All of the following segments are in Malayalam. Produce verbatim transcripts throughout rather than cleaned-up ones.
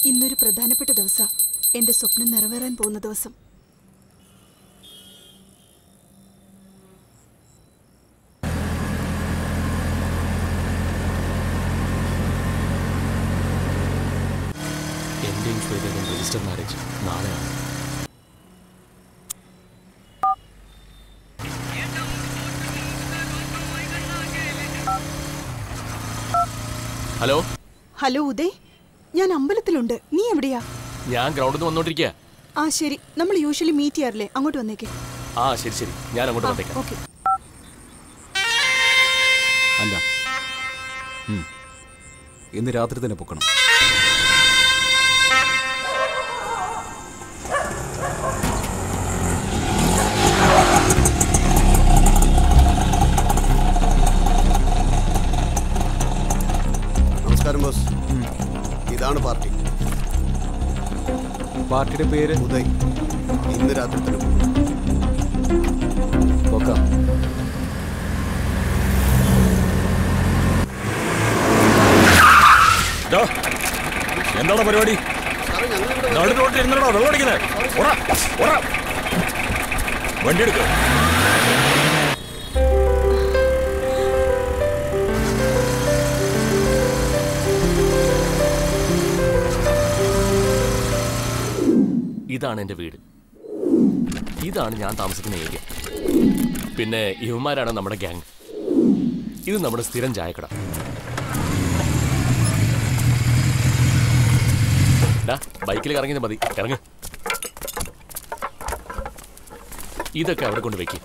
ഇന്നൊരു പ്രധാനപ്പെട്ട ദിവസം, എന്റെ സ്വപ്നം നിറവേറാൻ പോകുന്ന ദിവസം. എന്റെയും ശ്വേതയുടെയും രജിസ്റ്റർ മാരേജ് നാളെയാണ്. ഹലോ ഹലോ ഉദയ്, ഞാൻ അമ്പലത്തിലുണ്ട്. നീ എവിടെയാ? ഞാൻ ഗ്രൗണ്ടിൽ നിന്ന് വന്നോണ്ടിരിക്കുക. ആ ശരി, നമ്മൾ യൂഷ്വലി മീറ്റ് ചെയ്യാറില്ലേ? അങ്ങോട്ട് വന്നേക്കേ. ആ ശരി ശരി, ഞാൻ അങ്ങോട്ട് വന്നേക്കാം. ഓക്കെ. അല്ല, ഇന്ന് രാത്രി തന്നെ പൊക്കണം. നമസ്കാരം ബോസ്, ഇതാണ് പാർട്ടി. പാർട്ടിയുടെ പേര് ഉദയ്. ഇന്ന് രാത്രി തന്നെ പോക്കാം. എന്താണ് പരിപാടി? വണ്ടി എടുക്ക. ഇതാണ് എന്റെ വീട്. ഇതാണ് ഞാൻ താമസിക്കുന്ന ഏരിയ. പിന്നെ ഇവന്മാരാണ് നമ്മുടെ ഗ്യാങ്. ഇത് നമ്മുടെ സ്ഥിരം ചായക്കട. ബൈക്കിൽ കറങ്ങിയത് മതി, ഇറങ്ങ്. ഇതൊക്കെ അവിടെ കൊണ്ട് വെക്കും.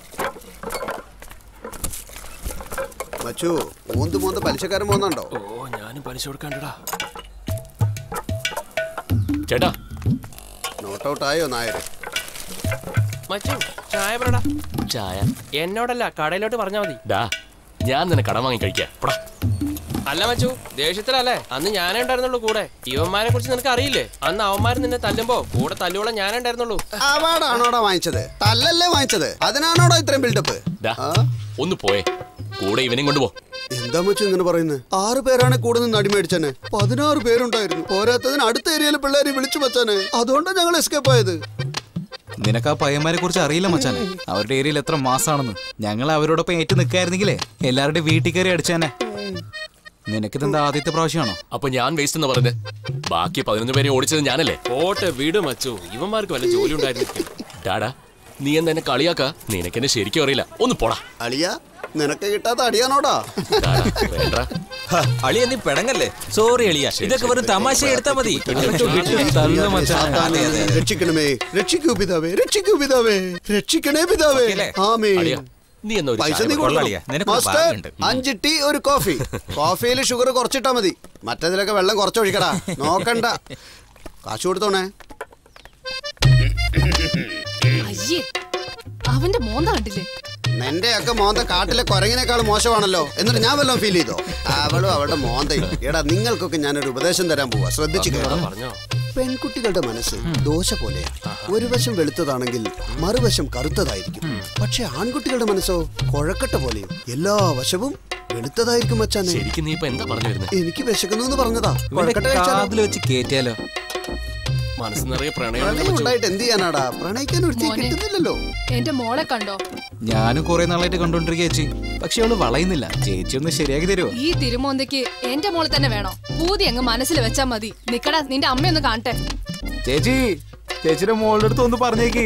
പലിശക്കാരൻ പോകുന്നുണ്ടോ? ഓ, ഞാനും പലിശ കൊടുക്കാണ്ടടാ ചേട്ടാ. നോട്ട് ഔട്ട് ആയോ നായര്? മച്ചു, ചായ പറടാ. ചായ എന്നോടല്ല, കടയിലോട്ട് പറഞ്ഞാ മതി. ഡാ, ഞാൻ നിന്നെ കടം വാങ്ങി കഴിക്കാം. അല്ല മച്ചു, ദേഷ്യത്തിലല്ലേ? അന്ന് ഞാനേ ഉണ്ടായിരുന്നുള്ളൂ കൂടെ. ഇവന്മാരെ കുറിച്ച് നിനക്ക് അറിയില്ലേ? അന്ന് അവന്മാര് നിന്നെ തല്ലുമ്പോ കൂടെ തല്ലുവോളം ഞാനേ ഉണ്ടായിരുന്നുള്ളൂ. അവാർഡാണോടാ വാങ്ങിച്ചത്? തല്ലല്ലേ വാങ്ങിച്ചത്? അതിനാണോടാ ഇത്രയും ബിൽഡപ്പ്? ഒന്ന് പോയേ, കൂടെ ഇവനെയും കൊണ്ടുപോ. എന്താ മച്ചു ഇങ്ങനെ പറയുന്നത്? ആറ് പേരാണ് കൂടെ നിന്ന് അടിമേടിച്ചനെ. പതിനാറ് പേരുണ്ടായിരുന്നു. പോരാത്തതിന് അടുത്ത ഏരിയയിലെ പിള്ളേരെ വിളിച്ചു വെച്ചാനെ. അതുകൊണ്ടാണ് ഞങ്ങൾ എസ്കേപ്പ് ആയത്. നിനക്ക് ആ പയ്യന്മാരെ കുറിച്ച് അറിയില്ല മച്ചാനെ. അവരുടെ ഏരിയയിൽ എത്ര മാസാണെന്ന്. ഞങ്ങൾ അവരോടൊപ്പം ഏറ്റു നിൽക്കായിരുന്നെങ്കിലേ എല്ലാവരുടെ വീട്ടിൽ കയറി അടിച്ചാനെ. നിനക്കിതെന്താ ആദ്യത്തെ പ്രാവശ്യമാണോ? അപ്പൊ ഞാൻ വേസ്റ്റ് എന്ന് പറഞ്ഞത്? ബാക്കി പതിനൊന്ന് പേരെ ഓടിച്ചത് ഞാനല്ലേ? ഓട്ടെ വീട് മച്ചു, ഇവന്മാർക്ക് വല്ല ജോലി ഉണ്ടായിരുന്നു. ഡാടാ, നീ എന്താ എന്നെ കളിയാക്ക? നിനക്കെന്നെ ശരിക്കും അറിയില്ല. ഒന്ന് പോടാ. അളിയ, നിനക്ക് കിട്ടാത്ത അടിയാണോടാ? അളിയ, നീ പെടങ്ങല്ലേ? സോറി അളിയ, ഇതൊക്കെ വെറും തമാശ എടുത്താ മതി. രക്ഷിക്കണമേ, രക്ഷിക്കൂ പിതാവേ, രക്ഷിക്കൂ പിതാവേ, രക്ഷിക്കണേ പിതാവേ. ആമേൻ. അഞ്ച് ടീ ഒരു കോഫി. കോഫിയിൽ ഷുഗർ കുറച്ചിട്ടാ മതി. മറ്റേതിലൊക്കെ വെള്ളം കുറച്ചൊഴിക്കടാ. നോക്കണ്ട. കാശ് കൊടുത്തോണേ. അവന്റെ മോന്ത കണ്ടില്ലേ? നിന്റെ ഒക്കെ മോന്ത കാട്ടിലെ കൊരങ്ങിനേക്കാൾ മോശമാണല്ലോ. എന്നിട്ട് ഞാൻ വല്ലതും ഫീൽ ചെയ്തോ? അവളും അവളുടെ മോന്തയും. എടാ, നിങ്ങൾക്കൊക്കെ ഞാനൊരു ഉപദേശം തരാൻ പോവാ. ശ്രദ്ധിച്ചു കേട്ടോ. പെൺകുട്ടികളുടെ മനസ്സ് ദോശ പോലെയാണ്. ഒരു വശം വെളുത്തതാണെങ്കിൽ മറുവശം കറുത്തതായിരിക്കും. പക്ഷെ ആൺകുട്ടികളുടെ മനസ്സോ കൊഴക്കട്ട പോലെയും എല്ലാ വശവും വെളുത്തതായിരിക്കും. മച്ചാനെ, എനിക്ക് വിശക്കുന്നു എന്ന് പറഞ്ഞതാ. കൊഴക്കട്ട വെച്ച് കേറ്റിയാലോ? മനസ്സ് നിറയെ പ്രണയം എന്ത് ചെയ്യാനാടാ? പ്രണയിക്കാൻ ഒരു കിട്ടുന്നില്ലല്ലോ. എന്റെ മോളെ കണ്ടോ? ഞാനും കുറെ നാളായിട്ട് കണ്ടോണ്ടിരിക്കുക ചേച്ചി. പക്ഷെ അവള് വളയുന്നില്ല. ചേച്ചി ഒന്ന് ശരിയാക്കി തരുമോ? ഈ തിരുമോന്തയ്ക്ക് എന്റെ മോളെ തന്നെ വേണോ? പൂതി അങ്ങ് മനസ്സിൽ വെച്ചാ മതി. നിക്കടാ, നിന്റെ അമ്മയൊന്ന് കാണട്ടെ. ചേച്ചി, ചേച്ചിയുടെ മോളുടെ അടുത്ത് ഒന്ന് പറഞ്ഞേക്ക്.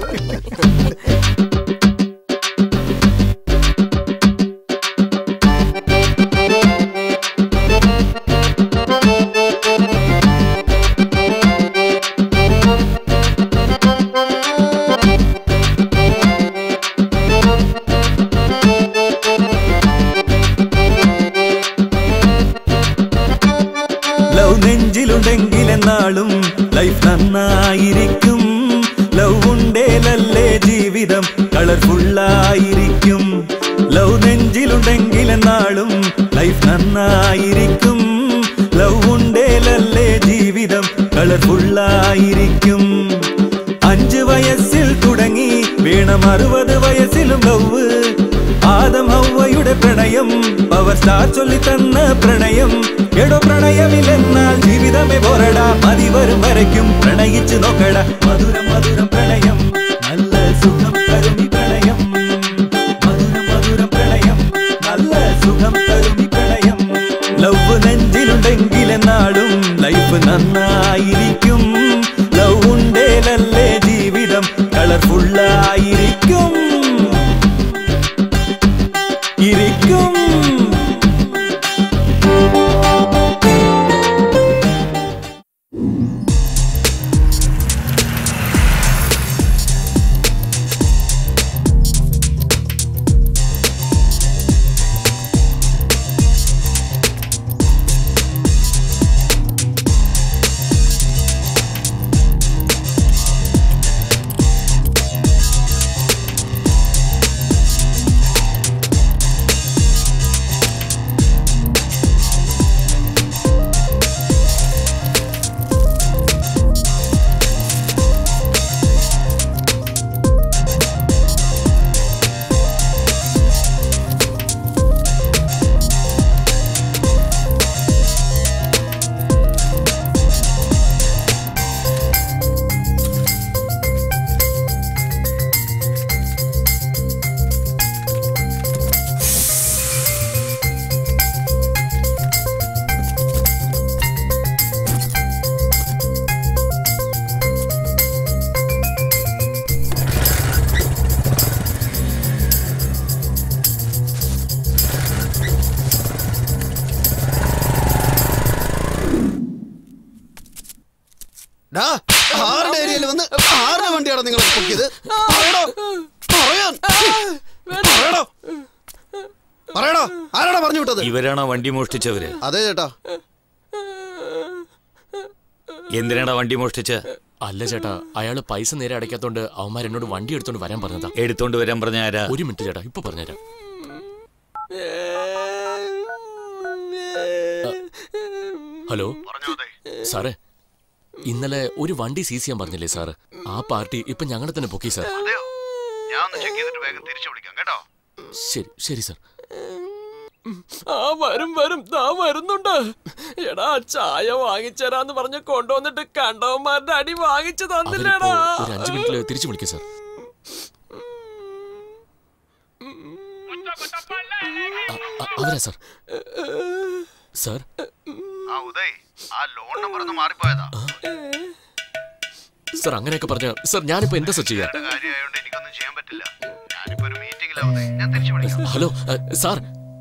നെഞ്ചിലുണ്ടെങ്കിലെന്നാളും ലൈഫ് നന്നായിരിക്കും. ലവ് ഉണ്ടേലല്ലേ ജീവിതം കളർഫുള്ളായിരിക്കും. ലവ് നെഞ്ചിലുണ്ടെങ്കിലെന്നാളും ലൈഫ് നന്നായിരിക്കും. ലവ് ഉണ്ടേലല്ലേ ജീവിതം കളർഫുള്ളായിരിക്കും. അഞ്ച് വയസ്സിൽ തുടങ്ങി വേണം അറുപത് വയസ്സിലും ലവ്. ആദം ഹവ്വയുടെ പ്രണയം പവർ സ്റ്റാർ ചൊല്ലി തന്ന പ്രണയം. എടോ പ്രണയമില്ലെന്നാൽ ജീവിതം പ്രണയമേ പോരടാ മതി വരും വരയ്ക്കും പ്രണയിച്ചു നോക്കട മധുരം മധുരം പ്രണയം നല്ല സുഖം തരുമി പ്രണയം മധുരം മധുരം പ്രണയം നല്ല സുഖം തരുമി പ്രണയം ലവ് നെഞ്ചിലുണ്ടെങ്കിലെന്നാളും ലൈഫ് നന്നായിരിക്കും ലവ് ഉണ്ടേലല്ലേ ജീവിതം കളർഫുള്ളായിരിക്കും ഇരിക്കും ആരുടെ ഏരിയയിൽ വന്ന് ആരുടെ വണ്ടിയാണ് നിങ്ങൾ പൊക്കിയത്? പറയടോ, ആരാടാ പറഞ്ഞു വിട്ടത്? ഇവരാണോ വണ്ടി മോഷ്ടിച്ചവര്? അതെ ചേട്ടാ. എന്തിനാടാ വണ്ടി മോഷ്ടിച്ച? അല്ല ചേട്ടാ, അയാള് പൈസ നേരെ അടയ്ക്കാത്തോണ്ട് അവന്മാർ എന്നോട് വണ്ടി എടുത്തോണ്ട് വരാൻ പറഞ്ഞതാ. എടുത്തോണ്ട് വരാൻ പറഞ്ഞ ആരാ? ഒരു മിനിറ്റ് ചേട്ടാ, ഇപ്പൊ പറഞ്ഞുതരാം. ഹലോ സാറേ, ഇന്നലെ ഒരു വണ്ടി സീസ് ചെയ്യാൻ പറഞ്ഞില്ലേ സാറ്? ആ പാർട്ടി ഇപ്പൊ ഞങ്ങളെ തന്നെ പൊക്കി സാർ. ശരി ശരി സാർ. ആ വരും വരും ദാ വരുന്നുണ്ട്. എടാ ചായ വാങ്ങിച്ചരാന്ന് പറഞ്ഞ് കൊണ്ടുവന്നിട്ട് കണ്ടവന്മാരുടെ അടി വാങ്ങിച്ചു തന്നില്ലേടാ. ഒരു അഞ്ചു മിനിറ്റില് തിരിച്ചു വിളിക്കാം സാർ. അവരാ സാർ. സാർ സാർ അങ്ങനെയൊക്കെ പറഞ്ഞ സാർ ഞാനിപ്പോ എന്താ സാർ ചെയ്യാ? Hello sir.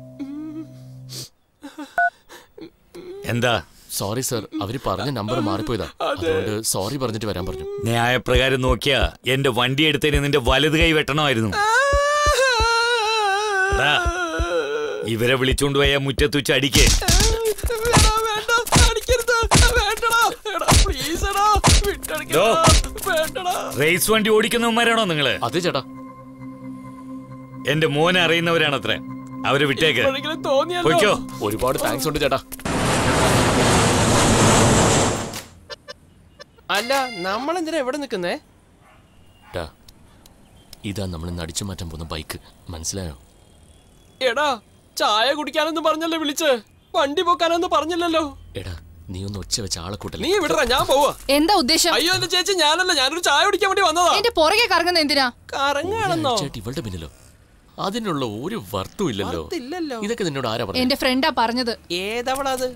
എന്താ? സോറി സാർ, അവര് പറഞ്ഞ നമ്പർ മാറിപ്പോയതാ. അതുകൊണ്ട് സോറി പറഞ്ഞിട്ട് വരാൻ പറഞ്ഞു. ന്യായപ്രകാരം നോക്കിയാ എന്റെ വണ്ടി എടുത്തതിന് നിന്റെ വലത് കൈ വെട്ടണമായിരുന്നു. ഇവരെ വിളിച്ചോണ്ട് പോയ മുറ്റത്ത് വെച്ച് അടിക്കേ. റേസ് വണ്ടി ഓടിക്കുന്നവന്മാരാണോ നിങ്ങള്? അതെ ചേട്ടാ. എന്റെ മോനെ അറിയുന്നവരാണത്രേ. അവരെ വിട്ടേക്ക്. പോയിക്കോ. ഒരുപാട് താങ്ക്സ് ഉണ്ട് ചേട്ടാ. അല്ല, നമ്മളെന്തിനാ എവിടെ നിൽക്കുന്നേ? ഇതാ നമ്മൾ ഇന്ന് അടിച്ചു മാറ്റാൻ പോകുന്ന ബൈക്ക്, മനസ്സിലായോ? എടാ ചായ കുടിക്കാനൊന്നും പറഞ്ഞല്ലേ വിളിച്ച്? വണ്ടി പോക്കാനൊന്നും പറഞ്ഞില്ലല്ലോ. എടാ നീ ഒന്ന് ഒച്ച വെച്ച ആളെ കൂട്ടല്ലേ. നീ വിടറാ, ഞാൻ പോവാ. എന്താ ഉദ്ദേശം? അയ്യോ എന്റെ ചേച്ചി, ഞാനല്ല, ഞാനൊരു ചായ കുടിക്കാൻ വേണ്ടി വന്നതാ. എന്റെ പുറകെ കറങ്ങുന്ന എന്തിനാ? കറങ്ങാണെന്നോ? ചേട്ടി ഇവളുടെ പിന്നിലോ? അതിനുള്ള ഒരു വർത്തും ഇല്ലല്ലോ. ഇതൊക്കെ നിന്നോട് ആരാ പറഞ്ഞത്? എന്റെ ഫ്രണ്ടാ പറഞ്ഞത്. ഏതവളത്?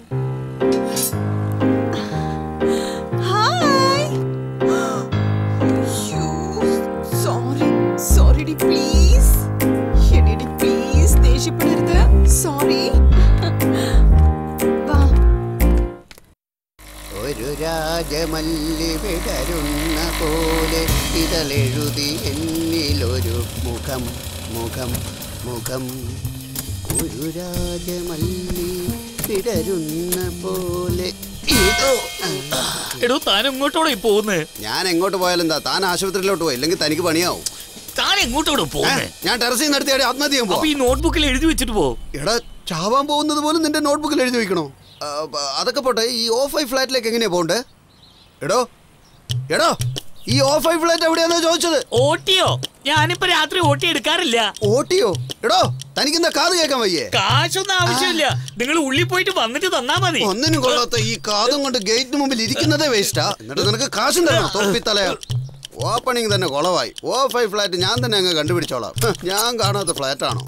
ഒരു രാജമല്ലി വിടരുന്ന പോലെ ഇതളെഴുതി എന്നിലൊരു മുഖം മുഖം മുഖം. ഒരു രാജമല്ലി വിടരുന്ന പോലെ. എടോ താൻ എങ്ങോട്ടോടെ പോകുന്നേ? ഞാൻ എങ്ങോട്ട് പോയാലും എന്താ, താൻ ആശുപത്രിയിലോട്ട് പോയി, ഇല്ലെങ്കിൽ തനിക്ക് പണിയാവും. താൻ എങ്ങോട്ടോടെ പോകുന്നേ? ഞാൻ ടെറസിൽ നടത്തി ആത്മഹത്യ ചെയ്യാൻ പോകും. ഈ നോട്ട്ബുക്കിൽ എഴുതി വെച്ചിട്ട് പോ. എടാ ചാവാൻ പോകുന്നത് പോലും നിന്റെ നോട്ട്ബുക്കിൽ എഴുതി വെക്കണോ? അതൊക്കെ പോട്ടെ, ഈ ഓഫ് ഐ ഫ്ലാറ്റിലേക്ക് എങ്ങനെയാ പോണ്ടേ? എടോ എടോ ഈ ഓ ഫൈവ് ഫ്ലാറ്റ് എവിടെയാണോ ചോദിച്ചത്? ഓട്ടിയോ? ഞാനിപ്പോ രാത്രി ഓട്ടി എടുക്കാറില്ല. ഓട്ടിയോ? എടോ തനിക്കെന്താ കാത് കേൾക്കാൻ വയ്യേ? കാശൊന്നും ആവശ്യമില്ല, നിങ്ങൾ ഉള്ളിൽ പോയിട്ട് വന്നിട്ട് തന്നാ മതി. ഒന്നിനും കൊള്ളാത്ത ഈ കാതും കൊണ്ട് ഗേറ്റിന് മുമ്പിൽ ഇരിക്കുന്നതേ വേസ്റ്റാ. എന്നിട്ട് നിനക്ക് കാശും തരണം തൊപ്പിത്തലയാ. ഓപ്പണിങ് തന്നെ കുളവായി. ഓ ഫൈവ് ഫ്ലാറ്റ് ഞാൻ തന്നെ അങ്ങ് കണ്ടുപിടിച്ചോളാം. ഞാൻ കാണാത്ത ഫ്ലാറ്റ് ആണോ?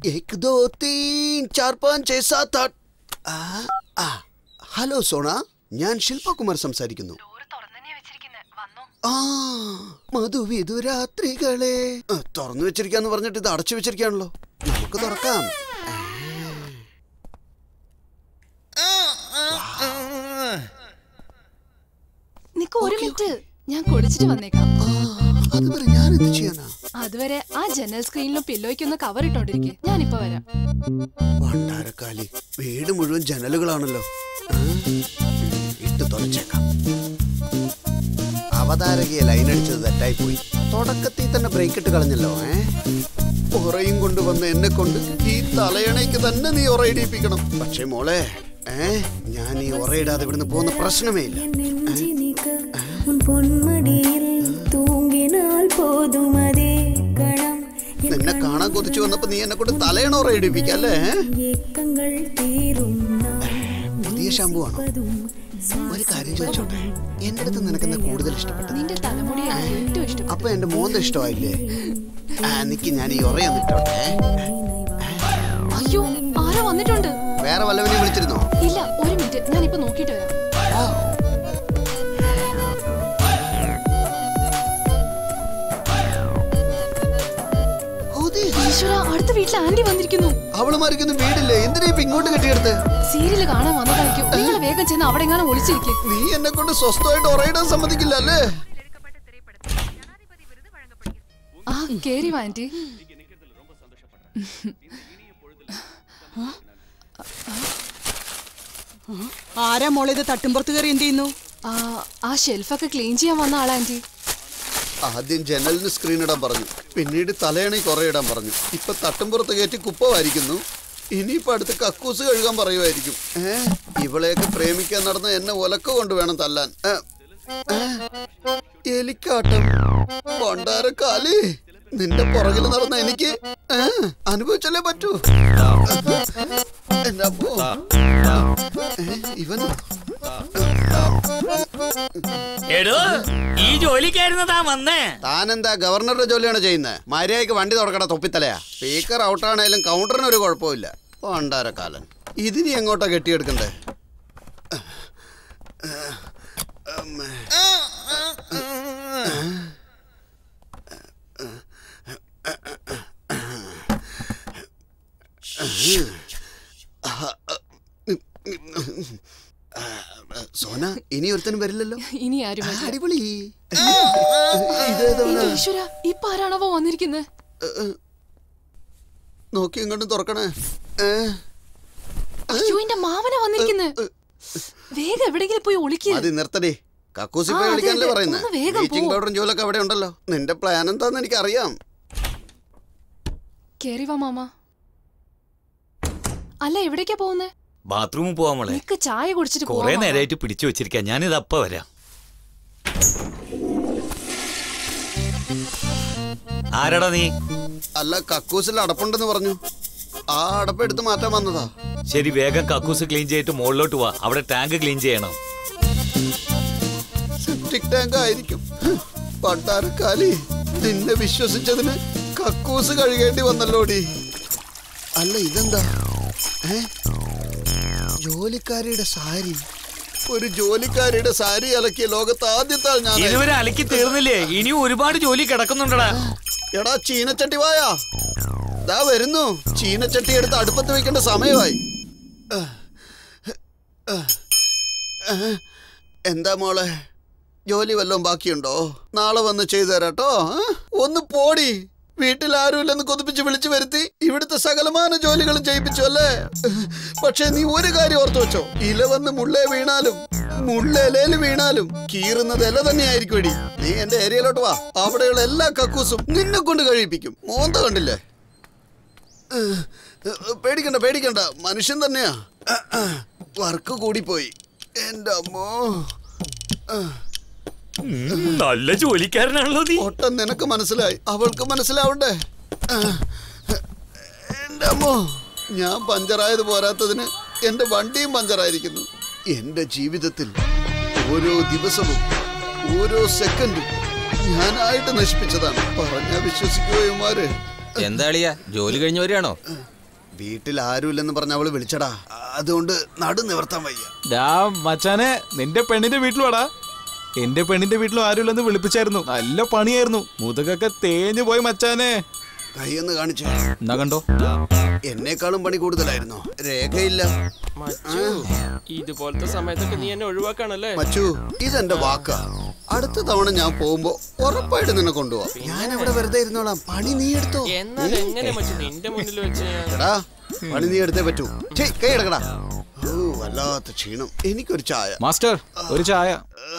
ഹലോ സോണ, ഞാൻ ശില്പകുമാർ സംസാരിക്കുന്നു. ആ മധുവിധുരാത്രികളെ തുറന്നു വെച്ചിരിക്കാന്ന് പറഞ്ഞിട്ട് ഇത് അടച്ചു വെച്ചിരിക്കാണല്ലോ. നമുക്ക് തുറക്കാം. ഒരു മിനിറ്റ്, ഞാൻ കുളിച്ചിട്ട് വന്നേക്കാം. അതുവരെ ഞാൻ എന്ത് ചെയ്യാനാ? അതുവരെ ആ ജനൽ സ്ക്രീനിലും പില്ലോയ്ക്കൊന്ന് കവർ ഇട്ടോണ്ടിരിക്കെ. ഞാനിപ്പോ വരാം. പണ്ടാരക്കാലി, വീട് മുഴുവൻ ജനലുകളാണല്ലോ. ഇട്ട് തുറച്ചേക്കാം. അവതാരകയെ ലൈൻ അടിച്ചത് തെറ്റായി പോയി. തുടക്കത്തിൽ തന്നെ ബ്രേക്ക് ഇട്ട് കളഞ്ഞല്ലോ. ഏ ഉറയും കൊണ്ടുവന്ന് എന്നെ കൊണ്ട് ഈ തലയണയ്ക്ക് തന്നെ നീ ഉറയിടിപ്പിക്കണം. പക്ഷെ മോളെ, ഏ ഞാൻ ഈ ഉറയിടാതെ ഇവിടുന്ന് പോകുന്ന പ്രശ്നമേ ഇല്ല. നിന്നെ കാണാൻ കൊതിച്ചു വന്നപ്പോ നീ എന്നെ കൊണ്ട് തലയണ ഉറയിടിപ്പിക്കല്ലേ? പുതിയ ഷാമ്പു ആണോ? ഒരു കാര്യം ചോദിച്ചോട്ടെ, എന്റെ അടുത്ത് നിനക്കെന്താ കൂടുതൽ ഇഷ്ടപ്പെട്ടത്? നിന്റെ തലമുടിയാണ് ഏറ്റവും ഇഷ്ടം. അപ്പൊ എന്റെ മോന്ത ഇഷ്ടമായില്ലേ? എനിക്ക് ഞാൻ ഈ ഉറയൊന്ന് ഇട്ടോട്ടെ. അയ്യോ, ആരോ വന്നിട്ടുണ്ട്. വേറെ വല്ലവനെ വിളിച്ചിരുന്നോ? ഇല്ല, ഒരു മിനിറ്റ്, ഞാനിപ്പോ നോക്കിട്ട് വരാം. അടുത്ത വീട്ടിലെ ആന്റി വന്നിരിക്കുന്നു. അവള് മരിക്കുന്ന വീടില്ലേ? എന്തിനാ ഇപ്പൊ ഇങ്ങോട്ട് കെട്ടിയെടുത്ത്? സീരിയല് കാണാൻ വന്നതായിരിക്കും. നിങ്ങൾ വേഗം ചെന്ന് അവിടെ എങ്ങാനും ഒളിച്ചിരിക്കും. നീ എന്നെ കൊണ്ട് സ്വസ്ഥമായിട്ട് ഉറയിടാൻ സമ്മതിക്കില്ല അല്ലേ? ആ കേറി വാ ആന്റി. ആരാ മോളെ ഇത് തട്ടുംപുറത്ത് കയറി എന്ത് ചെയ്യുന്നു? ആ ഷെൽഫൊക്കെ ക്ലീൻ ചെയ്യാൻ വന്ന ആളാ ആന്റി. ആദ്യം ജനലിന് സ്ക്രീൻ ഇടാൻ പറഞ്ഞു, പിന്നീട് തലയണി കുറെ ഇടാൻ പറഞ്ഞു. ഇപ്പൊ തട്ടുംപുറത്ത് കയറ്റി കുപ്പമായിരിക്കുന്നു. ഇനിയിപ്പോ അടുത്ത് കക്കൂസ് കഴുകാൻ പറയുമായിരിക്കും. ഏ ഇവളെയൊക്കെ പ്രേമിക്കാൻ നടന്ന എന്നെ ഒലക്ക കൊണ്ട് വേണം തല്ലാൻ. എലിക്കാട്ടം കൊണ്ടാരക്കാലി, നിന്റെ പുറകിൽ നടന്ന എനിക്ക് അനുഭവിച്ചല്ലേ പറ്റൂ. എന്റെ അപ്പോ ഇവൻ ഈ ജോലിക്കായിരുന്നതാ വന്നേ. താനെന്താ ഗവർണറുടെ ജോലിയാണ് ചെയ്യുന്നത്? മര്യാദയ്ക്ക് വണ്ടി തുറക്കട തൊപ്പിത്തലയാ. സ്പീക്കർ ഔട്ടാണേലും കൗണ്ടറിന് ഒരു കുഴപ്പമില്ല. പണ്ടാരക്കാലൻ, ഇതിനി എങ്ങോട്ടാ കെട്ടിയെടുക്കണ്ടേ? സോന, ഇനി ഒരുത്തനും വരില്ലല്ലോ. ഇനി ആരും അടിപൊളി. ഈശ്വരാ, ഇപ്പൊ ആരാണവോ വന്നിരിക്കുന്നത്? നോക്കി ഇങ്ങോട്ടും തുറക്കണേ. അയ്യോ, എന്റെ മാവന വന്നിരിക്കുന്നത്. വേഗം എവിടെയെങ്കിലും പോയി ഒളിക്കുക. അത് നിർത്തടി. കക്കൂസി പോയി വിളിക്കാനല്ലേ പറയുന്നത്? ബ്ലീച്ചിങ് പൗഡറും ജോലൊക്കെ അവിടെ ഉണ്ടല്ലോ. നിന്റെ പ്ലാൻ എന്താന്ന് എനിക്ക് അറിയാം. കേറി വാ മാമ. അല്ല, എവിടേക്കാ പോകുന്നേ? ബാത്റൂമിൽ പോവാ മോളെ. നിക്ക് ചായ കുടിച്ചിട്ട് കൊറേ നേരമായിട്ട് പിടിച്ചു വെച്ചിരിക്കാം. ഞാനിത് അപ്പ വരാം. ആരാടാ നീ? അല്ല, കക്കൂസിൽ അടപ്പുണ്ടെന്ന് പറഞ്ഞു. ആ അടപ്പ് എടുത്ത് മാറ്റാൻ വന്നതാ. ശരി, വേഗം കക്കൂസ് ക്ലീൻ ചെയ്തിട്ട് മുകളിലോട്ട് വാ. അവിടെ ടാങ്ക് ക്ലീൻ ചെയ്യണം. സെപ്റ്റിക് ടാങ്ക് ആയിരിക്കും. പണ്ടാരക്കാലി, നിന്നെ വിശ്വസിച്ചതിന് കക്കൂസ് കഴുകേണ്ടി വന്നല്ലോടി. അല്ല, ഇതെന്താ? ഏ ജോലിക്കാരിയുടെ സാരി. ഒരു ജോലിക്കാരിയുടെ സാരി അലക്കിയ ലോകത്ത് ആദ്യത്തെ ഞാൻ. ഇതുവരെ അലക്കി തീർന്നില്ലേ? ഇനിയും ഒരുപാട് ജോലി കിടക്കുന്നുണ്ടടാ. എടാ ചീനച്ചട്ടി വായാ, ദാ വരുന്നു. ചീനച്ചട്ടി എടുത്ത് അടുപ്പത്ത് വെക്കേണ്ട സമയമായി. എന്താ മോളെ, ജോലി വല്ലതും ബാക്കിയുണ്ടോ? നാളെ വന്ന് ചെയ്തു തരാട്ടോ. ഒന്ന് പോടി. വീട്ടിൽ ആരുമില്ലെന്ന് കൊതിപ്പിച്ച് വിളിച്ചു വരുത്തി ഇവിടുത്തെ സകലമാന ജോലികളും ചെയ്യിപ്പിച്ചു അല്ലേ? പക്ഷെ നീ ഒരു കാര്യം ഓർത്തു വെച്ചോ, ഇല വന്ന് മുള്ളേ വീണാലും മുള്ളേലേല് വീണാലും കീറുന്നത് ഇല തന്നെയായിരിക്കും. എടി, നീ എന്റെ ഏരിയയിലോട്ട് വാ. അവിടെയുള്ള എല്ലാ കക്കൂസും നിന്നെ കൊണ്ട് കഴിപ്പിക്കും. മോന്ത കണ്ടില്ലേ? പേടിക്കണ്ട പേടിക്കണ്ട, മനുഷ്യൻ തന്നെയാ. വർക്ക് കൂടിപ്പോയി. എന്റെ അമ്മോ. നല്ല ജോലിക്കാരനാണല്ലോ നീ. ഒട്ടം നിനക്ക് മനസ്സിലായി, അവൾക്ക് മനസ്സിലാവണ്ടേ? എന്റെ അമ്മോ, ഞാൻ പഞ്ചറായത് പോരാത്തതിന് എന്റെ വണ്ടിയും പഞ്ചറായിരിക്കുന്നു. എന്റെ ജീവിതത്തിൽ ഓരോ ദിവസവും ഓരോ സെക്കൻഡും ഞാനായിട്ട് നശിപ്പിച്ചതാണ്. പറഞ്ഞാ വിശ്വസിക്കുകയുമാര്. എന്താ അളിയാ, ജോലി കഴിഞ്ഞു വരികയാണോ? വീട്ടിൽ ആരുമില്ലെന്ന് പറഞ്ഞ അവള് വിളിച്ചടാ, അതുകൊണ്ട് നടു നിവർത്താൻ വയ്യ. ഡാ മച്ചാനെ, നിന്റെ പെണ്ണിന്റെ വീട്ടിൽ വാടാ. എന്റെ പെണ്ണിന്റെ വീട്ടിലും ആരുമില്ലെന്ന് വിളിപ്പിച്ചായിരുന്നു. നല്ല പണിയായിരുന്നു, മുതുകൊക്കെ തേഞ്ഞു പോയി മച്ചാനെ. കൈയൊന്ന് കാണിച്ചു. എന്നാ കണ്ടോ, എന്നെക്കാളും പണി കൂടുതലായിരുന്നു. രേഖയില്ല. ഇതുപോലത്തെ സമയത്തൊക്കെ നീ എന്നെ ഒഴിവാക്കാണല്ലേ? മച്ചു, ഇതെന്റെ വാക്കാ. അടുത്ത തവണ ഞാൻ പോകുമ്പോ ഉറപ്പായിട്ട് നിന്നെ കൊണ്ടുപോവാ. ഞാൻ ഇവിടെ വെറുതെ ഇരുന്നോളാം, പണി നീ എടുത്തോ. എന്നാൽ എങ്ങനെ മച്ചു നിന്റെ മുന്നിൽ വെച്ച് എടാ, പണി നീ എടുത്തേ പറ്റൂ. കൈ എടുക്കടാ. ഓ, വല്ലാത്ത ക്ഷീണം. എനിക്കൊരു ചായ മാസ്റ്റർ, ഒരു ചായ.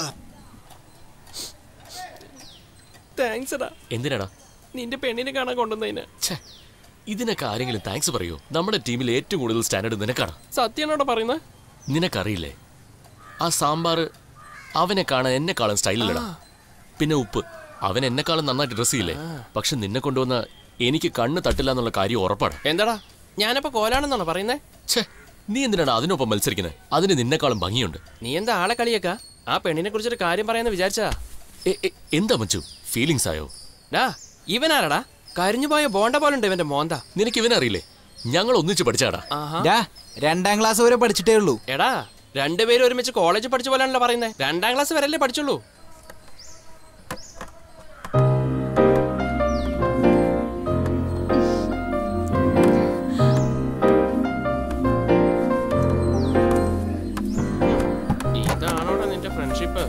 താങ്ക്സ് എടാ. എന്തിനാടാ? നിന്റെ പെണ്ണിനെ കാണാൻ കൊണ്ടുവന്നതിന്. ഇതിനൊക്കെ ആരെങ്കിലും താങ്ക്സ് പറയോ? നമ്മുടെ ടീമിൽ ഏറ്റവും കൂടുതൽ സ്റ്റാൻഡേർഡ് നിനക്കാണ്. സത്യമാണോടാ പറയുന്നത്? നിനക്കറിയില്ലേ, ആ സാമ്പാർ അവനെ കാണാൻ എന്നെക്കാളും സ്റ്റൈലില്ലടാ. പിന്നെ ഉപ്പ്, അവൻ എന്നെക്കാളും നന്നായിട്ട് ഡ്രസ് ചെയ്യില്ലേ. പക്ഷെ നിന്നെ കൊണ്ടുവന്ന എനിക്ക് കണ്ണ് തട്ടില്ല എന്നുള്ള കാര്യം ഉറപ്പാണ്. എന്താടാ, ഞാനപ്പോ കോലാണെന്നാണോ പറയുന്നേ? ഛേ, നീ എന്തിനാണ് അതിനൊപ്പം മത്സരിക്കുന്നത്? അതിന് നിന്നെക്കാളും ഭംഗിയുണ്ട്. നീ എന്താ ആളെ കളിയേക്കാ? ആ പെണ്ണിനെ കുറിച്ചൊരു കാര്യം പറയാന്ന് വിചാരിച്ചാ? എന്താ മച്ചു, ഫീലിങ്സ് ആയോ? ഡാ, ഇവനാരടാ? കരിഞ്ഞുപോയ ബോണ്ട പോലുണ്ട് ഇവന്റെ മോന്ത. നിനക്ക് ഇവനറിയില്ലേ? ഞങ്ങൾ ഒന്നിച്ച് പഠിച്ചാടാ. രണ്ടാം ക്ലാസ് വരെ പഠിച്ചിട്ടേ ഉള്ളൂ. എടാ, രണ്ടുപേരും ഒരുമിച്ച് കോളേജ് പഠിച്ച പോലാണല്ലോ പറയുന്നത്. രണ്ടാം ക്ലാസ് വരെയല്ലേ പഠിച്ചുള്ളൂ. ഇതാണോടാ നിന്റെ ഫ്രണ്ട്ഷിപ്പ്?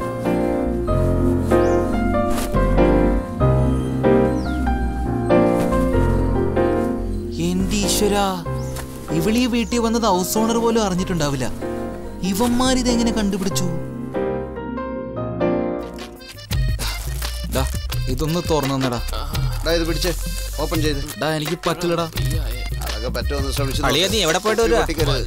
എന്റെ ഈശ്വരാ, ഇവളീ വീട്ടിൽ വന്നത് ഹൗസ് ഓണർ പോലും അറിഞ്ഞിട്ടുണ്ടാവില്ല. ഇവന്മാരിതെങ്ങനെ കണ്ടുപിടിച്ചു? ഇതൊന്ന് തുറന്നടാ. ഇത് പിടിച്ചേ, ഓപ്പൺ ചെയ്ത്. എനിക്ക് പറ്റില്ലടാ. അതൊക്കെ പറ്റുമെന്ന് ശ്രമിച്ചു. നീ എവിടെ പോയിട്ട് വരുവാ?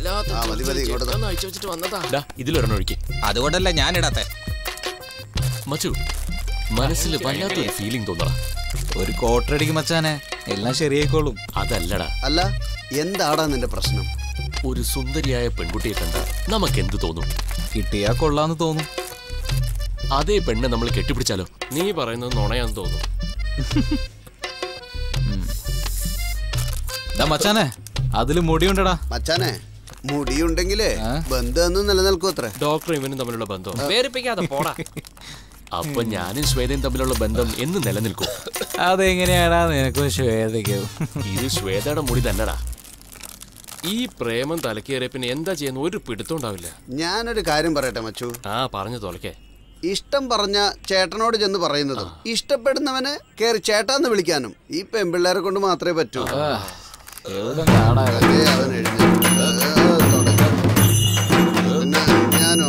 ഇതിലൊരെണ്ണം ഒഴിക്കേ. അതുകൊണ്ടല്ല ഞാൻ ഇടാത്തെ. മച്ചു, മനസ്സിൽ വല്ലാത്തൊരു ഫീലിംഗ് തോന്നടാ. ഒരു കോട്ടടിക്ക് മച്ചാനെ, എല്ലാം ശരിയായിക്കോളും. അതല്ലടാ. അല്ല, എന്താടാ നിന്റെ പ്രശ്നം? ഒരു സുന്ദരിയായ പെൺകുട്ടിയെ കണ്ട നമുക്ക് എന്ത് തോന്നും? കിട്ടിയാ കൊള്ളാന്ന് തോന്നും. അതേ പെണ്ണെ നമ്മൾ കെട്ടിപ്പിടിച്ചാലോ? നീ പറയുന്നത് നുണയാന്ന് തോന്നും. മച്ചാനെ, അതില് മുടിയുണ്ടടാ. മച്ചാനെ, മുടിയുണ്ടെങ്കിലേ ബന്ധം നിലനിൽക്കും അത്ര. ഡോക്ടറും ഇവനും തമ്മിലുള്ള ബന്ധം വേറിപ്പിക്കാതെ പോടാ. അപ്പൊ ഞാനും ശ്വേതയും തമ്മിലുള്ള ബന്ധം എന്ന് നിലനിൽക്കും. അതെങ്ങനെയാടാ നിനക്കും ശ്വേതയ്ക്കും? ഇത് ശ്വേതയുടെ മുടി തന്നെടാ. ഈ പ്രേമം തലക്കേറിയ പിന്നെ എന്താ ചെയ്യുന്ന ഒരു പിടുത്തോണ്ടാവില്ല. ഞാനൊരു കാര്യം പറയട്ടെ മച്ചു. ആ, പറഞ്ഞു തോലക്കേ. ഇഷ്ടം പറഞ്ഞ ചേട്ടനോട് ചെന്ന് പറയുന്നതും ഇഷ്ടപ്പെടുന്നവനെ കേറി ചേട്ടാന്ന് വിളിക്കാനും ഈ പെൺപിള്ളേരെ കൊണ്ട് മാത്രമേ പറ്റൂ. അവൻ ഞാനോ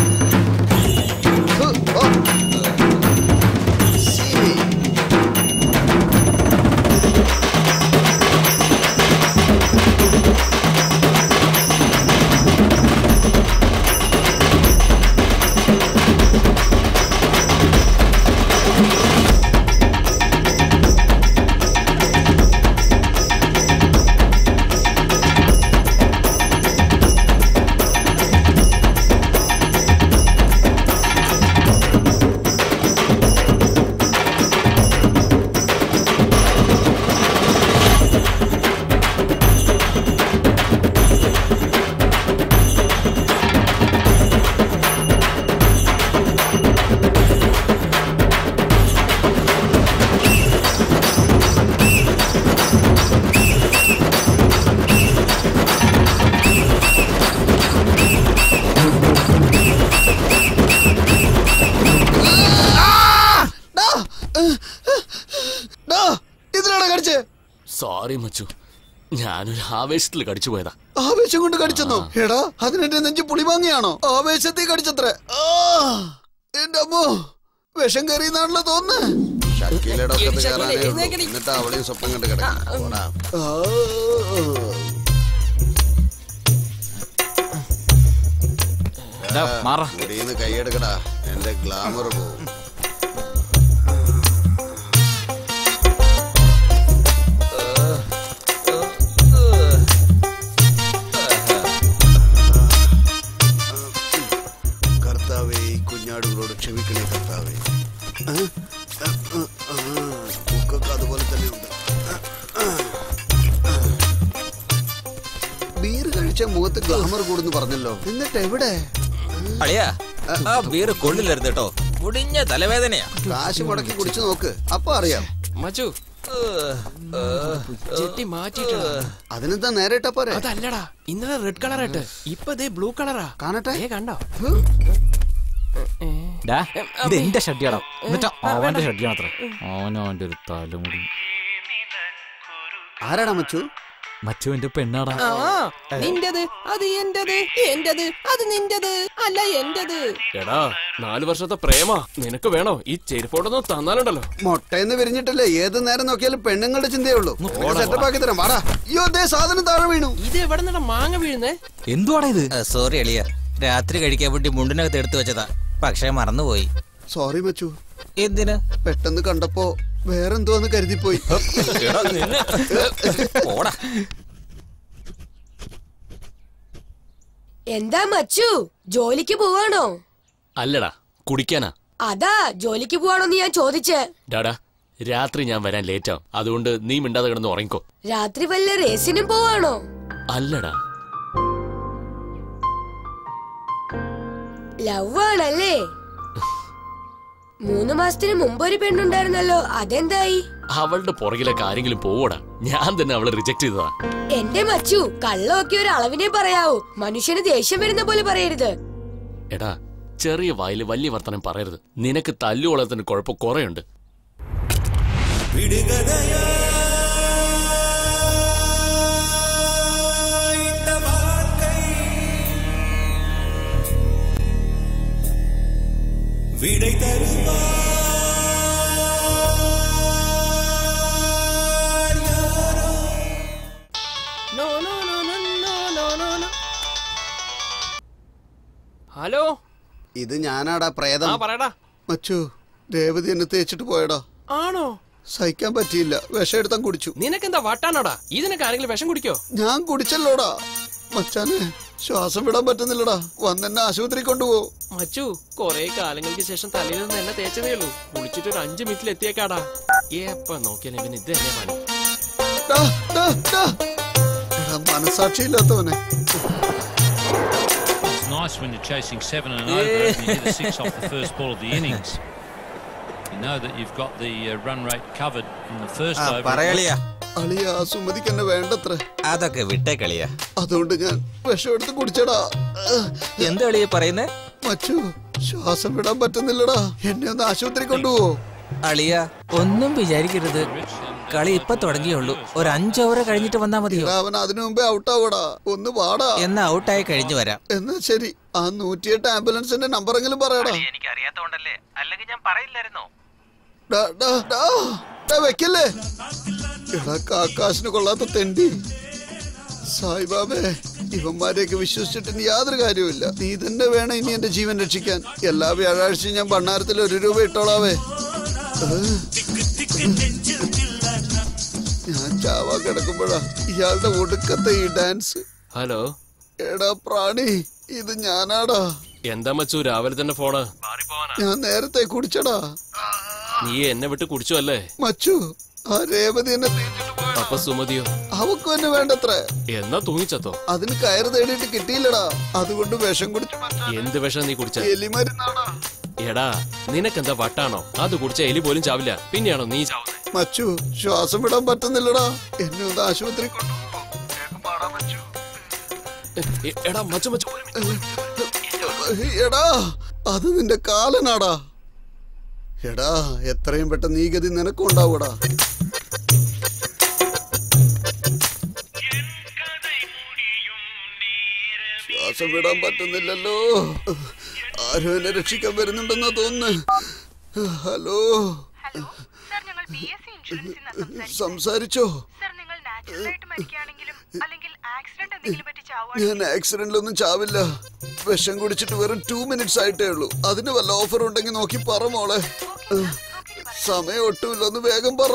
സോറി മച്ചു, ഞാനൊരു ആവേശത്തിൽ കടിച്ചു പോയതാ. ആവേശം കൊണ്ട് കടിച്ചെന്നോ? എടാ, അതിനെന്റെ നെഞ്ച് പുളിമാങ്ങിയാണോ? ആവേശത്തിൽ കടിച്ചത്രേ. എന്റെ അമ്മോ, വിഷം കയറിയെന്നാണല്ലോ തോന്നുന്നത്. ഷക്കീലയുടെ ഒക്കെ കയറാനേ ഉള്ളൂ. എന്നിട്ട് അവളെയും സ്വപ്നം കണ്ട് കിടക്കണം. മുടിന്ന് കൈയെടുക്കടാ, എന്റെ ഗ്ലാമർ പോവും. കുഞ്ഞാടുകളോട് ക്ഷമിക്കണേ കർത്താവേ. ബുക്കൊക്കെ അതുപോലെ തന്നെ ഉണ്ട്. ബീർ കഴിച്ച മുഖത്ത് ഗ്ലാമർ കൂടുന്നു പറഞ്ഞല്ലോ, എന്നിട്ട് എവിടെ? അളിയാ ആ ബീർ കൊള്ളില്ലായിരുന്നു കേട്ടോ, മുടിഞ്ഞ തലവേദനയാ. കാശ് മുടക്കി കുടിച്ചു നോക്ക്, അപ്പൊ അറിയാം. മച്ചു ജെട്ടി മാറ്റിട്ടാ. അതിനെന്താ നേരെ ഇട്ടാ പോരെ? അതല്ലടാ, ഇന്നലെ റെഡ് കളർ ആയിട്ട് ഇപ്പൊ ബ്ലൂ കളറാ. കാണട്ടെ. കണ്ടോ? ഇത് എന്റെ ഷഡ്യാടാ, എന്നിട്ട് അവന്റെ ഷഡ്യാണത്ര. അവനോ അവന്റെ ഒരു തലമുടി. ആരാടാ മച്ചു? മച്ചുവിന്റെ പെണ്ണാടാ. നിന്റത് അത് എന്റത്, എന്റത് അത് നിന്റത് അല്ല എന്റത്. എടാ നാലു വർഷത്തെ പ്രേമ നിനക്ക് വേണോ? ഈ ചെരുപ്പോടൊന്നും തന്നാലുണ്ടല്ലോ. മൊട്ടയെന്ന് വിരിഞ്ഞിട്ടല്ലേ ഏത് നേരം നോക്കിയാലും പെണ്ണുങ്ങളുടെ ചിന്തയേ ഉള്ളൂ. സെറ്റപ്പ് ആക്കി തരാം, വാടാ. അയ്യോ ദേ സാധനം താഴെ വീണു. ഇത് എവിടെ നിന്നാ മാങ്ങ വീഴുന്നേ? എന്തുവാടാ ഇത്? സോറി അളിയ, രാത്രി കഴിക്കാൻ വേണ്ടി മുണ്ടിനകത്ത് എടുത്തു വെച്ചതാ, പക്ഷെ മറന്നുപോയി. സോറി മച്ചു. എന്തിനാ? പെട്ടെന്ന് കണ്ടപ്പോ വേറെന്തോന്ന് കരുതിപ്പോയി. എന്താ മച്ചു, ജോലിക്ക് പോവാണോ? അല്ലടാ, കുടിക്കാനാ. അതാ ജോലിക്ക് പോവാണോന്ന് ഞാൻ ചോദിച്ചേ. ഡാടാ, രാത്രി ഞാൻ വരാൻ ലേറ്റ് ആവും, അതുകൊണ്ട് നീ മിണ്ടാതെ കിടന്ന് ഉറങ്ങിക്കോ. രാത്രി വല്ല റേസിനും പോവാണോ? അല്ലടാ. ലവ് ആണല്ലേ? മൂന്ന് മാസത്തിന് മുമ്പ് ഒരു പെണ്ണുണ്ടായിരുന്നല്ലോ, അതെന്തായി? അവളുടെ പുറകിലൊക്കെ ആരെങ്കിലും പോവോടാ, ഞാൻ തന്നെ അവളെ റിജക്ട് ചെയ്തതാ. എന്റെ മച്ചു, കള്ളമൊക്കെ ഒരു അളവിനെ പറയാവൂ, മനുഷ്യന് ദേഷ്യം വരുന്ന പോലെ പറയരുത്. എടാ, ചെറിയ വായില് വലിയ വർത്തനം പറയരുത്. നിനക്ക് തല്ലുകൊള്ളത്തിന് കുഴപ്പം കുറെയുണ്ട്. விடை தருவார் யாரோ. No no no no no no no. Hello, ഇത് ഞാനാടാ പ്രേതം. ആ പറയടാ. മച്ചു, രേവതി എന്നെ തേച്ചിട്ട് പോയടാ. ആണോ? സഹിക്കാൻ പറ്റിയില്ല, വിഷം എടുത്താൻ കുടിച്ചു. നിനക്കെന്താ വട്ടാണോടാ? ഇതിനൊക്കെ ആരെങ്കിലും വിഷം കുടിക്കോ? ഞാൻ കുടിച്ചല്ലോടാ. മച്ചാനെ ശ്വാസം വിടാൻ പറ്റുന്നില്ലടാ, വന്നെന്നെ ആശുപത്രി കൊണ്ടുപോ. മച്ചു, കൊറേ കാലങ്ങൾക്ക് ശേഷം തലയിൽ നിന്ന് എന്നെ തേച്ചതേ ഉള്ളൂ, കുളിച്ചിട്ട് ഒരു അഞ്ചു മിനിറ്റിൽ എത്തിയേക്കാടാ. എപ്പ നോക്കിയാലും ഇവന് ഇത് തന്നെ പണി. മനസാക്ഷിയില്ലാത്തവനെ. Nice when you're chasing seven and over and you hit a six off the first ball of the innings. You know that you've got the uh, run rate covered in the first over. പറയളിയാ, അളിയ സുമതിക്ക് എന്നെ വേണ്ടത്ര. അതൊക്കെ വിട്ടേ കളിയാ. അതുകൊണ്ട് ഞാൻ വിഷം എടുത്ത് കുടിച്ചടാ. എന്താ കളിയെ പറയുന്നേ? മച്ചു, ശ്വാസം വിടാൻ പറ്റുന്നില്ലടാ, എന്നെ ഒന്ന് ആശുപത്രി കൊണ്ടുപോ. അളിയ, ഒന്നും വിചാരിക്കരുത്, കളി ഇപ്പൊ തുടങ്ങിയുള്ളൂ, ഒരു അഞ്ച് ഓവർ കഴിഞ്ഞിട്ട് വന്നാ മതിയോ? അവൻ അതിനു മുമ്പേ ഔട്ടാവടാ, ഒന്ന് പാടാ. എന്നാ ഔട്ടായി കഴിഞ്ഞു വരാം. എന്നാ ശരി, ആ നൂറ്റിയെട്ട് ആംബുലൻസിന്റെ നമ്പറെങ്കിലും പറയടാ. എനിക്ക് അറിയാത്തോണ്ടല്ലേ, അല്ലെങ്കിൽ ഞാൻ പറയില്ലായിരുന്നോ? വെക്കല്ലേ എടാ, കാക്കാശിന് കൊള്ളാത്ത തെണ്ടി. സായിബാബേ, ഇവന്മാരെയൊക്കെ വിശ്വസിച്ചിട്ട് ഇനി യാതൊരു കാര്യവുമില്ല. നീ തന്നെ വേണം ഇനി എന്റെ ജീവൻ രക്ഷിക്കാൻ. എല്ലാ വ്യാഴാഴ്ചയും ഞാൻ ഭണ്ണാരത്തിൽ ഒരു രൂപ ഇട്ടോളാവേ. ഞാൻ ചാവാ കിടക്കുമ്പോഴാ ഇയാളുടെ ഒടുക്കത്തെ ഈ ഡാൻസ്. ഹലോ. എടാ പ്രാണി, ഇത് ഞാനാടാ. എന്താ മച്ചു രാവിലെ തന്നെ ഫോണ്? ഞാൻ നേരത്തെ കുടിച്ചടാ. നീ എന്നെ വിട്ട് കുടിച്ചു അല്ലേ? മച്ചു, ആ രേവതി എന്നെ. അപ്പൊ സുമതിയോ? അവക്കും എന്നെ വേണ്ടത്ര. എന്നാ തൂങ്ങിച്ചത്തോ? അതിന് കയറ് തേടിയിട്ട് കിട്ടിയില്ലടാ, അതുകൊണ്ട് വിഷം കുടിച്ചു. എന്ത് വിഷം നീ കുടിച്ച? എലിമരുന്നാടാ. എടാ, നിനക്കെന്താ വട്ടാണോ? അത് കുടിച്ച എലി പോലും ചാവില്ല, പിന്നെയാണോ നീ ചാവുന്നത്? മച്ചു, ശ്വാസം വിടാൻ പറ്റുന്നില്ലടാ, എന്നെ ഒന്ന് ആശുപത്രി കൊണ്ടുപോ. എടാ മച്ചു മച്ചു, എടാ അത് നിന്റെ കാലനാടാ. എടാ, എത്രയും പെട്ടെന്ന് ഈ ഗതി നിനക്കും ഉണ്ടാവൂടാ. ശ്വാസം വിടാൻ പറ്റുന്നില്ലല്ലോ, ആരും എന്നെ രക്ഷിക്കാൻ വരുന്നുണ്ടെന്നാ തോന്നുന്നു. ഹലോ, സംസാരിച്ചോ? ഞാൻ ആക്സിഡന്റിലൊന്നും ചാവില്ല, വിഷം കുടിച്ചിട്ട് വെറും ടു മിനിറ്റ്സ് ആയിട്ടേ ഉള്ളൂ. അതിന് വല്ല ഓഫർ ഉണ്ടെങ്കിൽ നോക്കി പറ മോളെ. സമയം ഒട്ടുമില്ല, ഒന്ന് വേഗം പറ.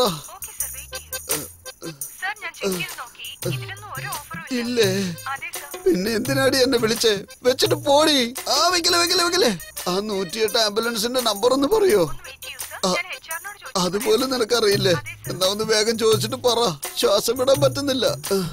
ഇല്ലേ? പിന്നെ എന്തിനാടി എന്നെ വിളിച്ചേ? വെച്ചിട്ട് പോടി. ആ വെക്കലേ വെക്കലേ വെക്കലേ. ആ നൂറ്റിയെട്ട് ആംബുലൻസിന്റെ നമ്പർ ഒന്ന് പറയോ? അതുപോലെ നിനക്കറിയില്ലേ? എന്നാ ഒന്ന് വേഗം ചോദിച്ചിട്ട് പറ. ശ്വാസം വിടാൻ പറ്റുന്നില്ല.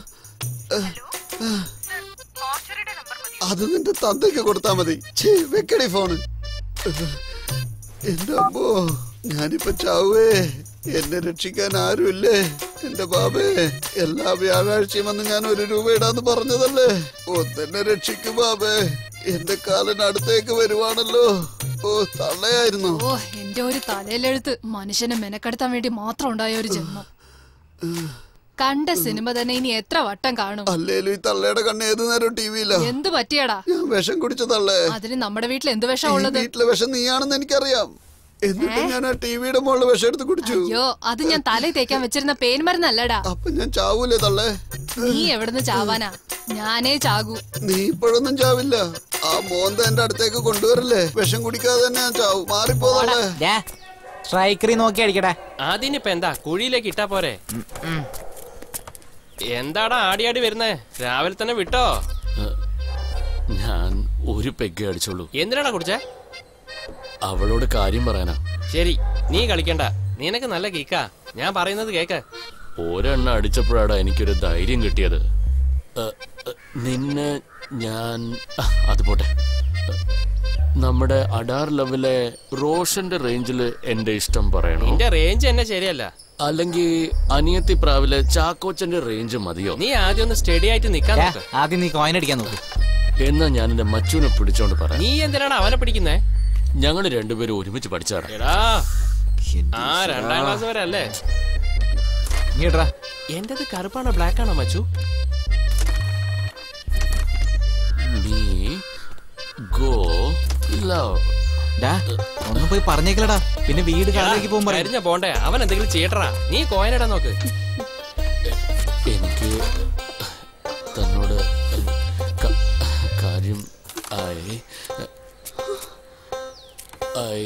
അത് നിന്റെ തന്തയ്ക്ക് കൊടുത്താ മതി. വെക്കടി ഫോണ്. എന്റെ അമ്മോ, ഞാനിപ്പോ ചാവേ. എന്നെ രക്ഷിക്കാൻ ആരുമില്ലേ? എന്റെ ബാബേ, എല്ലാ വ്യാഴാഴ്ചയും വന്ന് ഞാൻ ഒരു രൂപ ഇടാന്ന് പറഞ്ഞതല്ലേ? ഒന്നെന്നെ രക്ഷിക്കും ബാബേ. എന്റെ കാലൻ അടുത്തേക്ക് വരുവാണല്ലോ. ഓ തള്ളയായിരുന്നു. ഓ എന്റെ ഒരു തലയിലെഴുത്ത്. മനുഷ്യനെ മെനക്കെടുത്താൻ വേണ്ടി മാത്രം ഉണ്ടായ ഒരു ജന്മം. കണ്ട സിനിമ തന്നെ ഇനി എത്ര വട്ടം കാണും? അല്ലേലും ഈ തള്ളയുടെ കണ്ണ് ഏത് നേരം ടിവിയില്ല. എന്ത് പറ്റിയടാ? ഞാൻ വിഷം കുടിച്ച തള്ളേ. അതിന് നമ്മുടെ വീട്ടിൽ എന്ത് വിഷം ഉള്ളത്? വീട്ടിലെ വിഷം നീയാണെന്ന് എനിക്കറിയാം. എന്നിട്ട് ഞാൻ ആ ടിവിയുടെ മുകളിൽ വിഷം എടുത്ത് കുടിച്ചു. അയ്യോ, അത് ഞാൻ തലയിൽ തേക്കാൻ വെച്ചിരുന്ന പേൻ മരുന്നല്ലടാ. അപ്പൊ ഞാൻ ചാവൂലേ തള്ളേ? നീ എവിടുന്ന് ചാവാനാ? ഞാനേ ചാകൂ. നീ ഇപ്പോഴൊന്നും ചാവില്ല. ആ മോന്ത എന്റെ അടുത്തേക്ക് കൊണ്ടുവരല്ലേ? വിഷം കുടിക്കാതെ തന്നെ ഞാൻ ചാവും. മാറിപ്പോതല്ലേ? സ്ട്രൈക്കറി നോക്കി അടിക്കട്ടെ. അതിനിപ്പ എന്താ, കുഴിയിലേക്ക് ഇട്ടാ പോരെ? എന്താടാ ആടിയാടി വരുന്നേ? രാവിലെ തന്നെ വിട്ടോ? ഞാൻ ഒരു പെഗ് അടിച്ചോളൂ. എന്തിനാടാ കുടിച്ചേ? അവളോട് കാര്യം പറയാനാ. ശരി, നീ കളിക്കണ്ട. നിനക്ക് നല്ല കേക്കാ. ഞാൻ പറയുന്നത് കേക്ക്. ഒരെണ്ണ അടിച്ചപ്പോഴാടാ എനിക്കൊരു ധൈര്യം കിട്ടിയത്. നിന്നെ ഞാൻ അത് പോട്ടെ. നമ്മുടെ അഡാർ ലെവലെ റോഷന്റെ റേഞ്ചില് എന്റെ ഇഷ്ടം പറയണോ? നിന്റെ റേഞ്ച് എന്നെ ശരിയല്ല. അല്ലെങ്കിൽ അനിയത്തി പ്രാവിലെ ചാക്കോച്ചന്റെ റേഞ്ച് മതിയോ? നീ ആദ്യം ഒന്ന് സ്റ്റഡി ആയിട്ട് നിക്കാൻ നോക്ക്. ആദ്യം നീ കോയിൻ അടിക്കാൻ നോക്ക്. എന്നാ ഞാൻ എന്റെ മച്ചുവിനെ പിടിച്ചോണ്ട് പറയാം. നീ എന്തിനാണ് അവനെ പിടിക്കുന്നേ? ഞങ്ങള് രണ്ടുപേരും ഒരുമിച്ച് പഠിച്ചാടാ. ആ രണ്ടാം ക്ലാസ് വരെ അല്ലേ? എന്റേത് കറുപ്പാണോ ബ്ലാക്ക് ആണോ മച്ചു? നീ ഗോ ലവ്. ഒന്നും പോയി പറഞ്ഞേക്കലടാ, പിന്നെ വീട് കാലിലേക്ക് പോകുമ്പോ കരിഞ്ഞ പോണ്ടേ. അവൻ എന്തെങ്കിലും ചെയ്യട്ടാ. നീ കോയിനിടാൻ നോക്ക്. എനിക്ക് തന്നോട് കാര്യം I I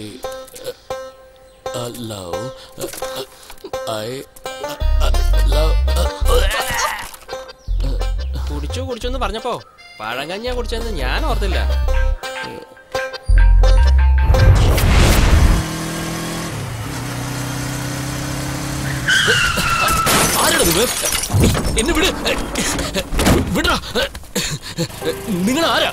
love I love. കുടിച്ചു കുടിച്ചു എന്ന് പറഞ്ഞപ്പോ പഴങ്കഞ്ഞാ കുടിച്ചെന്ന് ഞാൻ ഓർത്തില്ല. എന്നെ വിട് വിടാ. നിങ്ങൾ ആരാ?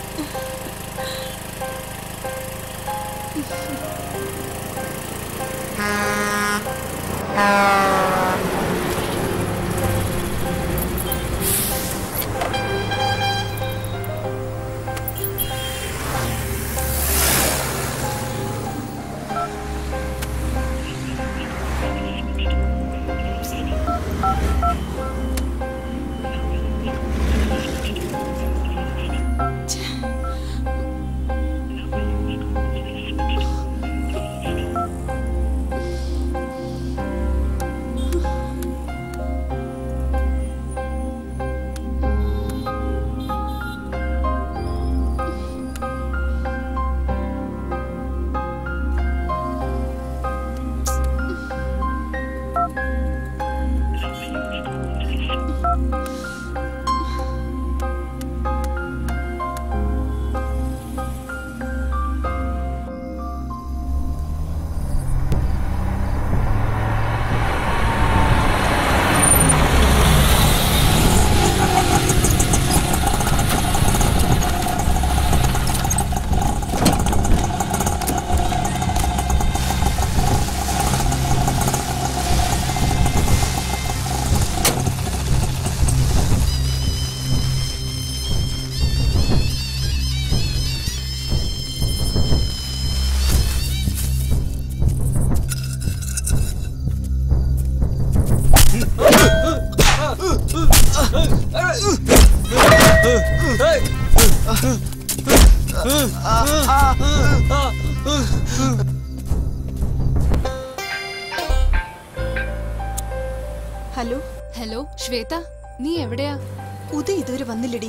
ഹലോ ഹലോ ശ്വേത, നീ എവിടെയാ? ഉദയ ഇതുവരെ വന്നില്ലടി.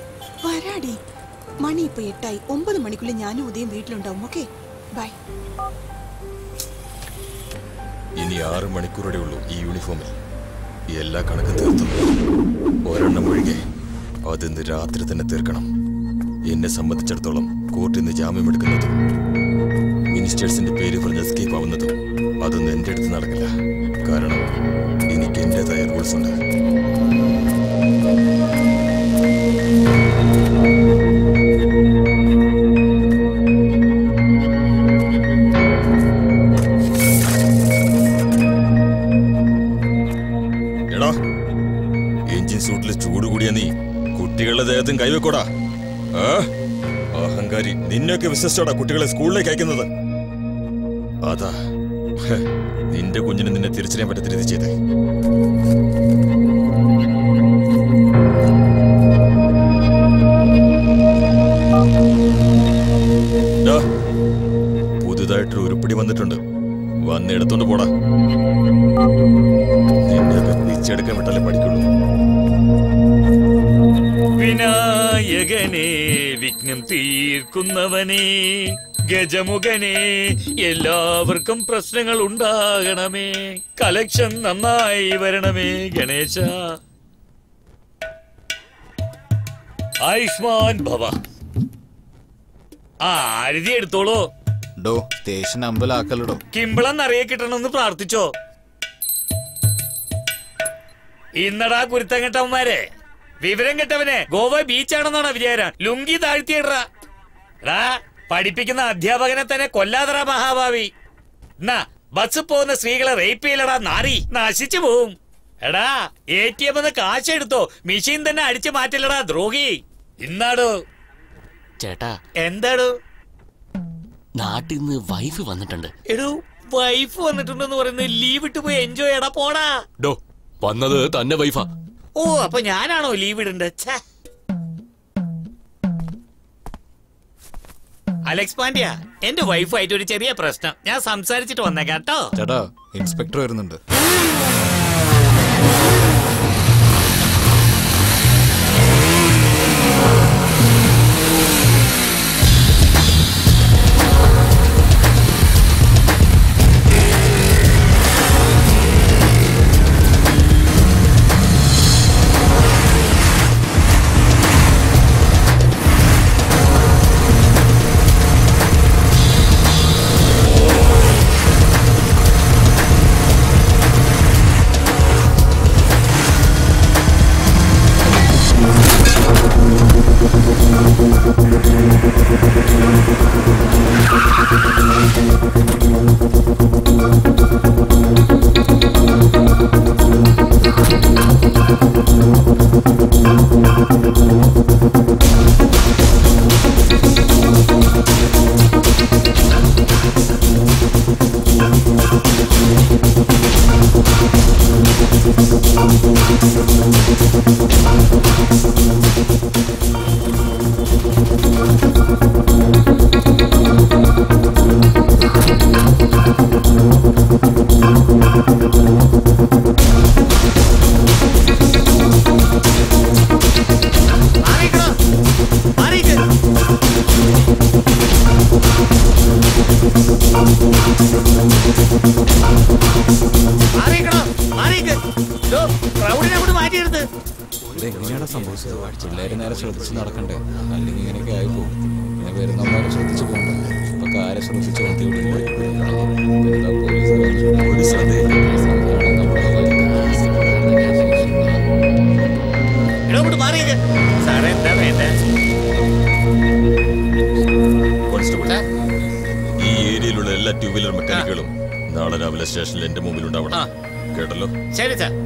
വരാടി. മണി ഇപ്പൊ എട്ടായി. ഒമ്പത് മണിക്കുള്ളിൽ ഞാനും ഉദയം വീട്ടിലുണ്ടാവും. Okay, by. ഇനി ആറ് മണിക്കൂറേ ഉള്ളൂ ഈ യൂണിഫോമിൽ. എല്ലാ കണക്കും തീർത്തു. ഒരെണ്ണം ഒഴികെ അതിന്ന് രാത്രി തന്നെ തീർക്കണം. എന്നെ സംബന്ധിച്ചിടത്തോളം കോർട്ടിൽ നിന്ന് ജാമ്യം എടുക്കുന്നതും മിനിസ്റ്റേഴ്സിന്റെ പേര് പറഞ്ഞ് എസ്കേപ്പ് ആവുന്നതും അതൊന്നും എന്റെ അടുത്ത് നടക്കില്ല. കാരണം എനിക്ക് എന്റേതായ റൂൾസ് ഉണ്ട്. എടാ, എഞ്ചിൻ സൂട്ടിൽ ചൂട് കൂടിയ നീ കുട്ടികളുടെ ദേഹത്തും കൈവെക്കോടാ. അഹങ്കാരി, നിന്നെയൊക്കെ വിശ്വസിച്ചോടാ കുട്ടികളെ സ്കൂളിലേക്ക് അയക്കുന്നത്. അതാ നിന്റെ കുഞ്ഞിന് നിന്നെ തിരിച്ചറിയാൻ പറ്റത്ത രീതി ചെയ്തേ. പുതുതായിട്ടൊരു ഉരുപ്പിടി വന്നിട്ടുണ്ട്, വന്ന് എടുത്തോണ്ട് പോടാ. നിന്നെയൊക്കെ പിച്ചെടുക്കാൻ വിട്ടാലേ പഠിക്കുള്ളൂ. വിനായകനെ, വിഘ്നം തീർക്കുന്നവനെ, ഗജമുഖനെ, എല്ലാവർക്കും പ്രശ്നങ്ങൾ ഉണ്ടാകണമേ, കലക്ഷൻ നന്നായി വരണമേ ഗണേശ. ആയുഷ്മാൻ ഭവ. ആ ആരതി എടുത്തോളൂ. ഡോ സ്റ്റേഷൻ അമ്പലാക്കല്ലോ. കിമ്പളം നിറയെ കിട്ടണമെന്ന് പ്രാർത്ഥിച്ചോ. ഇന്നടാ കുരുത്തം കെട്ടവന്മാരെ, വിവരം കെട്ടവനെ ഗോവ ബീച്ചാണെന്നാണ് വിചാരം. ലുങ്കി താഴ്ത്തിയിടാ. പഠിപ്പിക്കുന്ന അധ്യാപകനെ തന്നെ കൊല്ലാതറ മഹാഭാവി. എന്നാ ബസ് പോകുന്ന സ്ത്രീകളെ റേപ്പ് ചെയ്യലടാ നാറി, നശിച്ചു പോവും. എടാ എ ടി എം കാശ് എടുത്തോ, മെഷീൻ തന്നെ അടിച്ചു മാറ്റില്ലടാ ദ്രോഹി. ഇന്നാടോ ചേട്ടാ. എന്താടോ? നാട്ടിൽ നിന്ന് വൈഫ് വന്നിട്ടുണ്ട്. എടോ വൈഫ് വന്നിട്ടുണ്ടെന്ന് പറയുന്നത് ലീവ് ഇട്ട് പോയി എൻജോയ് ചെയ്യടാ പോടാ. ഡോ വന്നത് തന്നെ വൈഫാ. ഓ അപ്പൊ ഞാനാണോ ലീവ് ഇടണ്ടേ? അലക്സ് പാണ്ഡ്യ, എന്റെ വൈഫായിട്ട് ഒരു ചെറിയ പ്രശ്നം, ഞാൻ സംസാരിച്ചിട്ട് വന്നേക്കാം കേട്ടോ. ചേട്ടാ ഇൻസ്പെക്ടർ വരുന്നുണ്ട്. ഇതെങ്ങനെയാണ് സംഭവിച്ചത്? പിള്ളേര് നേരെ ശ്രദ്ധിച്ച് നടക്കണ്ടേ, അല്ലെങ്കിൽ ഇങ്ങനെയൊക്കെ ആയിപ്പോകും. പിന്നെ വരുന്നവരെ ശ്രദ്ധിച്ചു പോകണ്ടേ. ഇപ്പൊ കാര്യം ശ്രദ്ധിച്ച് വണ്ടി ഈ ഏരിയയിലുള്ള എല്ലാ ടൂ വീലർ മെക്കാനിക്കുകളും നാളെ രാവിലെ സ്റ്റേഷനിൽ എന്റെ മുമ്പിൽ ഉണ്ടാവണം. കേട്ടല്ലോ? ശരി സാർ.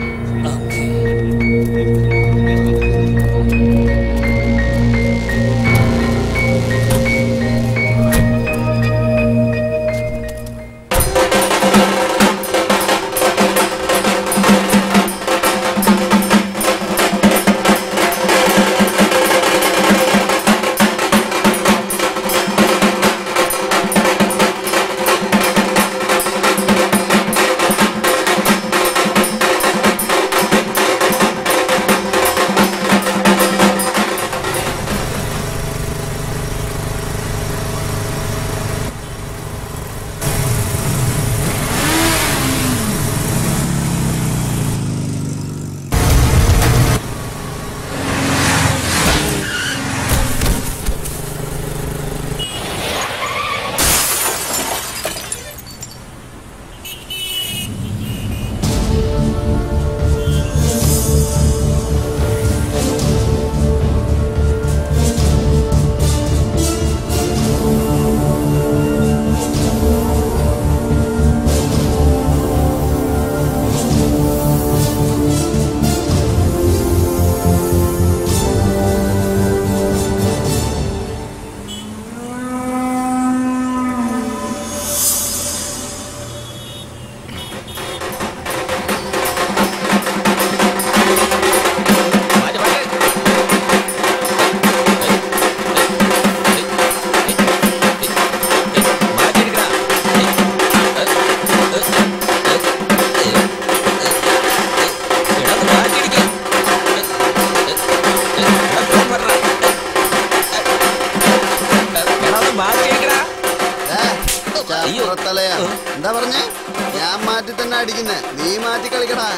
ചാപ്പുറത്തലയാ. എന്താ പറഞ്ഞേ? ഞാൻ മാറ്റി തന്നെ അടിക്കുന്നേ, നീ മാറ്റി കളിക്കടാ.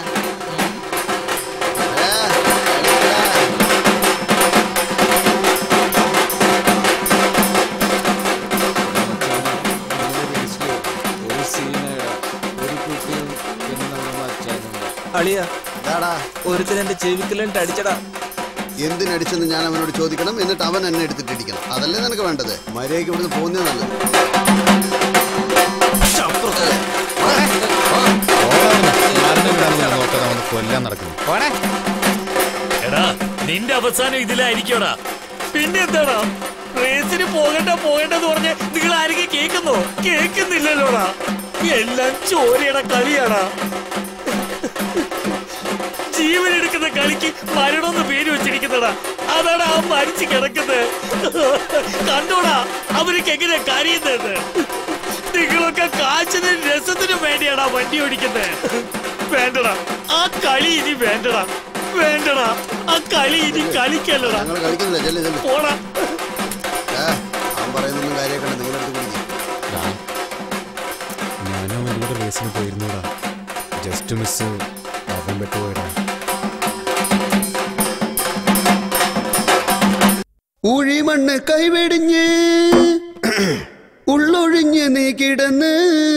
അളിയാ ഒരുത്തൻ എന്റെ ചെവിക്കലിട്ട് അടിച്ചടാ. എന്തിനടിച്ചെന്ന് ഞാൻ അവനോട് ചോദിക്കണം, എന്നിട്ട് അവൻ എന്നെ എടുത്തിട്ട് ഇടിക്കണം. അതല്ലേ നിനക്ക് വേണ്ടത്? മര്യാദയ്ക്ക് ഇവിടുന്ന് പോകുന്നേ നല്ലത്. കൊല്ലാൻ നടക്കുന്നു. എടാ നിന്റെ അവസാനം ഇതിലായിരിക്കോടാ. പിന്നെ എന്താടാ റേസിന് പോകണ്ട പോകണ്ടെന്ന് പറഞ്ഞ് നിങ്ങൾ ആരെങ്കിലും കേൾക്കുന്നോ? കേൾക്കുന്നില്ലല്ലോടാ. എല്ലാം ചോരയുടെ കളിയാടാ. ജീവൻ എടുക്കുന്ന കളിക്ക് മരണമെന്ന് പേര് വെച്ചിരിക്കുന്നടാ. അതാണ് ആ മരിച്ചു കിടക്കുന്നത്. കണ്ടോടാ അവർക്ക് എങ്ങനെ കരയുന്നത്. നിങ്ങളൊക്കെ കാച്ചിനും രസത്തിനും വേണ്ടിയാടാ വണ്ടി ഓടിക്കുന്നത്. വേണ്ടടാ ആ കളി ഇനി വേണ്ടടാ. വേണ്ടടാ ആ കളി ഇനി കളിക്കല്ലടാ. പോടാ. ഞാനോ വലിയ റേസിന് പോയിരുന്നോടാ. ജസ്റ്റ് മിസ് അവൻ പെട്ടുപോയടാ. ഊഴിമണ്ണ് കൈവെടിഞ്ഞ് ഉള്ളൊഴിഞ്ഞ് നീ കിടന്ന്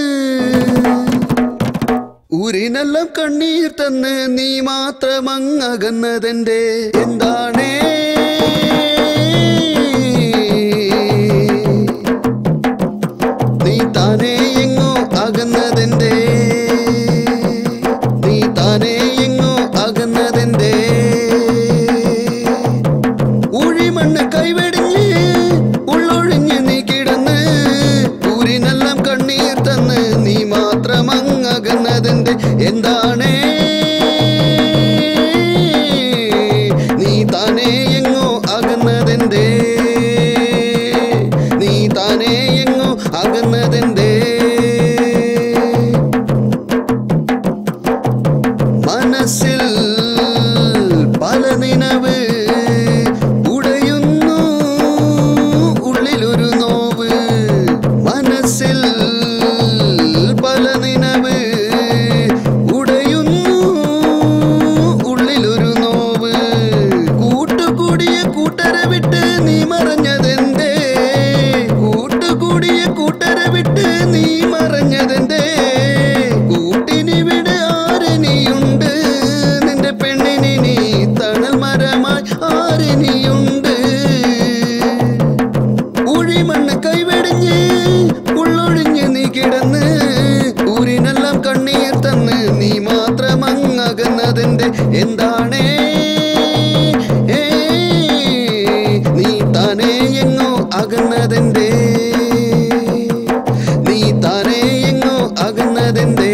ഊരിനെല്ലാം കണ്ണീർ തന്ന് നീ മാത്രമങ്ങകന്നതെന്റെ എന്താണേ നീ താനേ എങ്ങോ അകന്നതെന്റെ നീ താനേ എങ്ങോ അകന്നതെന്റെ ഊഴിമണ്ണ് കൈവെടിഞ്ഞ് ഉള്ളൊഴിഞ്ഞ് നീ കിടന്ന് ഊരിനെല്ലാം കണ്ണീർ തന്ന് നീ മാത്രമങ്ങകന്നതെന്റെ എന്താണേ നീ താനേ എങ്ങോ അകന്നതെന്റെ നീ താനേ എങ്ങോ അകന്നതെന്റെ മനസ്സിൽ പല നിനവ് ഉടയുന്നു ഉള്ളിലൊരു നോവ് മനസ്സിൽ പല നിനവ് ഉടയുന്നു ഉള്ളിലൊരു നോവ് കൂട്ടുകൂടിയ കൂട്ടരെ വിട്ട് നീ മറഞ്ഞതെന്തേ കൂട്ടുകൂടിയ കൂട്ടരെ വിട്ട് നീ മറഞ്ഞതെന്തേ കൂട്ടിനിവിടെ ആരനിയുണ്ട് നിന്റെ പെണ്ണിനി നീ തണൽ മരമായി ആരനിയുണ്ട് ഊഴിമണ്ണ് കൈവെടിഞ്ഞ് ഉള്ളൊഴിഞ്ഞ് നീ കിടന്ന് ഊരിനെല്ലാം കണ്ണീർ തന്ന് നീ മാത്രമങ്ങകന്നതെന്റെ എന്താണേ നീ താനേ എങ്ങോ അകന്നതെന്റെ നീ താനേ എങ്ങോ അകന്നതെന്റെ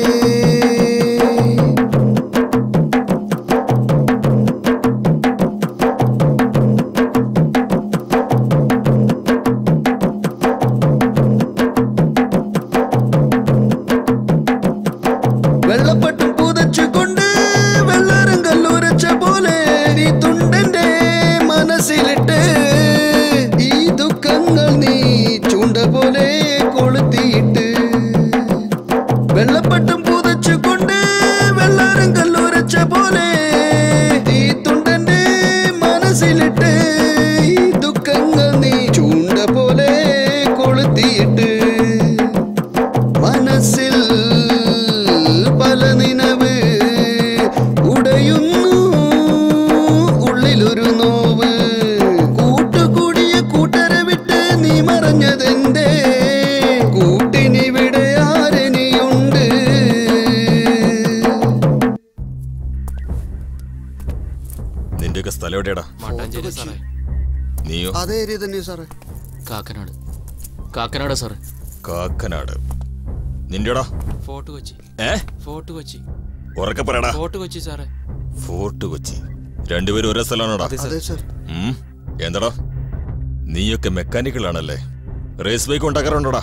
വെള്ളപ്പട്ടും പുതച്ചുകൊണ്ട് വെള്ളാരം കല്ലുരച്ച പോലെ നീ തുണ്ടന്റെ മനസ്സിലിട്ട് ഈ ദുഃഖങ്ങൾ നീ ചൂണ്ട പോലെ കൊളുത്തിയിട്ട് വെള്ളപ്പട്ടും പുതച്ചുകൊണ്ട് വെള്ളാരം കല്ലുരച്ച പോലെ ഈ തുണ്ടന്റെ മനസ്സിലിട്ട് ഈ ദുഃഖങ്ങൾ നീ ചൂണ്ട പോലെ കൊളുത്തിയിട്ട് മനസ്സിൽ പല നിനവ് ഉടയുന്നു ഉള്ളിലൊരു നോവ് കൂട്ടുകൂടിയ കൂട്ടരെ വിട്ട് നീ മറഞ്ഞതെന്തേ കൂട്ടിനിവിടെ ആരനിയുണ്ട് നിന്റെയൊക്കെ സ്ഥലം എവിടെയാടാ? നീയോ? അതേ ഏരിയ തന്നെയാ സാറേ. കാക്കനാട്. കാക്കനാട് സാറേ. കാക്കനാട്. നിന്റെടാ? ഫോർട്ട് കൊച്ചി. ഏ ഫോർട്ട് കൊച്ചി. ഉറക്കെ പറയടാ. ഫോർട്ട് കൊച്ചി സാറേ. ഫോർട്ട് കൊച്ചി. രണ്ടുപേരും ഒരേ സ്ഥലമാണോടാ? എന്താടാ നീയൊക്കെ മെക്കാനിക്കലാണല്ലേ? Raise bike ഉണ്ടാക്കാറുണ്ടോടാ?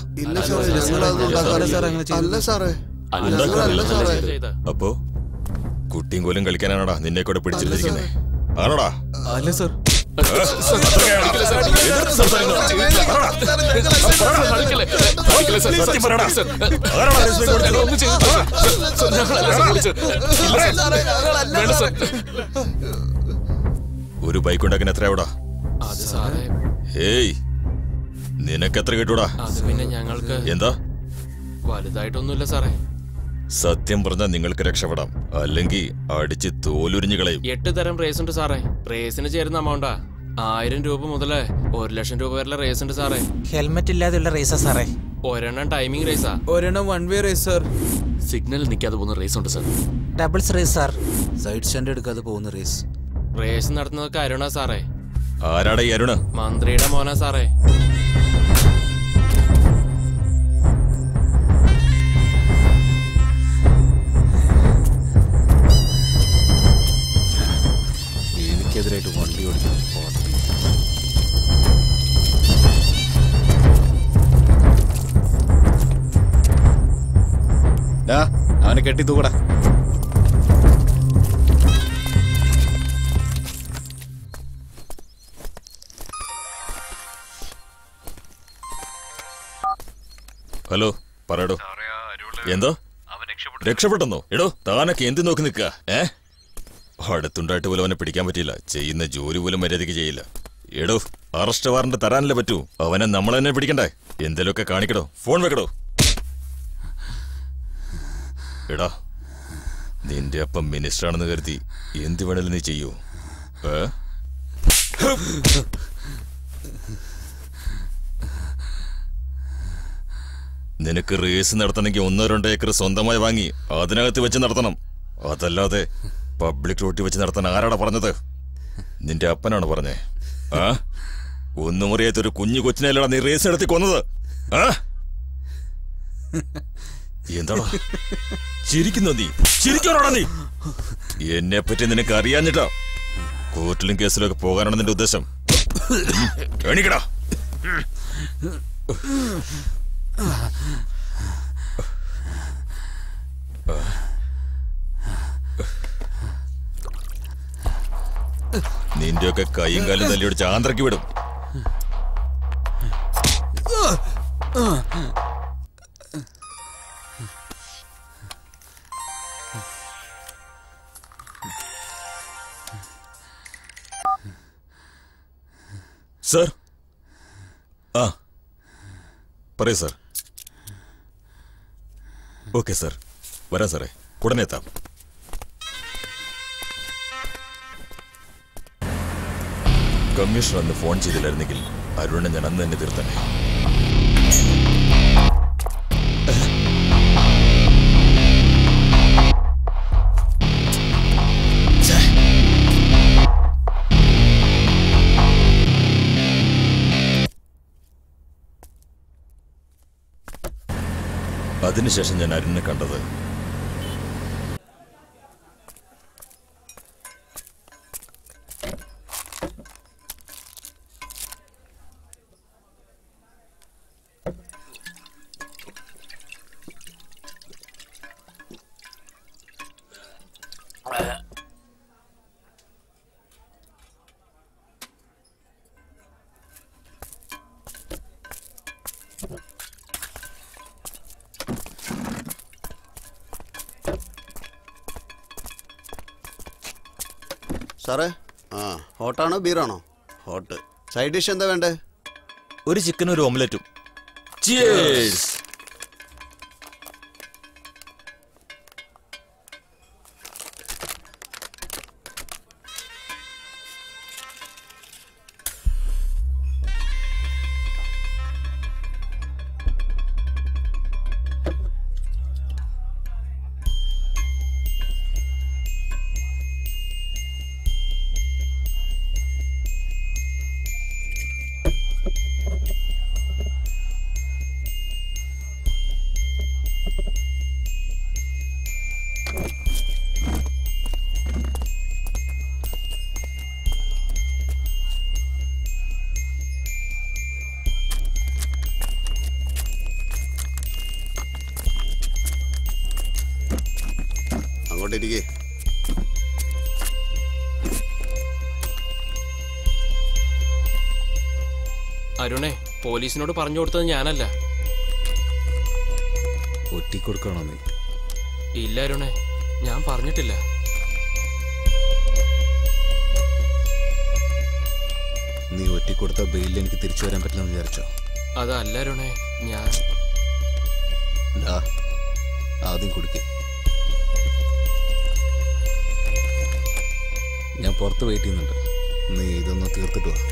അപ്പോ കുട്ടിയും കോലും കളിക്കാനാണോടാ നിന്നെ കൂടെ പിടിച്ചിരിക്കുന്നേ? ആണോടാ? അല്ല സർ. കളിക്കല്ലേ ഒരു ബൈക്ക് ഉണ്ടാക്കാൻ എത്ര എവിടാ? അത് സാറേ, ഏയ് നിനക്ക് എത്ര കിട്ടൂടാ? അത് പിന്നെ ഞങ്ങൾക്ക് എന്താ വലുതായിട്ടൊന്നുമില്ല സാറേ. സത്യം പറഞ്ഞാൽ നിങ്ങൾക്ക് രക്ഷപ്പെടാം, അല്ലെങ്കിൽ അടിച്ച് തോലുരിഞ്ഞു കളയും. എട്ട് തരം റേസ് ഉണ്ട് സാറേ. റേസിന് ചേരുന്ന എമൗണ്ടാ ആയിരം രൂപ മുതല് ഒരു ലക്ഷം രൂപ വരെ റേസ് ഉണ്ട് സാറേ. ഹെൽമെറ്റ് ഇല്ലാതെയുള്ള റേസാ സാറേ. ഒരെണ്ണം ടൈമിംഗ് റേസാ, ഒരെണ്ണം one way race sir. Signal നിൽക്കാതെ പോകുന്ന റേസ് ഉണ്ട് sir. Doubles race sir. Side stand എടുക്കാതെ പോകുന്ന റേസ്. റേസ് നടത്തുന്നതൊക്കെ അരുണ സാറേ. ആരാടാ ഈ അരുണ? മന്ത്രിയുടെ മോനാ സാറേ. എനിക്കെതിരായിട്ട് വണ്ടി ഓടിക്കുന്നു. അവനെ കെട്ടി തൂക്കടാ. ഹലോ, പറയടോ. എന്തോ രക്ഷപ്പെട്ടെന്നോ? എടോ താനൊക്കെ എന്ത് നോക്കി നിൽക്കുക? ഏ അടുത്തുണ്ടായിട്ട് പോലും അവനെ പിടിക്കാൻ പറ്റിയില്ല. ചെയ്യുന്ന ജോലി പോലും മര്യാദയ്ക്ക് ചെയ്യില്ല. എടോ അറസ്റ്റ് വാറന്റ് തരാനല്ലേ പറ്റൂ. അവനെ നമ്മൾ തന്നെ പിടിക്കണ്ടേ? എന്തേലുമൊക്കെ കാണിക്കടോ. ഫോൺ വെക്കടോ. എടാ നിന്റെ അപ്പം മിനിസ്റ്റർ ആണെന്ന് കരുതി എന്ത് വേണേലും നീ ചെയ്യൂ. ഏ നിനക്ക് റേസ് നടത്തണമെങ്കിൽ ഒന്നോ രണ്ടോ ഏക്കർ സ്വന്തമായി വാങ്ങി അതിനകത്ത് വെച്ച് നടത്തണം. അതല്ലാതെ പബ്ലിക് റോട്ടിൽ വെച്ച് നടത്താൻ ആരാടാ പറഞ്ഞത്? നിന്റെ അപ്പനാണ് പറഞ്ഞേ. ആ ഒന്നും അറിയാത്തൊരു കുഞ്ഞു കൊച്ചിനല്ലടാ നീ റേസ് നടത്തി കൊന്നത്. ആ എന്താടാ ചിരിക്കുന്നോ? നീ ചിരിക്കണോടാ? നീ എന്നെ പറ്റി നിനക്ക് അറിയാഞ്ഞിട്ടാ കോർട്ടിലും കേസിലും ഒക്കെ പോകാനാണ് നിന്റെ ഉദ്ദേശം. എണീക്കടാ. നിന്റെയൊക്കെ കൈയും കാലും തല്ലിയൊടിച്ച് ആന്ധ്രയ്ക്ക് വിടും. സർ. ആ പറയൂ സാർ. ഓക്കെ സാർ, വരാം സാറേ, ഉടനെ എത്താം. കമ്മീഷണർ അന്ന് ഫോൺ ചെയ്തില്ലായിരുന്നെങ്കിൽ അരുണിനെ ഞാൻ അന്ന് തന്നെ തീർത്തന്നെ. അതിനുശേഷം ഞാൻ അരുണിനെ കണ്ടത് സാറേ. ആ ഹോട്ടാണോ ബീറാണോ? ഹോട്ട്. സൈഡ് ഡിഷ് എന്താ വേണ്ടേ? ഒരു ചിക്കനും ഒരു ഓംലെറ്റും. ചിയേഴ്സ്. അങ്ങോട്ടിരിക്കേ. അരുണേ, പോലീസിനോട് പറഞ്ഞു കൊടുത്തത് ഞാനല്ല. ഒറ്റിക്കൊടുക്കണോ നീ? ഇല്ല അരുണേ, ഞാൻ പറഞ്ഞിട്ടില്ല. നീ ഒറ്റിക്കൊടുത്ത ബെയിലിൽ എനിക്ക് തിരിച്ചു വരാൻ പറ്റില്ലെന്ന് വിചാരിച്ചോ? അതല്ല അരുണേ, ഞാൻ ആദ്യം കുടിക്കേ. ഞാൻ പുറത്ത് വെയിറ്റ് ചെയ്യുന്നുണ്ട്. നീ ഇതൊന്ന് തീർത്തിട്ട് വാ.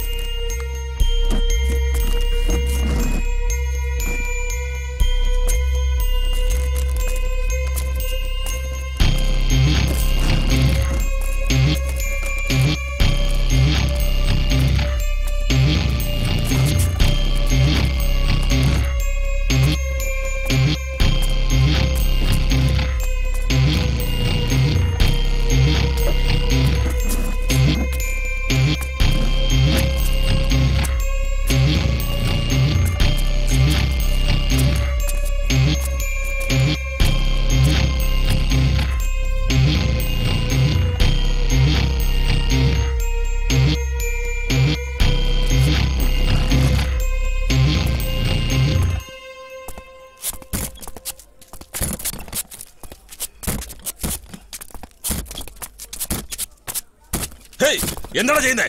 എന്താണ് ചെയ്യുന്നേ?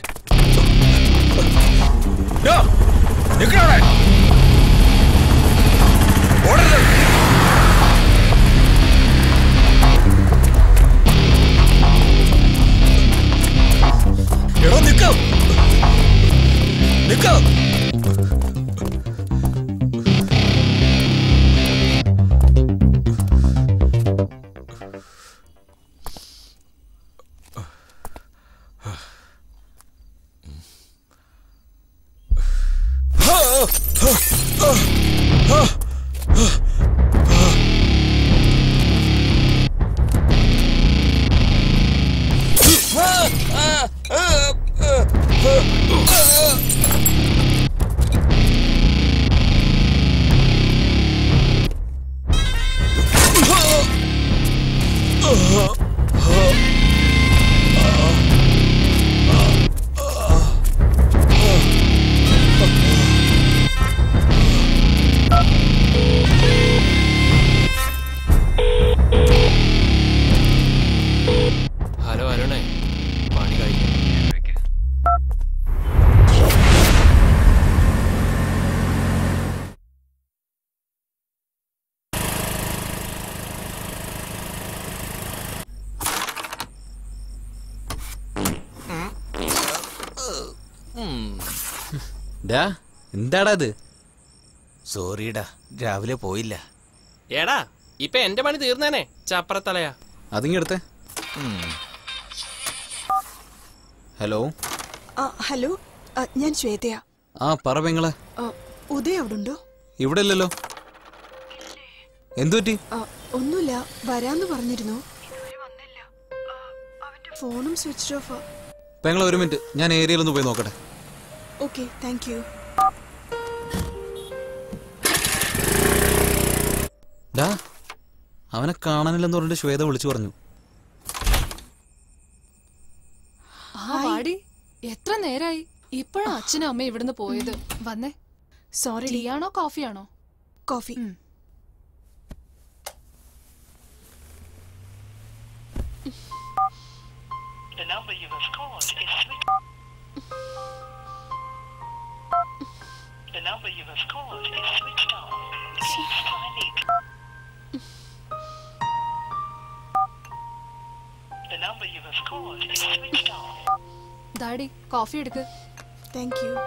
എടോ നിക്കോ നിക്കോ. ഹലോ അരുണേ, പണി കഴിക്കും. എന്താടാ ഇത്? സോറിടാ, രാവിലെ പോയില്ല. എടാ, ഇപ്പൊ എന്റെ പണി തീർന്നേനെ. ചപ്പറത്തലയാ. അതിങ്ങെടുത്തേ. ഹലോ. ഹലോ, ഞാൻ ശ്വേതയാ. ആ പറ പെങ്ങളെ. ഉദയ അവിടെ ഉണ്ടോ? ഇവിടെ ഇല്ലല്ലോ. എന്തു പറ്റി? ഒന്നുമില്ല, വരാന്ന് പറഞ്ഞിരുന്നു. ഫോണും സ്വിച്ച് ഓഫാ. പെങ്ങളെ ഒരു മിനിറ്റ്, ഞാൻ ഏരിയയിലൊന്ന് പോയി നോക്കട്ടെ. Okay, thank you. ഡാ, അവനെ കാണാനില്ലെന്ന് പറഞ്ഞിട്ട് ശ്വേത വിളിച്ചു പറഞ്ഞു. എത്ര നേരായി? ഇപ്പോഴാ അച്ഛനും അമ്മ ഇവിടുന്ന് പോയത്. വന്നേ. സോറി. ടീ ആണോ കോഫിയാണോ? Coffee. The number you have called is switched. The number you have called is switched off. Please try later. The number you have called is switched off. Daddy, coffee എടുക്ക്. Thank you.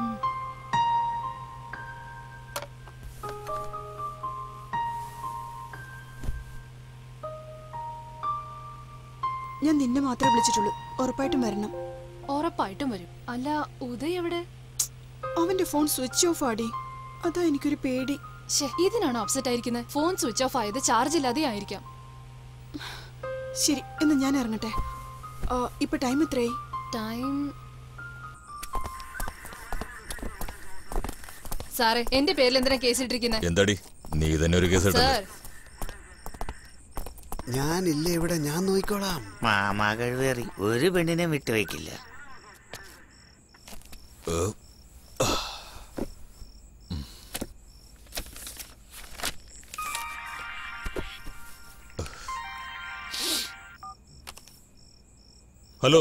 ഞാൻ നിന്നെ മാത്രമേ വിളിച്ചിട്ടുള്ളൂ. ഉറപ്പായിട്ടും വരണം. ഉറപ്പായിട്ടും വരും. അല്ല, ഉദയ് എവിടെ? അവന്റെ ഫോൺ സ്വിച്ച് ഓഫ് ആടി. അതാ എനിക്കൊരു പേടി. ഇതിനാണോ അപ്സെറ്റ് ആയിരിക്കുന്നത്? ഫോൺ സ്വിച്ച് ഓഫ് ആയത് ചാർജ് ഇല്ലാതെ ആയിരിക്കാം. ശരി, എന്ന് ഞാൻ ഇറങ്ങട്ടെ. ഇപ്പൊ ടൈം എത്രയായി? ടൈം സാറേ, എന്റെ പേരിൽ എന്തിനാ കേസ് ഇട്ടിരിക്കുന്നത്? എന്താടി നീ തന്നെ ഒരു കേസ് ഇട്ടത്? ഞാനില്ല ഇവിടെ, ഞാൻ നോക്കിക്കോളാം. മാമാ കഴിവേറി ഒരു പെണ്ണിനെ വിട്ടുവയ്ക്കില്ല. ഹലോ.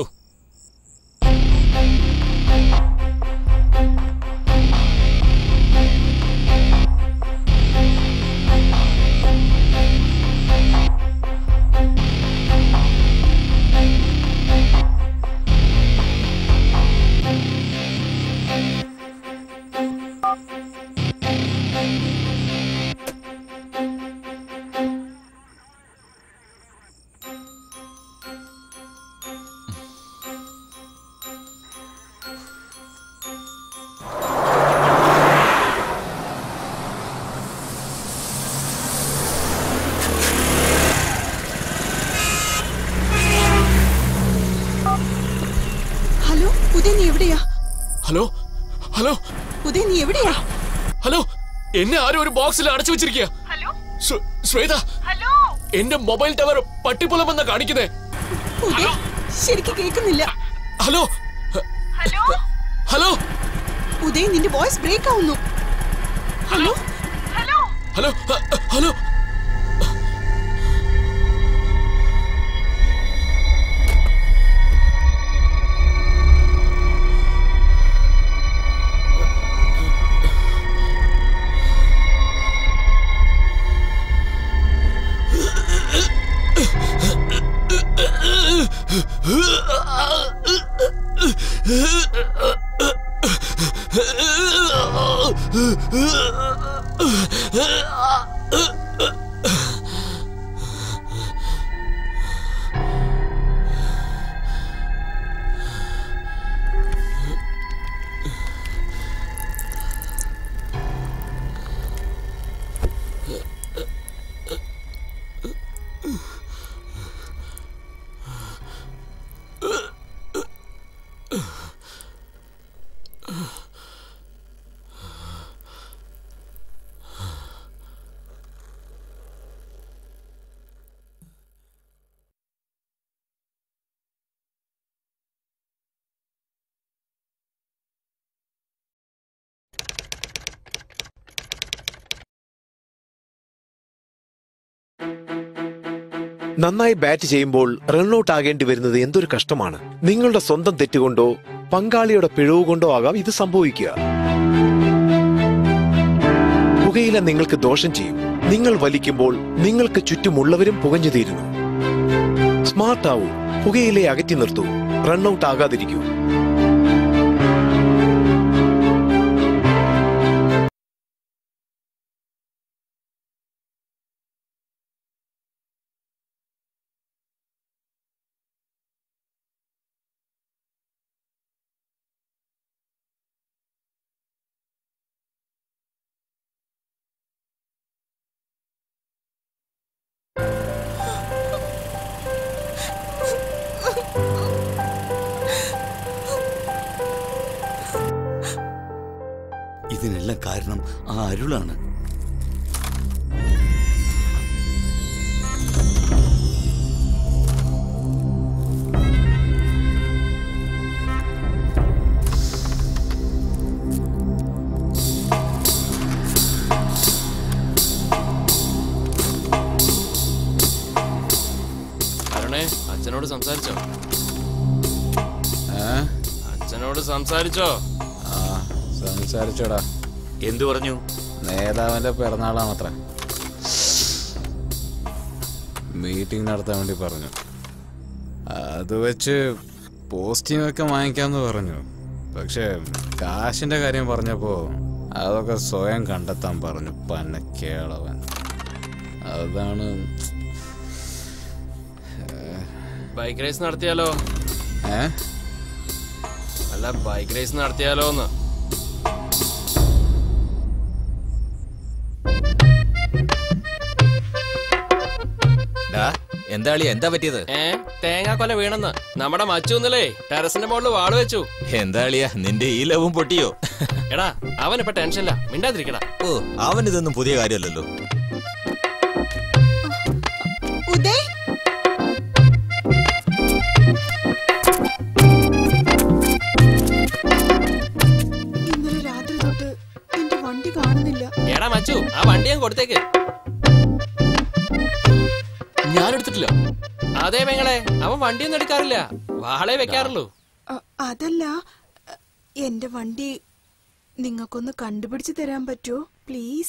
ഹലോ ഹലോ ഉദയ, നീ എവിടെയാ? ഹലോ, എന്നെ ആരും ഒരു ബോക്സിൽ അടച്ചു വെച്ചിരിക്കുക. ശ്വേത, എന്റെ മൊബൈൽ ടവർ പട്ടിപ്പുലമെന്നാ കാണിക്കുന്നേ. ശരിക്കും കേൾക്കുന്നില്ല. ഹലോ ഹലോ ഉദയ, നിന്റെ വോയിസ് ബ്രേക്ക് ആവുന്നു. ഹലോ ഹലോ ഹലോ ഹലോ നന്നായി ബാറ്റ് ചെയ്യുമ്പോൾ റൺഔട്ട് ആകേണ്ടി വരുന്നത് എന്തൊരു കഷ്ടമാണ്. നിങ്ങളുടെ സ്വന്തം തെറ്റുകൊണ്ടോ പങ്കാളിയുടെ പിഴവ് കൊണ്ടോ ആകാം ഇത് സംഭവിക്കുക. പുകയില നിങ്ങൾക്ക് ദോഷം ചെയ്യും. നിങ്ങൾ വലിക്കുമ്പോൾ നിങ്ങൾക്ക് ചുറ്റുമുള്ളവരും പുകഞ്ഞു തീരുന്നു. സ്മാർട്ട് ആവൂ, പുകയിലെ അകറ്റി നിർത്തൂ, റൺഔട്ട് ആകാതിരിക്കൂ. ഇതിനെല്ലാം കാരണം ആ അരുളാണ്. അരുണേ, അച്ഛനോട് സംസാരിച്ചോ? അച്ഛനോട് സംസാരിച്ചോ? സംസാരിച്ചോടാ. എന്തു പറഞ്ഞു? നേതാവിന്റെ പിറന്നാളാണത്ര. മീറ്റിംഗ് നടത്താൻ വേണ്ടി പറഞ്ഞു. അത് വെച്ച് പോസ്റ്റിംഗ് ഒക്കെ വാങ്ങിക്കാന്ന് പറഞ്ഞു. പക്ഷെ കാശിന്റെ കാര്യം പറഞ്ഞപ്പോ അതൊക്കെ സ്വയം കണ്ടെത്താൻ പറഞ്ഞു. പന്ന കേളവൻ. അതാണ്. ബൈക്ക് റേസ് നടത്തിയാലോ? ഏ അല്ല, ബൈക്ക് റേസ് നടത്തിയാലോന്ന്. എന്താളി, എന്താ പറ്റിയത്? ഏ തേങ്ങാക്കൊല വീണെന്ന് നമ്മുടെ മച്ചൂന്നല്ലേ ടെറസിന്റെ മുകളിൽ വാള് വെച്ചു. എന്താളിയാ, നിന്റെ ഈ ലവും പൊട്ടിയോ? എടാ, അവനിപ്പോ ടെൻഷനില്ല, മിണ്ടാതിരിക്കടാ. ഓ, അവൻ ഇതൊന്നും പുതിയ കാര്യമല്ലല്ലോ. ഉദയ്, ഇന്നലെ രാത്രി തൊട്ട് എന്റെ വണ്ടി കാണുന്നില്ല. എടാ മച്ചു, ആ വണ്ടി ഞാൻ കൊടുത്തേക്ക്. ഞാൻ എടുത്തിട്ടില്ല. അതേ പെങ്ങളെ, അവൻ വണ്ടിയൊന്നും എടുക്കാറില്ല. വാളെ വെക്കാറുള്ളൂ. അതല്ല, എന്റെ വണ്ടി നിങ്ങൾക്കൊന്ന് കണ്ടുപിടിച്ച് തരാൻ പറ്റുമോ പ്ലീസ്?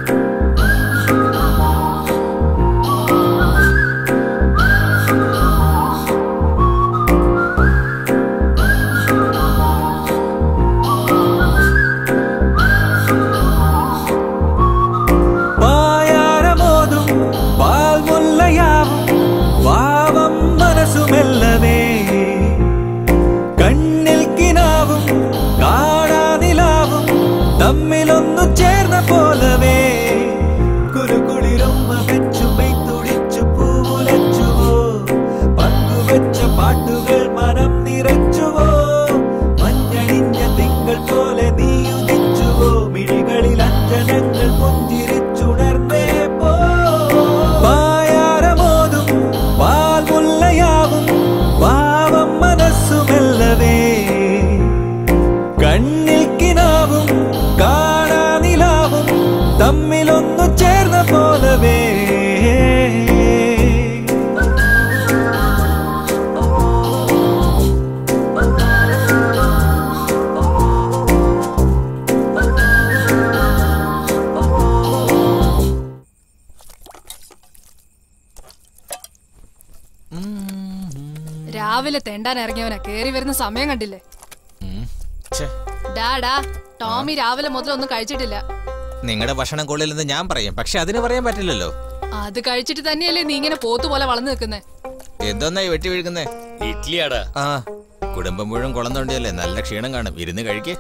തമ്മിലൊന്നു ചേർന്ന പോലവേ കുലുകുളിരൊമ്മ വെച്ചു പെയ്ത്തുടിച്ചു പൂവുലച്ചുവോ പങ്കുവെച്ച പാട്ടുകൾ മനം നിറച്ചുവോ മഞ്ഞണിഞ്ഞ തിങ്കൾ പോലെ നീ ഉദിച്ചുവോ മിഴികളിൽ അഞ്ജനങ്ങൾ പുഞ്ചിരിച്ചുണർന്നേ പോ പായാരമോതും പാൽമുല്ലയാവും പാവം മനസ്സുമെല്ലവേ കണ്ണിൽ കിനാവും കാണാനിലാവും തമ്മിലൊന്നു ചേർന്ന പോലവേ രാവിലെ തെണ്ടാൻ ഇറങ്ങിയവനാ കേറി വരുന്ന സമയം കണ്ടില്ലേ? ഡാഡാ ടോമി രാവിലെ മുതൽ ഒന്നും കഴിച്ചിട്ടില്ല. നിങ്ങളുടെ ഭക്ഷണം കൊള്ളില്ലെന്ന് ഞാൻ പറയും, പക്ഷെ അതിന് പറയാൻ പറ്റില്ലല്ലോ. അത് കഴിച്ചിട്ട് തന്നെയല്ലേ നീ ഇങ്ങനെ പോത്തു പോലെ വളർന്നു നിൽക്കുന്നേ? എന്തോന്നായി വെട്ടി വീഴുന്നേ? ഇഡ്ലിയാടാ. ആ, കുടുംബം മുഴുവൻ കുളന്നോണ്ടിയല്ലേ, നല്ല ക്ഷീണം കാണും. ഇരുന്ന് കഴിക്കേ.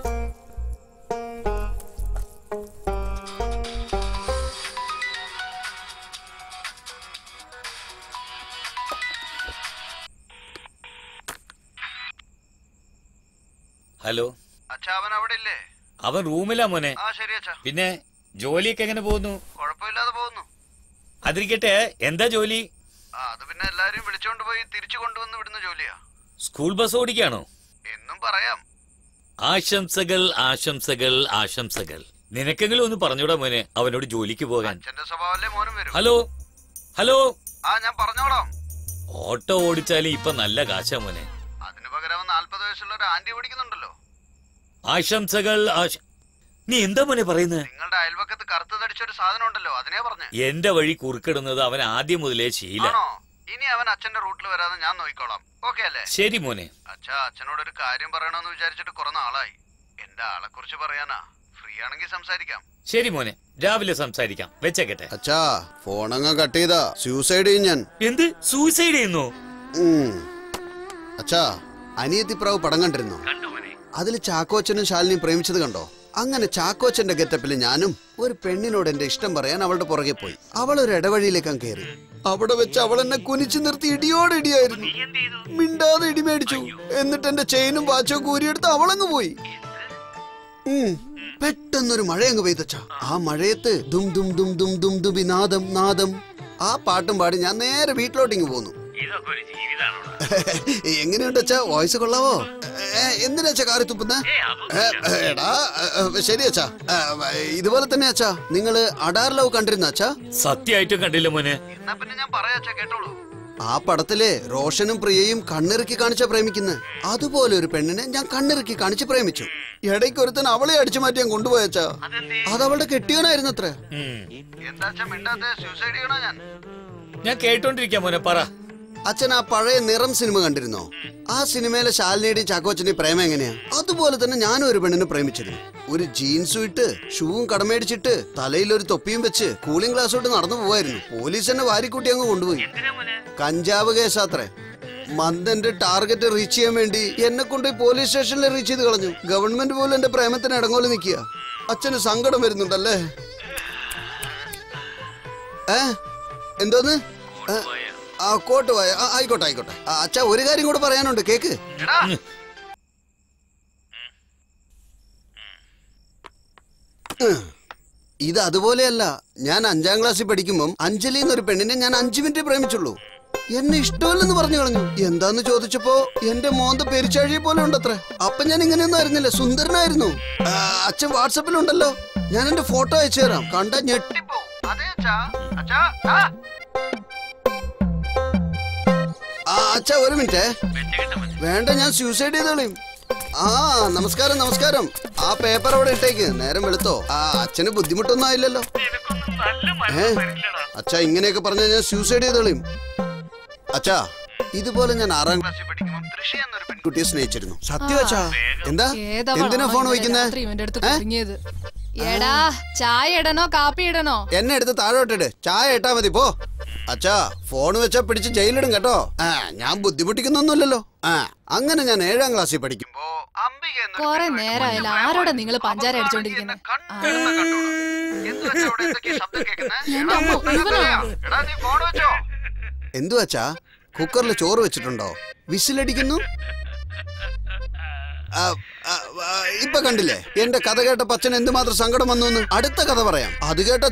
ഹലോ, അവൻ അവിടെ ഇല്ലേ? അവൻ റൂമിലാ മോനെ. പിന്നെ ജോലിയൊക്കെ എങ്ങനെ പോകുന്നു? കുഴപ്പമില്ലാതെ പോകുന്നു. അതിരിക്കട്ടെ, എന്താ ജോലി? അത് പിന്നെ എല്ലാരും വിളിച്ചോണ്ട് പോയി തിരിച്ചു കൊണ്ടുവന്ന് വിടുന്ന ജോലിയാ. സ്കൂൾ ബസ് ഓടിക്കാണോ? എന്നും പറയാം. ആശംസകൾ, ആശംസകൾ, ആശംസകൾ. നിനക്കെങ്കിലും ഒന്ന് പറഞ്ഞൂടാ മോനെ അവനോട് ജോലിക്ക് പോകാൻ. ഹലോ ഹലോ, ആ ഞാൻ പറഞ്ഞോളാം. ഓട്ടോ ഓടിച്ചാലും ഇപ്പൊ നല്ല കാശാ മോനെ. അതിനു പകരം നാല്പത് വയസ്സുള്ള ഒരു ആന്റി ഓടിക്കുന്നുണ്ടല്ലോ. ആശംസകൾ. നീ എന്താ മോനെ പറയുന്നത്? നിങ്ങളുടെ അയൽവക്കത്ത് കറുത്ത് തടിച്ചൊരു സാധനം ഉണ്ടല്ലോ, അതിനെ പറഞ്ഞു. എന്റെ വഴി കുറുക്കിടുന്നത് അവൻ ആദ്യം മുതലേ ശീല. ഇനി അവൻ അച്ഛന്റെ റൂട്ടിൽ വരാതെ ഞാൻ നോക്കിക്കോളാം. ഓക്കെ അല്ലേ? ശരി മോനെ. അച്ഛാ, അച്ഛനോട് ഒരു കാര്യം പറയണമെന്ന് വിചാരിച്ചിട്ട് കുറെ നാളായി. എന്റെ ആളെ കുറിച്ച് പറയാനാ. ഫ്രീ ആണെങ്കിൽ സംസാരിക്കാം. ശരി മോനെ, രാവിലെ സംസാരിക്കാം. വെച്ചേക്കട്ടെ. അച്ഛാ, ഫോണങ്ങ് കട്ട് ചെയ്താ സൂസൈഡ് ചെയ്യും ഞാൻ. എന്ത് സൂസൈഡ് ചെയ്യുന്നു? അച്ഛാ, അനിയത്തിപ്രാവ് പടം കണ്ടിരുന്നു. അതിൽ ചാക്കോച്ചനും ശാലിനിയും പ്രേമിച്ചത് കണ്ടോ? അങ്ങനെ ചാക്കോച്ചന്റെ ഗെറ്റപ്പിൽ ഞാനും ഒരു പെണ്ണിനോട് എന്റെ ഇഷ്ടം പറയാൻ അവളുടെ പുറകെ പോയി. അവൾ ഒരു ഇടവഴിയിലേക്ക് കയറി. അവിടെ വെച്ച് അവൾ എന്നെ കുനിച്ചു നിർത്തി ഇടിയോടെ ഇടിയായിരുന്നു. മിണ്ടാതെ ഇടി മേടിച്ചു. എന്നിട്ട് എന്റെ ചെയിനും വാച്ചും കൂരിയെടുത്ത് അവളങ്ങ് പോയി. പെട്ടെന്നൊരു മഴയങ്ങ് പെയ്തച്ചാ. ആ മഴയത്ത് ദും ദും ദും ദും ദും ദുബി നാദം നാദം ആ പാട്ടും പാടി ഞാൻ നേരെ വീട്ടിലോട്ടിങ്ങ് പോന്നു. എങ്ങനെയുണ്ട് അച്ഛാ, വോയിസ് കൊള്ളാവോ? എന്തിനാച്ചാ കാറി തുപ്പുന്ന? എടാ ശരി അച്ഛാ, ഇതുപോലെ തന്നെ അച്ഛാ. നിങ്ങള് അഡാർ ലവ് കണ്ടിരുന്ന അച്ഛാ? സത്യമായിട്ടും കണ്ടില്ല മോനെ. എന്നാ പിന്നെ ഞാൻ പറയാച്ചാ, കേട്ടോളൂ. ആ പടത്തിലെ റോഷനും പ്രിയയും കണ്ണിറുക്കി കാണിച്ച പ്രേമിക്കുന്നത്, അതുപോലെ ഒരു പെണ്ണിനെ ഞാൻ കണ്ണിറുക്കി കാണിച്ച് പ്രേമിച്ചു. ഇടയ്ക്ക് ഒരുത്തൻ അവളെ അടിച്ചു മാറ്റി ഞാൻ കൊണ്ടുപോയച്ചാ. അത് അവളുടെ കെട്ടിയവനായിരുന്നു അത്ര. ഞാൻ കേട്ടോണ്ടിരിക്കാം മോനെ, പറ. അച്ഛൻ ആ പഴയ നിറം സിനിമ കണ്ടിരുന്നോ? ആ സിനിമയിലെ ശാലിനിയുടെയും ചാക്കോച്ചന്റെയും പ്രേമം എങ്ങനെയാ? അതുപോലെ തന്നെ ഞാനും ഒരു പെണ്ണിനെ പ്രേമിച്ചിരുന്നു. ഒരു ജീൻസും ഇട്ട് ഷൂവും കടമേടിച്ചിട്ട് തലയിൽ ഒരു തൊപ്പിയും വെച്ച് കൂളിംഗ് ഗ്ലാസോട്ട് നടന്നു പോവായിരുന്നു. പോലീസ് എന്നെ വാരിക്കൂട്ടി അങ്ങ് കൊണ്ടുപോയി. കഞ്ചാവ് കേസാത്രേ. മന്ദന്റെ ടാർഗറ്റ് റീച്ച് ചെയ്യാൻ വേണ്ടി എന്നെ കൊണ്ടുപോയി പോലീസ് സ്റ്റേഷനിൽ റീച്ച് ചെയ്ത് കളഞ്ഞു. ഗവൺമെന്റ് പോലും എന്റെ പ്രേമത്തിന് ഇടങ്ങോല് നിൽക്കുക. അച്ഛന് സങ്കടം വരുന്നുണ്ടല്ലേ? ഏ എന്തോന്ന്? ആ കോട്ട് പോയ ആയിക്കോട്ടെ ആയിക്കോട്ടെ. അച്ഛാ, ഒരു കാര്യം കൂടെ പറയാനുണ്ട്, കേക്ക്. ഇത് അതുപോലെയല്ല. ഞാൻ അഞ്ചാം ക്ലാസ്സിൽ പഠിക്കുമ്പം അഞ്ജലി എന്നൊരു പെണ്ണിനെ ഞാൻ അഞ്ചു മിനിറ്റ് പ്രേമിച്ചുള്ളൂ. എന്നെ ഇഷ്ടമല്ലെന്ന് പറഞ്ഞു കളഞ്ഞു. എന്താന്ന് ചോദിച്ചപ്പോ എന്റെ മോന്ത പെരിച്ചാഴിയെ പോലെ ഉണ്ടത്രേ. അപ്പൊ ഞാൻ ഇങ്ങനെയൊന്നും ആയിരുന്നില്ല, സുന്ദരനായിരുന്നു. അച്ഛൻ വാട്സപ്പിലുണ്ടല്ലോ, ഞാൻ എന്റെ ഫോട്ടോ അയച്ചു തരാം. കണ്ട ഞെട്ടിപ്പോ. ആ അച്ഛാ ഒരു മിനിറ്റ് വേണ്ട, ഞാൻ സൂസൈഡ് ചെയ്തോളീം. ആ നമസ്കാരം നമസ്കാരം. ആ പേപ്പർ അവിടെ ഇട്ടേക്ക്, നേരം വെളുത്തോ. ആ അച്ഛന് ബുദ്ധിമുട്ടൊന്നും ആയില്ലല്ലോ. ഏ അച്ഛാ ഇങ്ങനെയൊക്കെ പറഞ്ഞാൽ ഞാൻ സൂസൈഡ് ചെയ്തോളീം. അച്ഛാ ഇതുപോലെ ഞാൻ ആറാം ക്ലാസ്സിൽ പഠിക്കുമ്പോൾ തൃശ എന്നൊരു പെൺകുട്ടിയെ സ്നേഹിച്ചിരുന്നു. സത്യം അച്ഛാ. എന്താ എന്തിനാ ഫോൺ വയ്ക്കുന്നത്? എടാ ചായ ഇടണോ കാപ്പി ഇടണോ? എന്നെ എടുത്ത് താഴോട്ടിട്, ചായ ഇട്ടാ മതി പോ. അച്ഛാ ഫോൺ വെച്ചാ പിടിച്ച് ജയിലിടും കേട്ടോ. ആ ഞാൻ ബുദ്ധിമുട്ടിക്കുന്നൊന്നുമില്ലല്ലോ. ആ അങ്ങനെ ഞാൻ ഏഴാം ക്ലാസ്സിൽ പഠിക്കുമ്പോ കൊറേ നേരമായാലും ആരോടെ നിങ്ങൾ പഞ്ചാര അടിച്ചോണ്ടിരിക്കുന്നത്? എന്തു വച്ചാ കുക്കറിൽ ചോറ് വെച്ചിട്ടുണ്ടോ? വിസിലടിക്കുന്നു. ഇപ്പൊ കണ്ടില്ലേ എന്റെ കഥ കേട്ട പച്ചൻ എന്തുമാത്രം സങ്കടം വന്നു എന്ന്. അടുത്ത കഥ പറയാം. അത് കേട്ട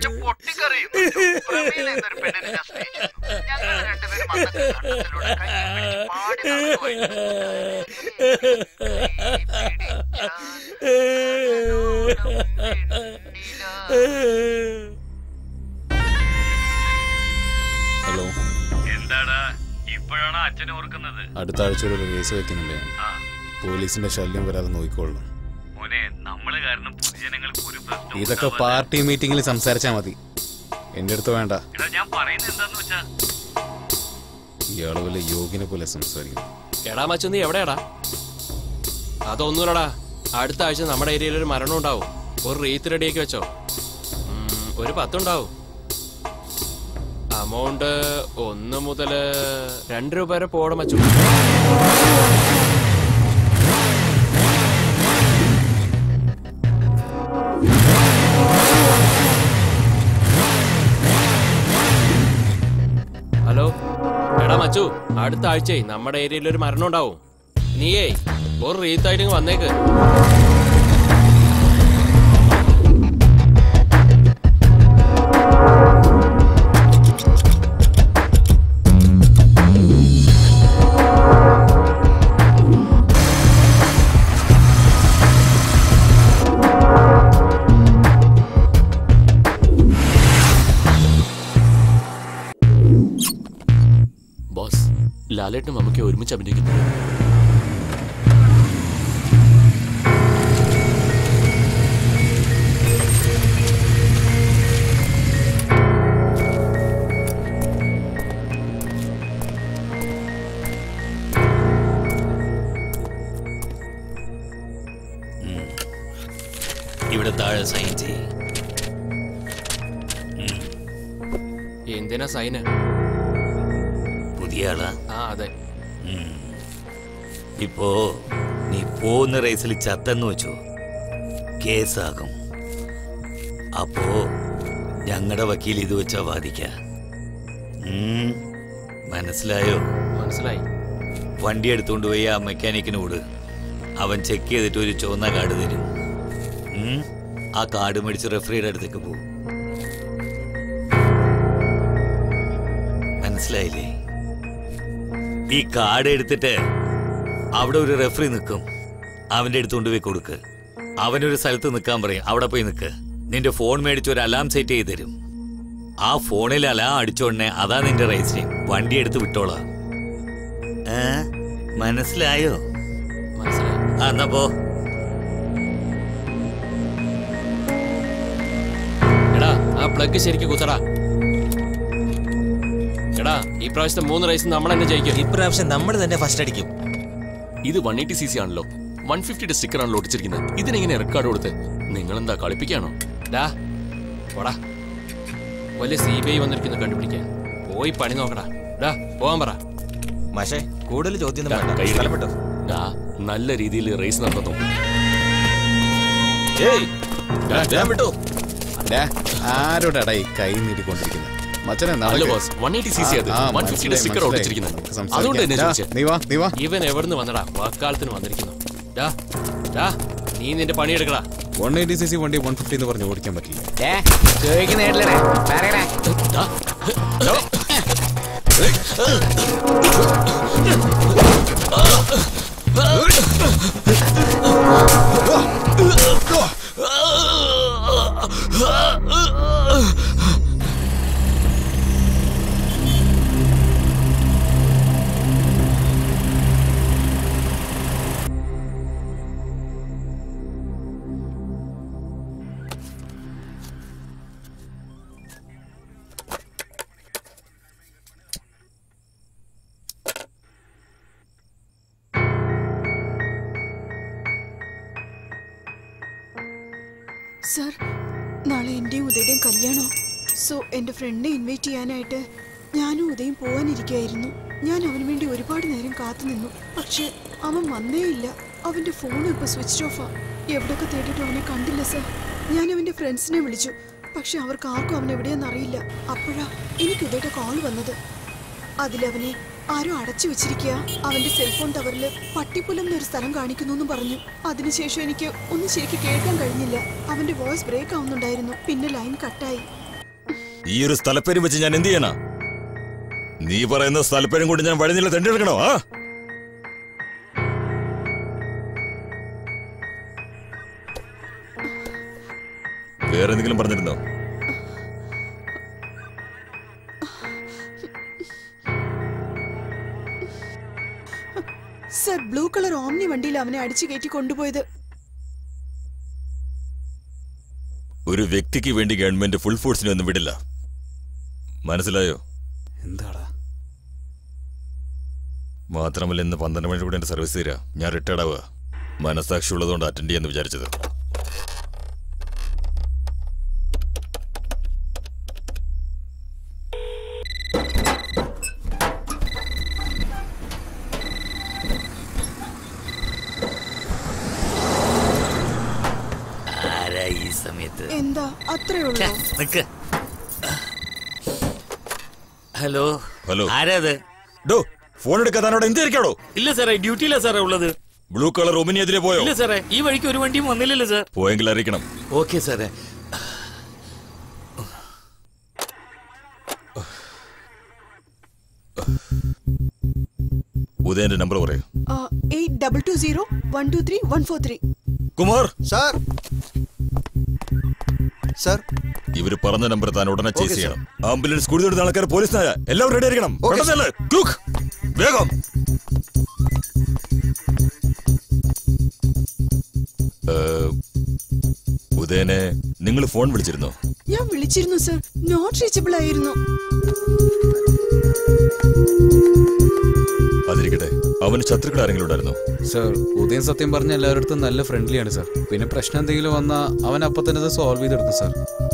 ഹലോ, എന്താടാ ഇപ്പോഴാണ് അച്ഛനെ ഓർക്കുന്നത്? അടുത്ത ആഴ്ച ഒരു കേസ് വെക്കുന്നുണ്ട്. പോലീസിന്റെ ശല്യം വരാതെ നോക്കിക്കൊള്ളണം. ഇതൊക്കെ പാർട്ടി മീറ്റിംഗിൽ സംസാരിച്ചാ മതി, എന്റെ അടുത്ത് വേണ്ട. ഇയാള് വല്ല യോഗിനെ പോലെ സംസാരിക്കുന്നു. എടാ മച്ചു നീ എവിടെയാടാ? അതൊന്നുമില്ലടാ, അടുത്ത ആഴ്ച നമ്മുടെ ഏരിയയിൽ ഒരു മരണം ഉണ്ടാവും. ഒരു റീത്ത് റെഡിയാക്കി വെച്ചോ. ഒരു പത്തുണ്ടാവും. അമൗണ്ട് ഒന്ന് മുതൽ രണ്ട് രൂപ വരെ പോണം മച്ചു. ഹലോ എടാ മച്ചു, അടുത്ത ആഴ്ച നമ്മുടെ ഏരിയയിൽ ഒരു മരണം ഉണ്ടാവും. നീയേ ഒരു റീത്തായിട്ട് വന്നേക്ക്. ലാലേട്ടും നമുക്ക് ഒരുമിച്ച് അഭിനയിക്കുന്നു. ഇവിടെ താഴെ സൈൻ ചെയ്യ്. എന്തിനാ സൈന്? പുതിയ ആളാ? ആ അതെ. ഇപ്പോ നീ പോകുന്ന റേസിൽ ചത്തെന്ന് വെച്ചോ, കേസാകും. അപ്പോ ഞങ്ങളുടെ വക്കീൽ ഇത് വെച്ചാ വാദിക്ക. മനസ്സിലായോ? മനസ്സിലായി. വണ്ടി എടുത്തുകൊണ്ട് പോയി ആ മെക്കാനിക്കിനോട് അവൻ ചെക്ക് ചെയ്തിട്ട് ഒരു ചുവന്ന കാർഡ് തരും. ആ കാർഡ് മേടിച്ച് റെഫറിയുടെ അടുത്തേക്ക് പോകും. മനസ്സിലായില്ലേ? ഈ കാർഡ് എടുത്തിട്ട് അവിടെ ഒരു റെഫറി നിൽക്കും, അവന്റെ അടുത്തുകൊണ്ട് പോയി കൊടുക്ക്. അവനൊരു സ്ഥലത്ത് നിൽക്കാൻ പറയും, അവിടെ പോയി നിൽക്ക്. നിന്റെ ഫോൺ മേടിച്ച് ഒരു അലാം സെറ്റ് ചെയ്ത് തരും. ആ ഫോണിൽ അലാം അടിച്ചോടനെ അതാ നിന്റെ റേസ്. വണ്ടി എടുത്ത് വിട്ടോളാം. മനസ്സിലായോ? മനസ്സിലായി. ആ എന്നാ പോ. എടാ ആ പ്ലഗ് ശരിക്കും കുത്തടാ. എടാ ഈ പ്രാവശ്യത്തെ മൂന്ന് റേസ് നമ്മൾ തന്നെ ജയിക്കും. ഇപ്രാവശ്യം നമ്മൾ തന്നെ ഫസ്റ്റ് അടിക്കും. ഇത് വൺ എയ്റ്റി സി സി ആണല്ലോ, വൺ ഫിഫ്റ്റിയുടെ സ്റ്റിക്കർ ആണല്ലോ ഒട്ടിച്ചിരിക്കുന്നത്. ഇതിനെങ്ങനെ റെക്കോർഡ് കൊടുത്ത് നിങ്ങളെന്താ കളിപ്പിക്കാണോ? ഡാ പോടാ, വലിയ സി ബി ഐ വന്നിരിക്കുന്നു കണ്ടുപിടിക്കാൻ. പോയി പണി നോക്കടാ. ഡാ പോവാൻ പറ. പക്ഷേ കൂടുതൽ ചോദ്യം നല്ല രീതിയിൽ റേസ് നടത്തുന്നു. ആരോടാ ഈ കൈ നീട്ടിക്കൊണ്ടിരിക്കുന്നത്? ഇവൻ എവിടുന്ന് വന്നടാ? വാക്കാലത്തിന് വന്നിരിക്കുന്നു. നീ നിന്റെ പണിയെടുക്കടാ. വൺ എയ്റ്റി സി സി വണ്ടി വൺ ഫിഫ്റ്റി എന്ന് പറഞ്ഞ് ഓടിക്കാൻ പറ്റില്ല. സർ, നാളെ എന്റെയും ഉദയുടെയും കല്യാണം. സോ എന്റെ ഫ്രണ്ടിനെ ഇൻവൈറ്റ് ചെയ്യാനായിട്ട് ഞാനും ഉദയും പോവാനിരിക്കുകയായിരുന്നു. ഞാൻ അവന് വേണ്ടി ഒരുപാട് നേരം കാത്തു നിന്നു. പക്ഷെ അവൻ വന്നേയില്ല. അവന്റെ ഫോൺ ഇപ്പൊ സ്വിച്ച് ഓഫാ. എവിടെയൊക്കെ തേടിയിട്ട് അവനെ കണ്ടില്ല സർ. ഞാൻ അവന്റെ ഫ്രണ്ട്സിനെ വിളിച്ചു. പക്ഷെ അവർക്ക് ആർക്കും അവൻ എവിടെയെന്ന് അറിയില്ല. അപ്പോഴാ എനിക്ക് ഉദയുടെ കോൾ വന്നത്. അതിലവനെ ആരോ അടച്ചു വെച്ചിരിക്കുക. അവന്റെ സെൽഫോൺ ടവറിൽ പട്ടിപ്പുലം എന്നൊരു സ്ഥലം കാണിക്കുന്നു എന്ന് പറഞ്ഞു. അതിനുശേഷം എനിക്ക് ഒന്നും ശരിക്കും കേൾക്കാൻ കഴിഞ്ഞില്ല. അവന്റെ വോയിസ് ബ്രേക്ക് ആവുന്നുണ്ടായിരുന്നു. പിന്നെ ലൈൻ കട്ടായി. ഈ ഒരു സ്ഥലപ്പേരും വെച്ച് ഞാൻ എന്ത് ചെയ്യണ? നീ പറയുന്ന സ്ഥലപ്പേരും കൊണ്ട് ഞാൻ വഴിനില തെണ്ടെടുക്കണോ? ആ വേറെ എന്തെങ്കിലും പറഞ്ഞിരുന്നോ? സർ, ബ്ലൂ കളർ ഓമ്നി വണ്ടിയിൽ അവനെ അടിച്ചു കയറ്റി കൊണ്ടുപോയത്. ഒരു വ്യക്തിക്ക് വേണ്ടി ഗവൺമെന്റ് ഫുൾ ഫോഴ്സിനെ ഒന്നും വിടില്ല, മനസ്സിലായോ? എന്താടാ? മാത്രമല്ല ഇന്ന് പന്ത്രണ്ട് മണി കൂടെ എന്റെ സർവീസ് തീരാ. ഞാൻ റിട്ടയർഡ് ആവുക. മനസ്സാക്ഷി ഉള്ളതുകൊണ്ട് അറ്റൻഡ് ചെയ്യാന്ന് വിചാരിച്ചത്. ഈ സമയത്ത് എന്താ അത്രേ ഉള്ളൂ? ഹലോ ഹലോ, ആരാത്? ഡോ ഫോൺ എടുക്കാതെ എന്തായിരിക്കാടോ? ഇല്ല സാറേ, ഡ്യൂട്ടിയില്ല സാറേ ഉള്ളത്. ബ്ലൂ കളർ ഒമിനി അതിലെ പോയോ? ഇല്ല സാറേ, ഈ വഴിക്ക് ഒരു വണ്ടിയും വന്നില്ലല്ലോ സാർ. പോയെങ്കിൽ അറിയിക്കണം. ഓക്കെ സാറേ. ഉദയന്റെ നമ്പർ പറയൂ. Eight double two zero one two three one four three. Kumar sir. Sir, ഇവര് പറഞ്ഞ നമ്പർ താൻ ഉടനെ ചേസ് ചെയ്യണം. ആംബുലൻസ് കൂടുതൽ ആൾക്കാർ പോലീസിനായ എല്ലാവരും റെഡി ആയിരിക്കണം. വേഗം. ഉദയനെ നിങ്ങൾ ഫോൺ വിളിച്ചിരുന്നോ? ഞാൻ വിളിച്ചിരുന്നു സർ, നോട്ട് റീച്ചബിൾ ആയിരുന്നു. അതിരിക്കട്ടെ, അവന് ശത്രുക്കൾ ആരെങ്കിലും ഉണ്ടായിരുന്നോ? സർ, ഉദയൻ സത്യം പറഞ്ഞ എല്ലാവരുടെ അടുത്തും നല്ല ഫ്രണ്ട്ലിയാണ് സർ. പിന്നെ പ്രശ്നം എന്തെങ്കിലും വന്നാൽ അവൻ അപ്പൊ തന്നെ അത് സോൾവ് ചെയ്തെടുത്തു സർ.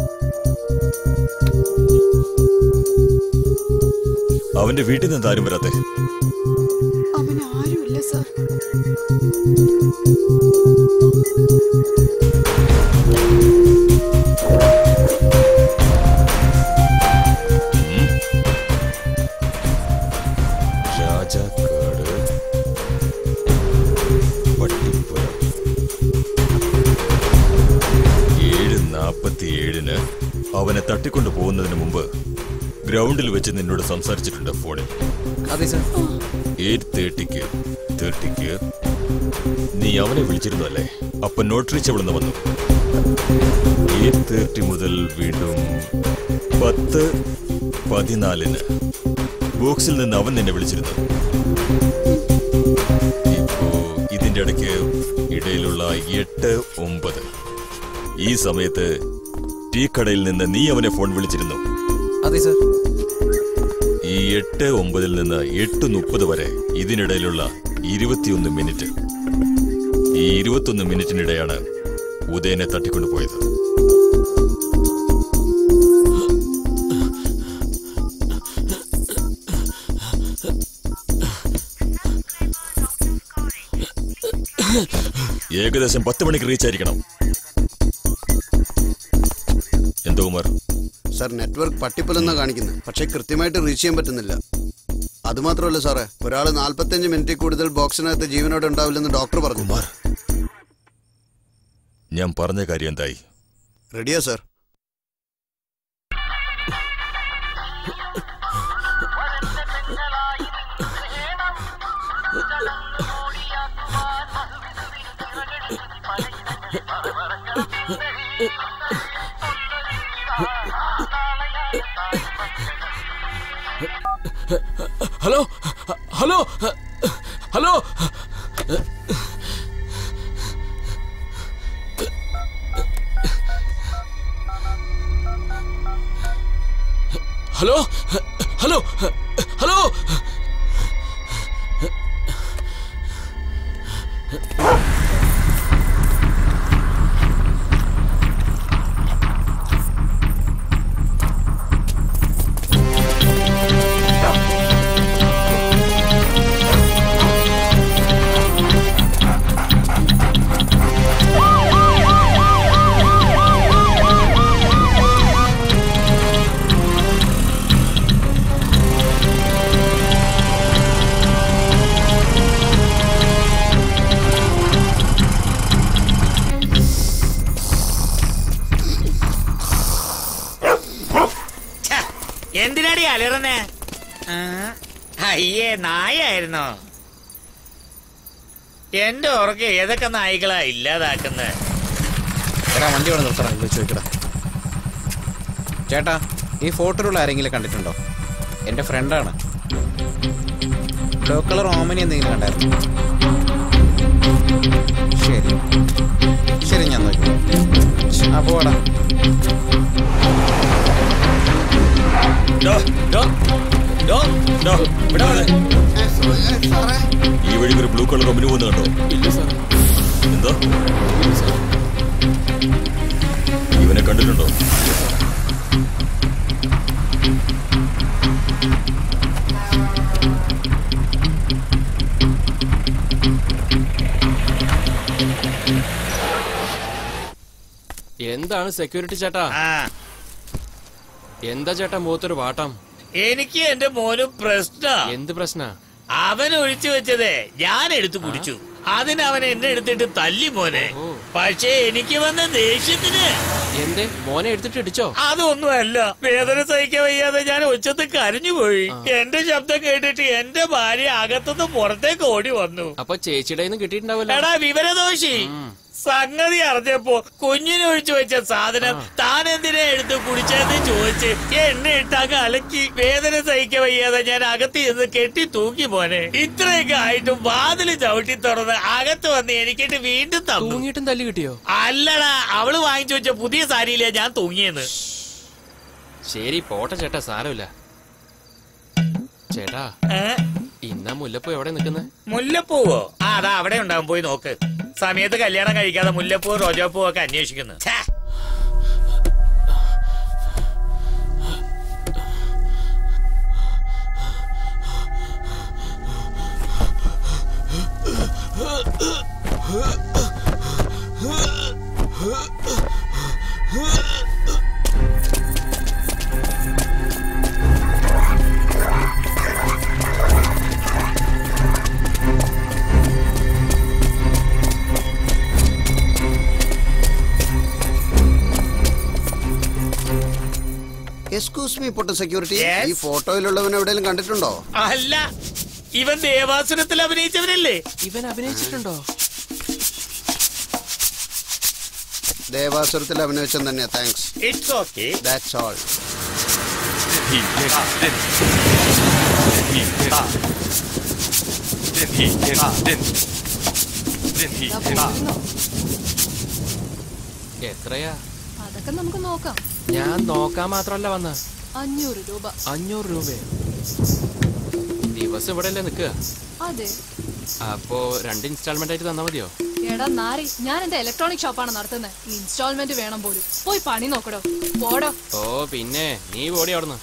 അവന്റെ വീട്ടിൽ നിന്ന് ആരും വരാത്തെ? അവൻ ആരുമില്ല സർ. രാജാക്കാട് പട്ടിപ്പുരം ഏഴ് നാപ്പത്തി ഏഴിന് അവനെ തട്ടിക്കൊണ്ടു പോകുന്നതിന് മുമ്പ് ഗ്രൗണ്ടിൽ വെച്ച് നിന്നോട് സംസാരിച്ചിട്ടുണ്ട് ഫോണിൽ. അതെ സർ. എയ്റ്റ് തേർട്ടിക്ക് തേർട്ടിക്ക് നീ അവനെ വിളിച്ചിരുന്നു അല്ലേ? അപ്പൊ നോട്ട് റീച്ചബിൾ എന്ന് വന്നു. എയ്റ്റ് തേർട്ടി മുതൽ വീണ്ടും പത്ത് പതിനാലിന് ബോക്സിൽ നിന്ന് അവൻ നിന്നെ വിളിച്ചിരുന്നു. ഇപ്പോ ഇതിന്റെ ഇടയ്ക്ക് ഇടയിലുള്ള എട്ട് ഒമ്പത് ഈ സമയത്ത് ടീ കടയിൽ നിന്ന് നീ അവനെ ഫോൺ വിളിച്ചിരുന്നു. അതെ സർ. ഈ എട്ട് ഒമ്പതിൽ നിന്ന് എട്ട് മുപ്പത് വരെ ഇതിനിടയിലുള്ള ഇരുപത്തിയൊന്ന് മിനിറ്റ് ഈ ഇരുപത്തൊന്ന് മിനിറ്റിനിടെയാണ് ഉദയനെ തട്ടിക്കൊണ്ടുപോയത്. ഏകദേശം പത്ത് മണിക്ക് റീച്ച് ആയിരിക്കണം. എന്തോ കുമാർ? സാർ, നെറ്റ്വർക്ക് പട്ടിപ്പലെന്നാ കാണിക്കുന്നത്. പക്ഷെ കൃത്യമായിട്ട് റീച്ച് ചെയ്യാൻ പറ്റുന്നില്ല. അതുമാത്രമല്ല സാറേ, ഒരാൾ നാൽപ്പത്തിയഞ്ച് മിനിറ്റിൽ കൂടുതൽ ബോക്സിനകത്ത് ജീവനോടെ ഉണ്ടാവില്ലെന്ന് ഡോക്ടർ പറഞ്ഞു. കുമാർ, ഞാൻ പറഞ്ഞ കാര്യം എന്തായി? റെഡിയാ sir. Hello hello hello hello hello hello എന്തിനാടി അലറന്നേ? അയ്യേ, നായായിരുന്നോ? എന്റെ ഓർക്ക് ഏതൊക്കെ നായികളാ ഇല്ലാതാക്കുന്നത്? വണ്ടി വേണം നിർത്തണം, ചോദിക്കടാ. ചേട്ടാ, ഈ ഫോട്ടോയിലുള്ള ആരെങ്കിലും കണ്ടിട്ടുണ്ടോ? എൻ്റെ ഫ്രണ്ടാണ്. ബ്ലൂ കളർ ഓമനി എന്തെങ്കിലും കണ്ടായിരുന്നു? ശരി ശരി, ഞാൻ നോക്കി. ആ പോടാ. ഈ വഴി ഒരു ബ്ലൂ കളർ ഒമിനി പോകുന്ന കണ്ടോ? ഇല്ല സാർ. എന്തോ ഇവനെ കണ്ടിട്ടുണ്ടോ? എന്താണ് സെക്യൂരിറ്റി ചേട്ടാ? എന്താ ചേട്ടാ മുഖത്തൊരു വാട്ടം? എനിക്ക് എന്റെ മോനും പ്രശ്ന. എന്ത് പ്രശ്ന? അവൻ ഒഴിച്ചു വെച്ചതേ ഞാൻ എടുത്തു കുടിച്ചു. അതിന് അവൻ എന്നെ എടുത്തിട്ട് തല്ലി മോനെ. പക്ഷേ എനിക്ക് വന്ന ദേഷ്യത്തിന് എന്തേ മോനെ എടുത്തിട്ട് ഇടിച്ചോ? അതൊന്നുമല്ല, വേദന സഹിക്കാൻ വയ്യാതെ ഞാൻ ഒച്ചത്ത് കരഞ്ഞുപോയി. എന്റെ ശബ്ദം കേട്ടിട്ട് എന്റെ ഭാര്യ അകത്തുനിന്ന് പുറത്തേക്ക് ഓടി വന്നു. അപ്പൊ ചേച്ചിയുടെ കിട്ടിയിട്ടുണ്ടാവല്ലോ. എടാ വിവരദോഷി, സംഗതി അറിഞ്ഞപ്പോ കുഞ്ഞിനൊഴിച്ചു വെച്ച സാധനം താൻ എന്തിനാ എടുത്ത് കുടിച്ചെന്ന് ചോദിച്ച് എന്നെ ഇട്ടങ്ങ് അലക്കി. വേദന സഹിക്കാൻ വയ്യാതെ ഞാൻ അകത്ത് ചെന്ന് കെട്ടി തൂക്കി മോനെ. ഇത്രയൊക്കെ ആയിട്ടും വാതില് ചവിട്ടി തുറന്ന് അകത്ത് വന്ന് എനിക്കിട്ട് വീണ്ടും തൂങ്ങിയിട്ടും തല്ലി കിട്ടിയോ? അല്ലടാ, അവള് വാങ്ങിച്ചു വെച്ച പുതിയ സാരിയിലാ ഞാൻ തൂങ്ങിയെന്ന്. ശരി പോട്ടെ ചേട്ടാ, സാരമില്ല. ചേട്ടാ, ഇന്നാ മുല്ലപ്പൂ എവിടെ നിൽക്കുന്നത്? മുല്ലപ്പൂവോ? ആ അതാ അവിടെ ഉണ്ടാവും, പോയി നോക്ക്. സമയത്ത് കല്യാണം കഴിക്കാതെ മുല്ലപ്പൂ റോജാപ്പൂ ഒക്കെ അന്വേഷിക്കുന്നു. എക്സ്ക്യൂസ് മീ പൊട്ട സെക്യൂരിറ്റി, ഈ ഫോട്ടോയിലുള്ളവൻ എവിടെയെങ്കിലും കണ്ടിട്ടുണ്ടോ? അല്ല, ഇവൻ ദേവാസുരത്തിൽ അഭിനയിച്ചവനല്ലേ? ഇവൻ അഭിനയിച്ചിട്ടുണ്ടോ? ദേവാസുരത്തിൽ അഭിനയിച്ചത് തന്നെയാ. Thanks. It's okay. That's all. എത്രയാ? അതൊക്കെ നമുക്ക് നോക്കാം. ഞാൻ നോക്കാൻ മാത്രല്ല വന്ന. അഞ്ഞൂറ് രൂപ. അഞ്ഞൂറ് രൂപയോ? ദിവസം ഇവിടെ അല്ലേ നിക്കുക? അതെ. അപ്പോ രണ്ട് ഇൻസ്റ്റാൾമെന്റ് ആയിട്ട് തന്നാ മതിയോ? എടാ നാരി, ഞാൻ എന്റെ ഇലക്ട്രോണിക് ഷോപ്പാണ് നടത്തുന്നത്. ഇൻസ്റ്റാൾമെന്റ് വേണം പോലും. പോയി പണി നോക്കടോ. പോടോ. ഓ പിന്നെ നീ പോടി അവിടുന്ന്.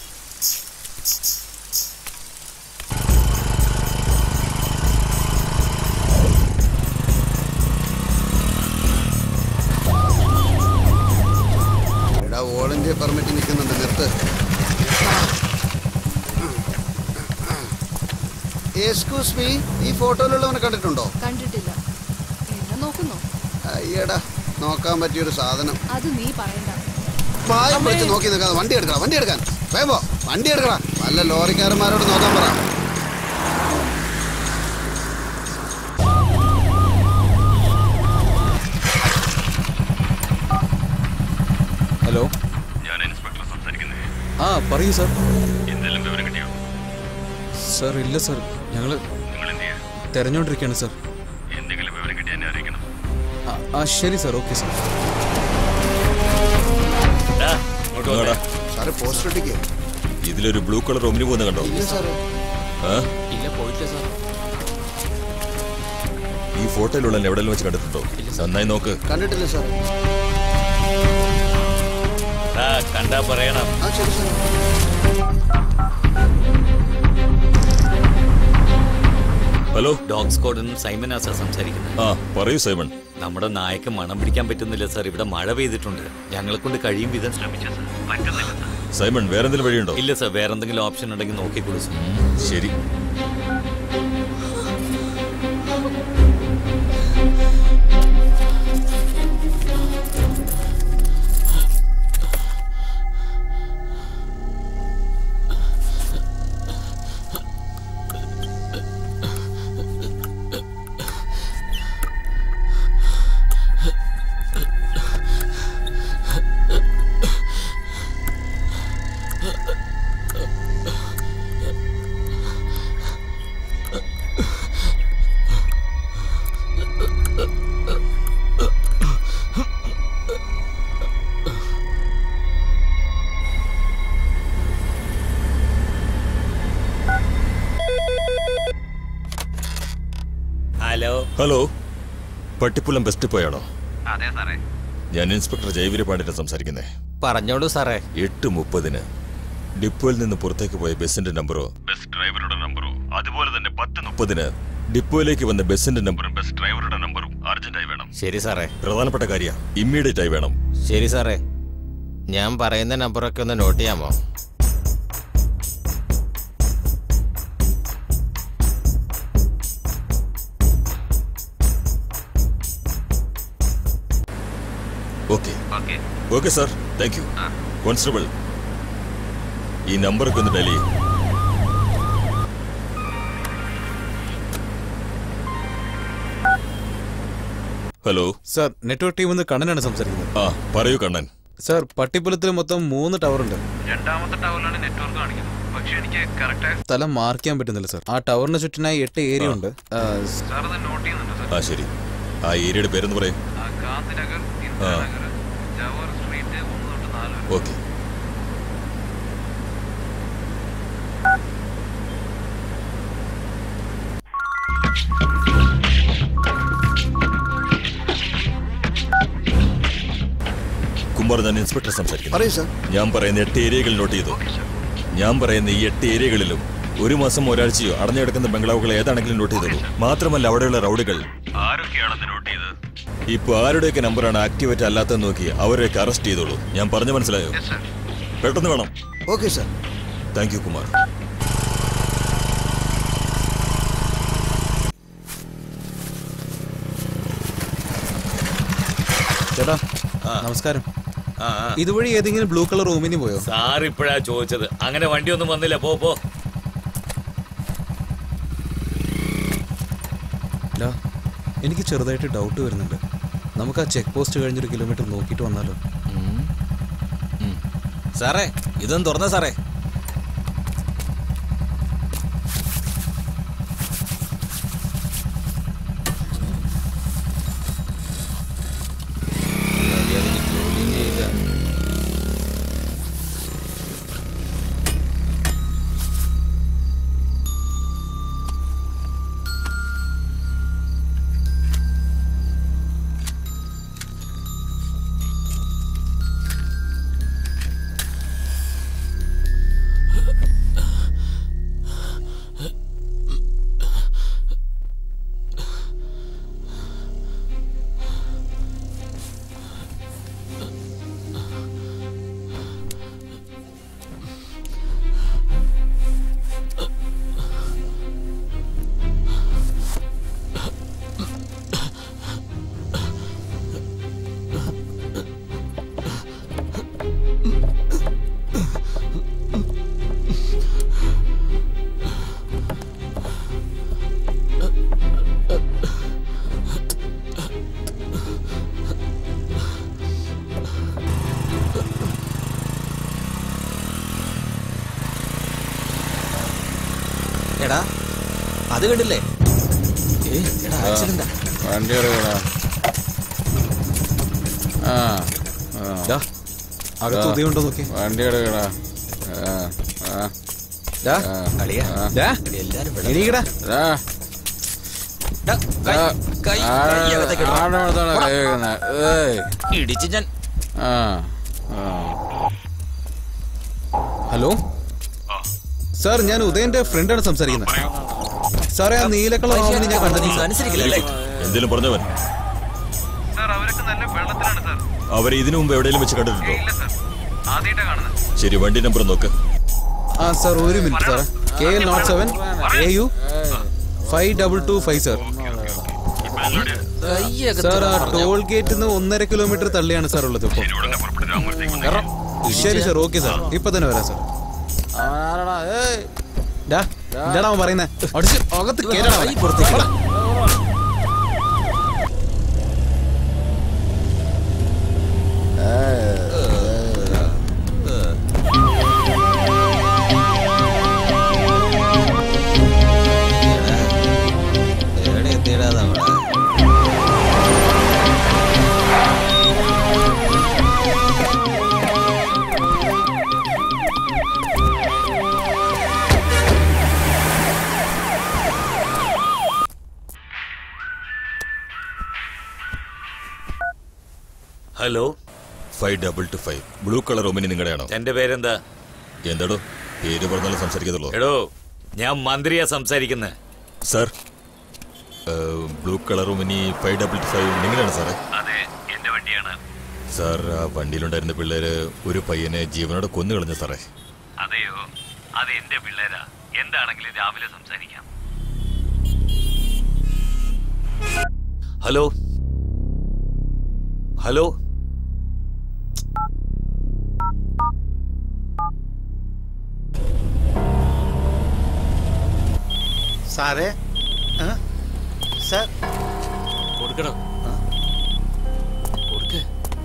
ഓൾ ഇന്ത്യ പെർമിറ്റ് നിൽക്കുന്നുണ്ട്, നിർത്ത്. എക്സ്ക്യൂസ് മീ, ഈ ഫോട്ടോയിലുള്ളവനെ കണ്ടിട്ടുണ്ടോ? കണ്ടിട്ടില്ല. എന്നെ നോക്കുന്നോ? അയ്യടാ, നോക്കാൻ പറ്റിയൊരു സാധനം. അത് നീ പറയണ്ട. പായം വെച്ച് നോക്കി നിൽക്കാതെ വണ്ടി എടുക്കണം. വണ്ടി എടുക്കാൻ വേമ്പോ വണ്ടി എടുക്കണം. വല്ല ലോറിക്കാരന്മാരോട് നോക്കാൻ പറ. ഹലോ, ഞാൻ ഇൻസ്പെക്ടർ സംസാരിക്കുന്നത്. ആ പറയൂ സാർ. എന്തെങ്കിലും വിവരം കിട്ടിയോ? സാർ ഇല്ല സാർ, ഞങ്ങൾ തെരഞ്ഞോണ്ടിരിക്കുകയാണ് സാർ. എന്തെങ്കിലും വിവരം കിട്ടി എന്നെ അറിയിക്കണം. ആ ശരി സാർ, ഓക്കെ സാർ. ഇതിലൊരു ബ്ലൂ കളർ ഒമിനി പോകുന്ന കണ്ടോ? ഈ ഫോട്ടോയിലുള്ള എവിടെയെങ്കിലും വെച്ച് കണ്ടിട്ടുണ്ടോ? നന്നായി നോക്ക്. കണ്ടിട്ടില്ല സാർ. കണ്ടാ പറയണം. ഹലോ, ഡോഗ് സ്ക്വാഡിൽ നിന്ന് സൈമനാ സാർ സംസാരിക്കുന്നത്. ആ പറയൂ സൈമൺ. നമ്മുടെ നായക്ക് മണം പിടിക്കാൻ പറ്റുന്നില്ല സാർ. ഇവിടെ മഴ പെയ്തിട്ടുണ്ട്. ഞങ്ങളെ കൊണ്ട് കഴിയും വിധം ശ്രമിച്ചു സാർ. പറ്റുന്നില്ല സാർ. സൈമൺ, വേറെന്തെങ്കിലും വഴിയുണ്ടോ? ഇല്ല സാർ, വേറെന്തെങ്കിലും ഓപ്ഷൻ ഉണ്ടെങ്കിൽ നോക്കിക്കോളൂ സാർ. ശരി. ഹലോ, പട്ടിപ്പുലം ബെസ്റ്റ് പോയാണോ? അതെ സാറേ. ഞാൻ ഇൻസ്പെക്ടർ ജയവീരപാണ്ഡ്യൻ സംസാരിക്കുന്നേ. പറഞ്ഞോളൂ സാറേ. എട്ട് മുപ്പതിന് ഡിപ്പോയിൽ നിന്ന് പുറത്തേക്ക് പോയ ബസിന്റെ നമ്പറോ ബസ് ഡ്രൈവറുടെ നമ്പറോ അതുപോലെ തന്നെ പത്ത് മുപ്പതിന് ഡിപ്പോയിലേക്ക് വന്ന ബസിന്റെ നമ്പറും ബസ് ഡ്രൈവറുടെ നമ്പറും അർജന്റായി വേണം. ശരി സാറേ. പ്രധാനപ്പെട്ട കാര്യ ഇമ്മീഡിയറ്റ് ആയി വേണം. ശരി സാറേ. ഞാൻ പറയുന്ന നമ്പറൊക്കെ ഒന്ന് നോട്ട് ചെയ്യാമോ? Okay okay sir, thank you. Constable, ഈ നമ്പറൊക്കെ ഒന്ന് ഡയൽ ചെയ്യും. ഹലോ സാർ, നെറ്റ്വർക്ക് ടീമിൽ നിന്ന് കണ്ണനാണ് സംസാരിക്കുന്നത്. ആ പറയൂ കണ്ണൻ. സാർ, പട്ടിപ്പുലത്തിൽ മൊത്തം മൂന്ന് ടവർ ഉണ്ട്. രണ്ടാമത്തെ ടവറിലാണ് നെറ്റ്വർക്ക് കാണിക്കുന്നത്. പക്ഷേ എനിക്ക് കറക്റ്റ് സ്ഥലം മാർക്ക് ചെയ്യാൻ പറ്റുന്നില്ല സാർ. ആ ടവറിന് ചുറ്റിനായി എട്ട് ഏരിയ ഉണ്ട്. സാർ അത് നോട്ട് ചെയ്യുന്നുണ്ട് സാർ. ആ ശരി. ആ ഏരിയയുടെ പേരെന്ന് പറയും. ഗാന്ധിനഗർ, ഇന്ദിരാനഗർ, ജവഹർ സ്ട്രീറ്റ് ഒന്ന് തൊട്ട് നാല്. ഓക്കെ. കുമാർ, ഞാൻ ഇൻസ്പെക്ടർ സംസാരിക്കുന്നു. ഞാൻ പറയുന്ന എട്ട് ഏരിയകൾ നോട്ട് ചെയ്തു. ഞാൻ പറയുന്ന ഈ എട്ട് ഏരിയകളിലും ഒരു മാസം ഒരാഴ്ചയോ അടഞ്ഞു കിടക്കുന്ന ബംഗ്ലാവുകൾ ഏതാണെങ്കിലും നോട്ട് ചെയ്തോളൂ. മാത്രമല്ല അവിടെയുള്ള റൗഡുകൾ ആരൊക്കെയാണെന്ന് നോട്ട് ചെയ്ത് ഇപ്പൊ ആരുടെയൊക്കെ നമ്പറാണ് ആക്ടിവേറ്റ് അല്ലാത്തെന്ന് നോക്കി അവരെയൊക്കെ അറസ്റ്റ് ചെയ്തോളൂ. ഞാൻ പറഞ്ഞു മനസ്സിലായോ? പെട്ടെന്ന് വേണം. Okay sir. Thank you Kumar. ചേട്ടാ നമസ്കാരം. ഇതുവഴി ഏതെങ്കിലും ബ്ലൂ കളർ റൂമിന് പോയോ? സാർ ഇപ്പോഴാ ചോദിച്ചത്. അങ്ങനെ വണ്ടിയൊന്നും വന്നില്ല. പോ പോ. എനിക്ക് ചെറുതായിട്ട് ഡൗട്ട് വരുന്നുണ്ട്. നമുക്ക് ആ ചെക്ക് പോസ്റ്റ് കഴിഞ്ഞൊരു കിലോമീറ്റർ നോക്കിയിട്ട് വന്നാലോ? സാറേ, ഇതൊന്നും തുറന്ന സാറേ. എടാ, അത് കണ്ടില്ലേ? വണ്ടി അകത്ത് ഉദയുണ്ടോ നോക്കി. വണ്ടി എടുക്കടാ. ഇടിച്ച് ഞാൻ. ഹലോ സാർ, ഞാൻ ഉദയന്റെ ഫ്രണ്ടാണ് സംസാരിക്കുന്നത്. സാറേ, ആ നീല കളർ റൂമിന് ഞാൻ കണ്ടിട്ടില്ല. എന്തേലും പറഞ്ഞവൻ അവരെ ഇതിനു മുമ്പ് എവിടെയെങ്കിലും വെച്ച് കണ്ടിട്ടുണ്ടോ? ശരി, വണ്ടി നമ്പർ നോക്ക്. ആ സാർ, ഒരു മിനിറ്റ് സാറേ. K L nought seven A U five double two five sir. Sir, ആ ടോൾ ഗേറ്റിൽ നിന്ന് ഒന്നര കിലോമീറ്റർ തള്ളിയാണ് സാർ ഉള്ളത് ഇപ്പൊ. ശരി സാർ, ഓക്കെ സാർ, ഇപ്പൊ തന്നെ വരാം സാർ. എന്താടാ പറയുന്നേ? അടിച്ച് അകത്ത് കേരള പുറത്തേക്ക്. Hello five double two five blue colour റൂമിന് നിങ്ങളുടെയാണോ? എന്റെ പേരെന്താ? എന്താടോ പേര് പറഞ്ഞാലും സംസാരിക്കത്തുള്ളൂ. എടോ ഞാൻ മന്ത്രിയാ സംസാരിക്കുന്നത്. സാർ ബ്ലൂ കളർ റൂമിനി ഫൈവ് ഡബിൾ ടു ഫൈവ് നിങ്ങളാണ് സാറേ? അതെ, എന്റെ വണ്ടിയാണ്. സാർ ആ വണ്ടിയിലുണ്ടായിരുന്ന പിള്ളേര് ഒരു പയ്യനെ ജീവനോടെ കൊന്നു കളഞ്ഞു സാറേ. അതെയോ? അത് എന്റെ പിള്ളേരാ. എന്താണെങ്കിലും രാവിലെ സംസാരിക്കാം. ഹലോ ഹലോ സാറേ സാർ കൊടുക്കണം കൊടുക്ക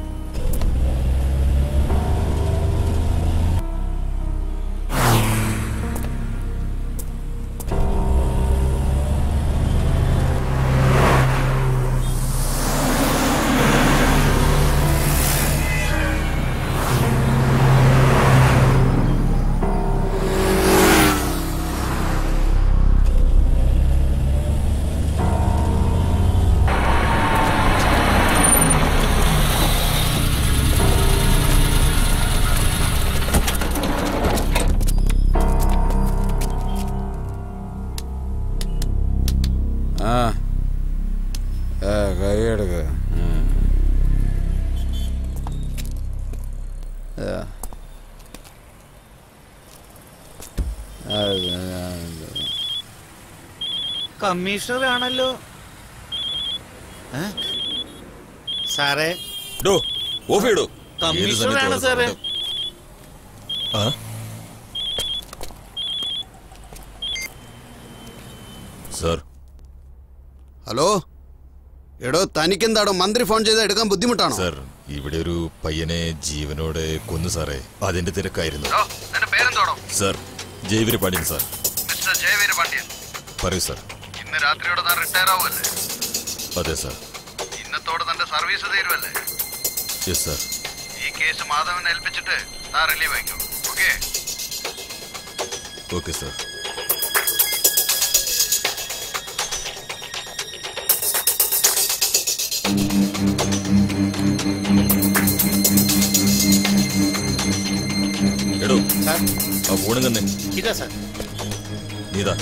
കമ്മീഷണർ ആണല്ലോ സാറേ. കമ്മീഷണർ ആണ് സാറേ. സാർ ഹലോ, എടോ തനിക്കെന്താടോ മന്ത്രി ഫോൺ ചെയ്ത് എടുക്കാൻ ബുദ്ധിമുട്ടാണോ? സാർ ഇവിടെ ഒരു പയ്യനെ ജീവനോടെ കൊന്നു സാറേ, അതിന്റെ തിരക്കായിരുന്നു. Sir Jayaveera Pandyan sir. Mister Jayaveera Pandyan, പറയൂ സാർ. ഇന്ന് രാത്രിയോടെ താൻ റിട്ടയർ ആവുമല്ലേ? അതെ സാർ. ഇന്നത്തോടെ തന്റെ സർവീസ് തീരുമല്ലേ? Yes sir. ഈ കേസ് മാധവനെ ഏൽപ്പിച്ചിട്ട് താൻ റിലീവ് ആയിക്കോ. Okay okay sir. എടോ ആ ഫോണും തന്നെ ഇതാ സാർ. നീതാ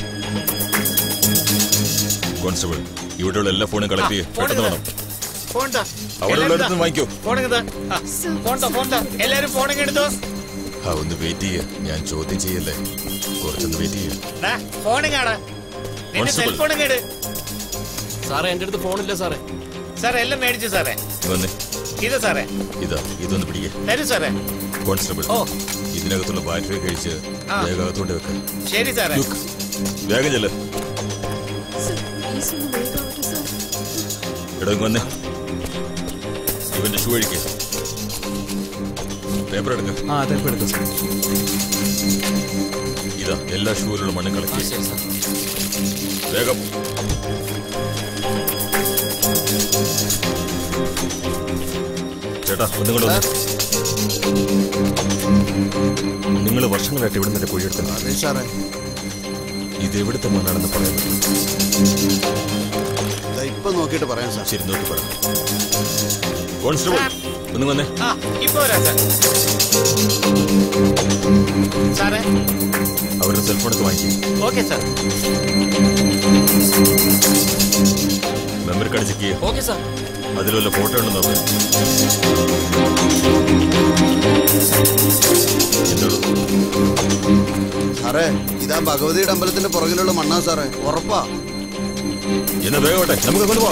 കോൺസ്റ്റബിൾ, ഇവിടെയുള്ള എല്ലാ ഫോണും കളക്ട് ചെയ്യും. പെട്ടെന്ന് വേണം. അവിടെ ഉള്ളവരടുത്ത് വാങ്ങിക്കോ. എല്ലാരും ഫോണിങ് എടുത്തോ. ആ ഒന്ന് വെയിറ്റ് ചെയ്യ, ഞാൻ ചോദ്യം ചെയ്യല്ലേ, കുറച്ചൊന്ന് വെയിറ്റ് ചെയ്യ. സാറേ എന്റെ അടുത്ത് ഫോണില്ല സാറേ. സാറേ എല്ലാം മേടിച്ചു സാറേ. വന്നേ. ഇത് സാറേ. ഇതാ ഇതൊന്ന് പിടിക്കേ. തരൂ സാറേ. കോൺസ്റ്റബിൾ, ഇതിനകത്തുള്ള ബാറ്ററി കഴിച്ച് വേഗത്തോട്ട് വെക്ക. ശരി സാറേ. വേഗം ചെല്ല്. എടോ വന്നേ, ഇവന്റെ ഷൂ അഴിക്ക. പേപ്പർ എടുക്ക. ഇതാ എല്ലാ ഷൂവിലുള്ള മണ്ണും കളക്ട് ചെയ്യും. വേഗം. ചേട്ടാ ഒന്നുകൊണ്ട് വന്നേ. നിങ്ങൾ വർഷങ്ങളായിട്ട് ഇവിടെ നിന്ന് കുഴിയെടുത്തേ. ഇത് എവിടുത്തെ മണ്ണാണെന്ന് പറയാൻ പറ്റും? ഇപ്പൊ നോക്കിയിട്ട് പറയാം സാർ. ശരി, നോക്കി പറയാം. കോൺസ്റ്റബിൾ ഒന്ന് വന്നേ. അവരുടെ സെൽഫോൺ ഒക്കെ വാങ്ങിക്കും. Okay sir. Memory card check ചെയ്യാം. Okay sir. അതിലുള്ള ഫോട്ടോ ഉണ്ടെന്ന് നോക്കാം. സാറേ ഇതാ ഭഗവതിയുടെ അമ്പലത്തിന്റെ പുറകിലുള്ള മണ്ണാ സാറേ, ഉറപ്പാ. എന്നാ വേഗോട്ടെ, നമുക്ക് കൊണ്ടുപോവാം.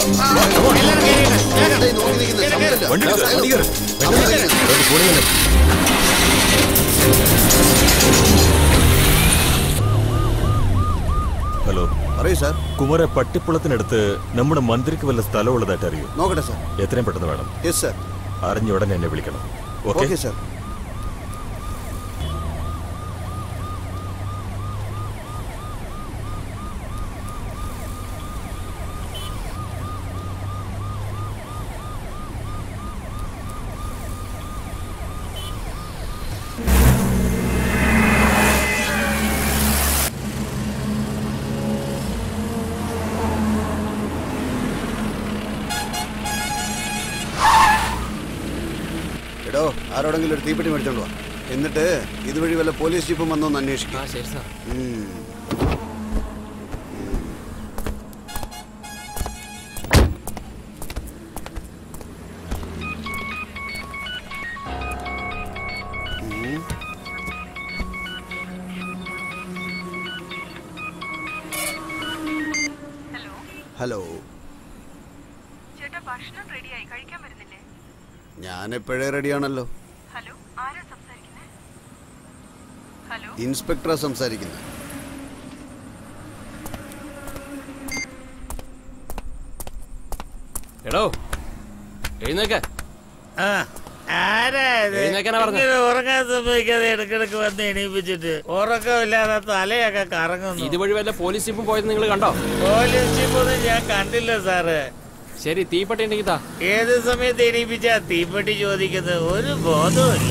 ഹലോ പറയൂ സാർ. കുമര പട്ടിപ്പുളത്തിനടുത്ത് നമ്മുടെ മന്ത്രിക്ക് വല്ല സ്ഥലമുള്ളതായിട്ട് അറിയോ? നോക്കട്ടെ സാർ. എത്രയും പെട്ടെന്ന് വേണം. Yes sir. അറിഞ്ഞ ഉടനെ എന്നെ വിളിക്കണം. Okay sir. ആരോടെങ്കിലും ഒരു തീപ്പെട്ടി മേടിച്ചോണ്ട് വാ. എന്നിട്ട് ഇതുവഴി വല്ല പോലീസ് ജീപ്പും വന്നോന്ന് അന്വേഷിക്കാം. ശരി സാർ. ഹലോ, ചേട്ടാ ഭക്ഷണം റെഡിയായി, കഴിക്കാൻ വരുന്നില്ലേ? ഞാൻ എപ്പോഴേ റെഡിയാണല്ലോ. ഹലോ, ആരാ സംസാരിക്കുന്നേ? ഹലോ, ഇൻസ്പെക്ടറാ സംസാരിക്കുന്നത്. എടോ എഴുന്നേക്ക. ഉറങ്ങാൻ സംഭവിക്കാതെ ഇടക്കിടക്ക് വന്ന് എണീപ്പിച്ചിട്ട് ഉറക്കമില്ലാതെ തലയൊക്കെ കറങ്ങുന്നു. ഇതുവഴി വല്ല പോലീസ് ജീപ്പും പോയത് നിങ്ങൾ കണ്ടോ? പോലീസ് ജീപ്പൊന്നും ഞാൻ കണ്ടില്ല സാറ്. ശരി, തീപ്പെട്ടി ഉണ്ടെങ്കിൽ താ. ഏത് സമയത്ത് എണീപ്പിച്ചാ തീപ്പെട്ടി ചോദിക്കുന്നത്? ഒരു ബോധവുമില്ല.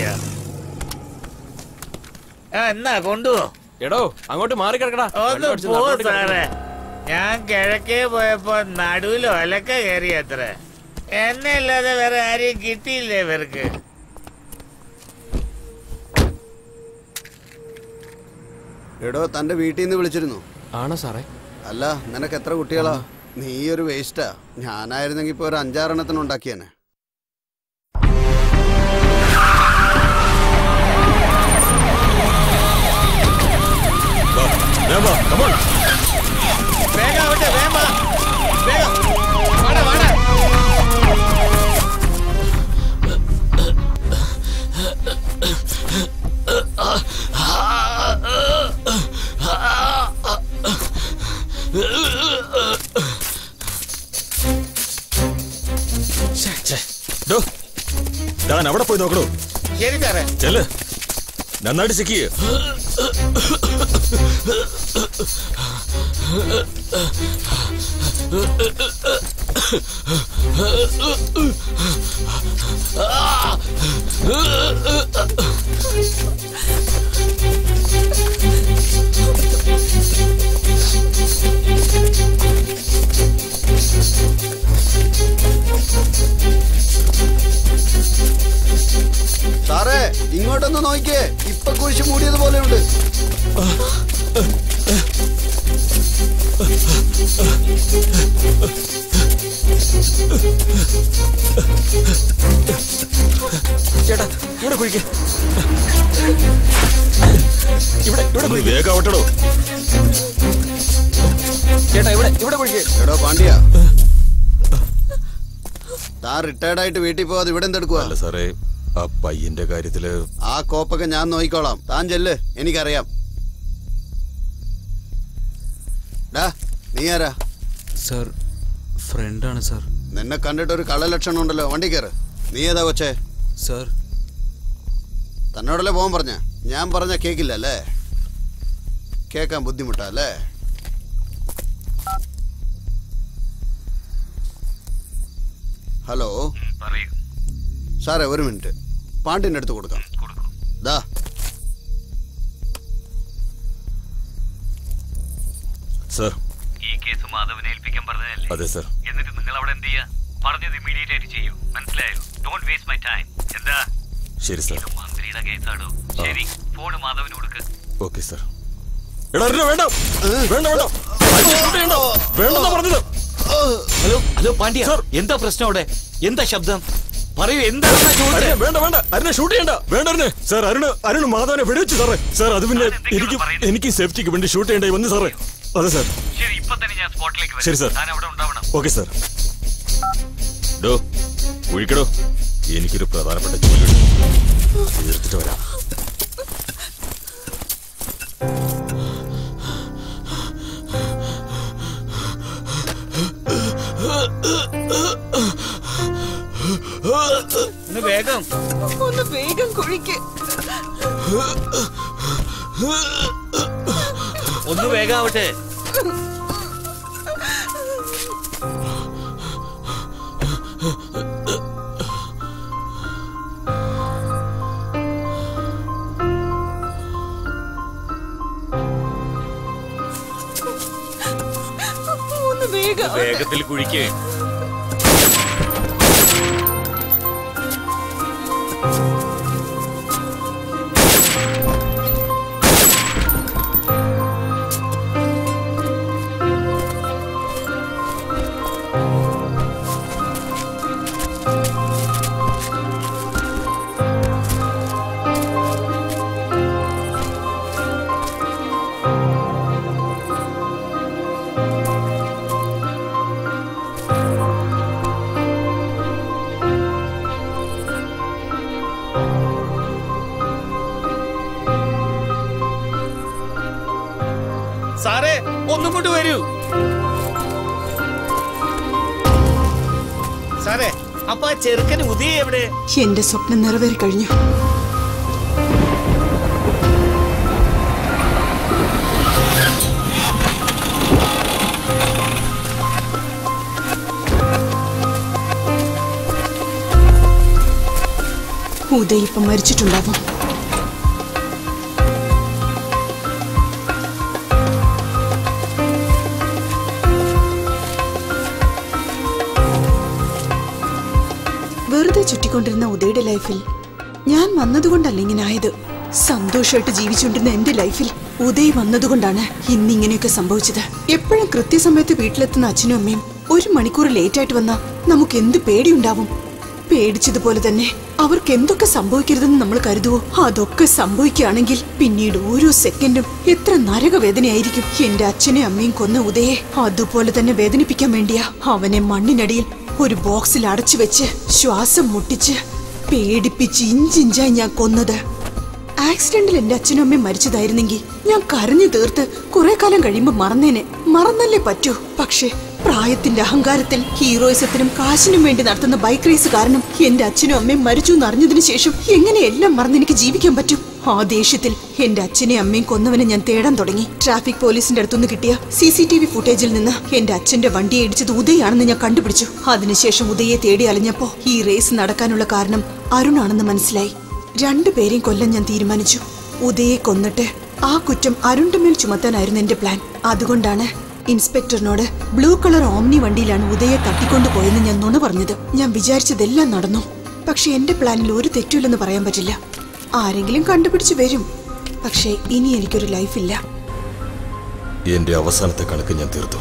ആ എന്നാ കൊണ്ടുപോ. എടോ അങ്ങോട്ട് മാറി കിടക്കടാ. ഒന്ന് പോ സാറേ. ഞാൻ കിഴക്കേ പോയപ്പോ നടുവിൽ ഒലക്ക കയറി അത്ര. എന്നെ അല്ലാതെ വേറെ ആരെയും കിട്ടിയില്ലേ ഇവർക്ക്? എടോ, തന്റെ വീട്ടിൽ നിന്ന് വിളിച്ചിരുന്നു? ആണോ സാറേ? അല്ല, നിനക്ക് എത്ര കുട്ടികളാ? നീ ഒരു വേസ്റ്റാ. ഞാനായിരുന്നെങ്കിൽ ഇപ്പൊ ഒരു അഞ്ചാറെണ്ണത്തിന് ഉണ്ടാക്കിയേനെ. താൻ അവിടെ പോയി നോക്കണോ? ശരി സാറേ. ചെല്ല്, നന്നായിട്ട് ചെക്ക് ചെയ്യ്. സാറേ, ഇങ്ങോട്ടൊന്ന് നോക്കിയേ. ഇപ്പൊ കുഴിച്ച് മൂടിയതുപോലെയുണ്ട്. ചേട്ടാ, ഇവിടെ കുഴിക്ക്. ഇവിടെ ഇവിടെ വേഗം ആവട്ടോ. ചേട്ടാ, ഇവിടെ ഇവിടെ കുഴിക്ക്. എടോ പാണ്ഡ്യ, താൻ റിട്ടയർഡ് ആയിട്ട് വീട്ടിൽ പോവാതെ ഇവിടെ എന്തെടുക്കുക? അല്ല സാറേ, ആ പയ്യന്റെ കാര്യത്തില് ആ കോപ്പൊക്കെ ഞാൻ നോക്കിക്കോളാം. താൻ ചെല്ല്, എനിക്കറിയാം. ഡാ, നീ ആരാ? സർ, ഫ്രണ്ടാണ് സർ. നിന്നെ കണ്ടിട്ട് ഒരു കള്ളലക്ഷണം ഉണ്ടല്ലോ. വണ്ടി കയറ്. നീ ഏതാ കൊച്ചേ? സർ, തന്നോടല്ലേ പോകാൻ പറഞ്ഞ? ഞാൻ പറഞ്ഞ കേക്കില്ല അല്ലേ? കേക്കാൻ ബുദ്ധിമുട്ടാ അല്ലേ? ഹലോ സാറേ, ഒരു മിനിറ്റ്. പാണ്ടിന്റെ അടുത്ത് കൊടുക്കാം. ദാ, സർ, ഈ കേസ് മാധവനെ ഏൽപ്പിക്കാൻ പറഞ്ഞതല്ലേ? അതെ സർ. എന്നിട്ട് നിങ്ങൾ അവിടെ എന്ത് ചെയ്യാ? പറഞ്ഞത് ഇമ്മീഡിയറ്റ് ആയിട്ട് ചെയ്യൂ. മനസ്സിലായോ? Don't waste my time. എന്താ? ശരി സർ. മന്ത്രിയുടെ കേസാണോ? ശരി, ഫോണ് മാധവന് കൊടുക്ക്. Okay sir. എടാ വേണ്ട വേണ്ട വേണ്ട വേണ്ടെന്നാ പറഞ്ഞത്. ഹലോ ഹലോ പാണ്ഡ്യ, എന്താ പ്രശ്നം അവിടെ? എന്താ ശബ്ദം? പറയൂ, എന്താ? വേണ്ട വേണ്ട അരുണെ ഷൂട്ട് ചെയ്യണ്ട. വേണ്ട അരുണെ. സാർ, അരുണ് അരുണ് മാധവനെ വെടിവെച്ചു സാറേ. സാർ, അത് പിന്നെ എനിക്ക് എനിക്ക് സേഫ്റ്റിക്ക് വേണ്ടി ഷൂട്ട് ചെയ്യേണ്ടി വന്നു സാറേ. അതെ സാർ. ശരി, ഇപ്പൊ തന്നെ ഞാൻ സ്പോട്ടിലേക്ക് ശരി സാർ. ഞാൻ അവിടെ ഉണ്ടാവണം. Okay sir. ഡോ ഒഴിക്കടോ, എനിക്കൊരു പ്രധാനപ്പെട്ട ജോലിയുണ്ട്. തീർത്തിട്ട് വരാം. ഒന്ന് വേഗം ഒന്ന് വേഗം കുഴിക്ക്. ഒന്ന് വേഗം ആവട്ടെ. ഒന്ന് വേഗം. വേഗത്തിൽ കുഴിക്കേ. സാറേ ഒന്നും കൊണ്ട് വരൂ. സാറേ അപ്പൊ ആ ചെറുക്കന് ഉദയ എവിടെ? എന്റെ സ്വപ്നം നിറവേറി കഴിഞ്ഞു. ഉദയ് ഇപ്പം മരിച്ചിട്ടുണ്ടാവും. വെറുതെ ചുറ്റിക്കൊണ്ടിരുന്ന ഉദയുടെ ലൈഫിൽ ഞാൻ വന്നതുകൊണ്ടല്ല ഇങ്ങനെ ആയത്. സന്തോഷമായിട്ട് ജീവിച്ചുകൊണ്ടിരുന്ന എന്റെ ലൈഫിൽ ഉദയ് വന്നതുകൊണ്ടാണ് ഇന്നിങ്ങനെയൊക്കെ സംഭവിച്ചത്. എപ്പോഴും കൃത്യസമയത്ത് വീട്ടിലെത്തുന്ന അച്ഛനും അമ്മയും ഒരു മണിക്കൂർ ലേറ്റ് ആയിട്ട് വന്നാ നമുക്ക് എന്ത് പേടിയുണ്ടാവും. പേടിച്ചതുപോലെ തന്നെ അവർക്ക് എന്തൊക്കെ സംഭവിക്കരുതെന്ന് നമ്മൾ കരുതുവോ, അതൊക്കെ സംഭവിക്കുകയാണെങ്കിൽ പിന്നീട് ഓരോ സെക്കൻഡും എത്ര നരകവേദനയായിരിക്കും. എന്റെ അച്ഛനെയും അമ്മയും കൊന്ന ഉദയെ അതുപോലെ തന്നെ വേദനിപ്പിക്കാൻ വേണ്ടിയാ അവനെ മണ്ണിനടിയിൽ ഒരു ബോക്സിൽ അടച്ചു വെച്ച് ശ്വാസം മുട്ടിച്ച് പേടിപ്പിച്ച് ഇഞ്ചിഞ്ചായി ഞാൻ കൊന്നത്. ആക്സിഡന്റിൽ എന്റെ അച്ഛനും അമ്മയും മരിച്ചതായിരുന്നെങ്കിൽ ഞാൻ കരഞ്ഞു തീർത്ത് കുറെ കാലം കഴിയുമ്പോ മറന്നേനെ. മറന്നല്ലേ പറ്റൂ. പക്ഷേ പ്രായത്തിന്റെ അഹങ്കാരത്തിൽ ഹീറോയിസത്തിനും കാശിനും വേണ്ടി നടത്തുന്ന ബൈക്ക് റേസ് കാരണം എന്റെ അച്ഛനും അമ്മയും മരിച്ചു എന്നറിഞ്ഞതിനു ശേഷം എങ്ങനെയെല്ലാം മറന്ന് എനിക്ക് ജീവിക്കാൻ പറ്റും? ആ ദേഷ്യത്തിൽ എന്റെ അച്ഛനെയും അമ്മയും കൊന്നവനെ ഞാൻ തേടാൻ തുടങ്ങി. ട്രാഫിക് പോലീസിന്റെ അടുത്തുനിന്ന് കിട്ടിയ സി സി ടി വി ഫുട്ടേജിൽ നിന്ന് എന്റെ അച്ഛന്റെ വണ്ടിയെ ഇടിച്ചത് ഉദയാണെന്ന് ഞാൻ കണ്ടുപിടിച്ചു. അതിനുശേഷം ഉദയെ തേടി അലഞ്ഞപ്പോ ഈ റേസ് നടക്കാനുള്ള കാരണം അരുണാണെന്ന് മനസ്സിലായി. രണ്ടുപേരെയും കൊല്ലാൻ ഞാൻ തീരുമാനിച്ചു. ഉദയെ കൊന്നിട്ട് ആ കുറ്റം അരുണിന്റെ മേൽ ചുമത്താനായിരുന്നു എന്റെ പ്ലാൻ. അതുകൊണ്ടാണ് ഇൻസ്പെക്ടറിനോട് ബ്ലൂ കളർ ഓംനി വണ്ടിയിലാണ് ഉദയെ തട്ടിക്കൊണ്ടു പോയെന്ന് ഞാൻ നുണ പറഞ്ഞത്. ഞാൻ വിചാരിച്ചതെല്ലാം നടന്നു. പക്ഷെ എന്റെ പ്ലാനിൽ ഒരു തെറ്റില്ലെന്ന് പറയാൻ പറ്റില്ല. ആരെങ്കിലും കണ്ടുപിടിച്ചു വരും. പക്ഷേ ഇനി എനിക്കൊരു ലൈഫില്ല. എന്റെ അവസാനത്തെ കണക്ക് ഞാൻ തീർത്തു.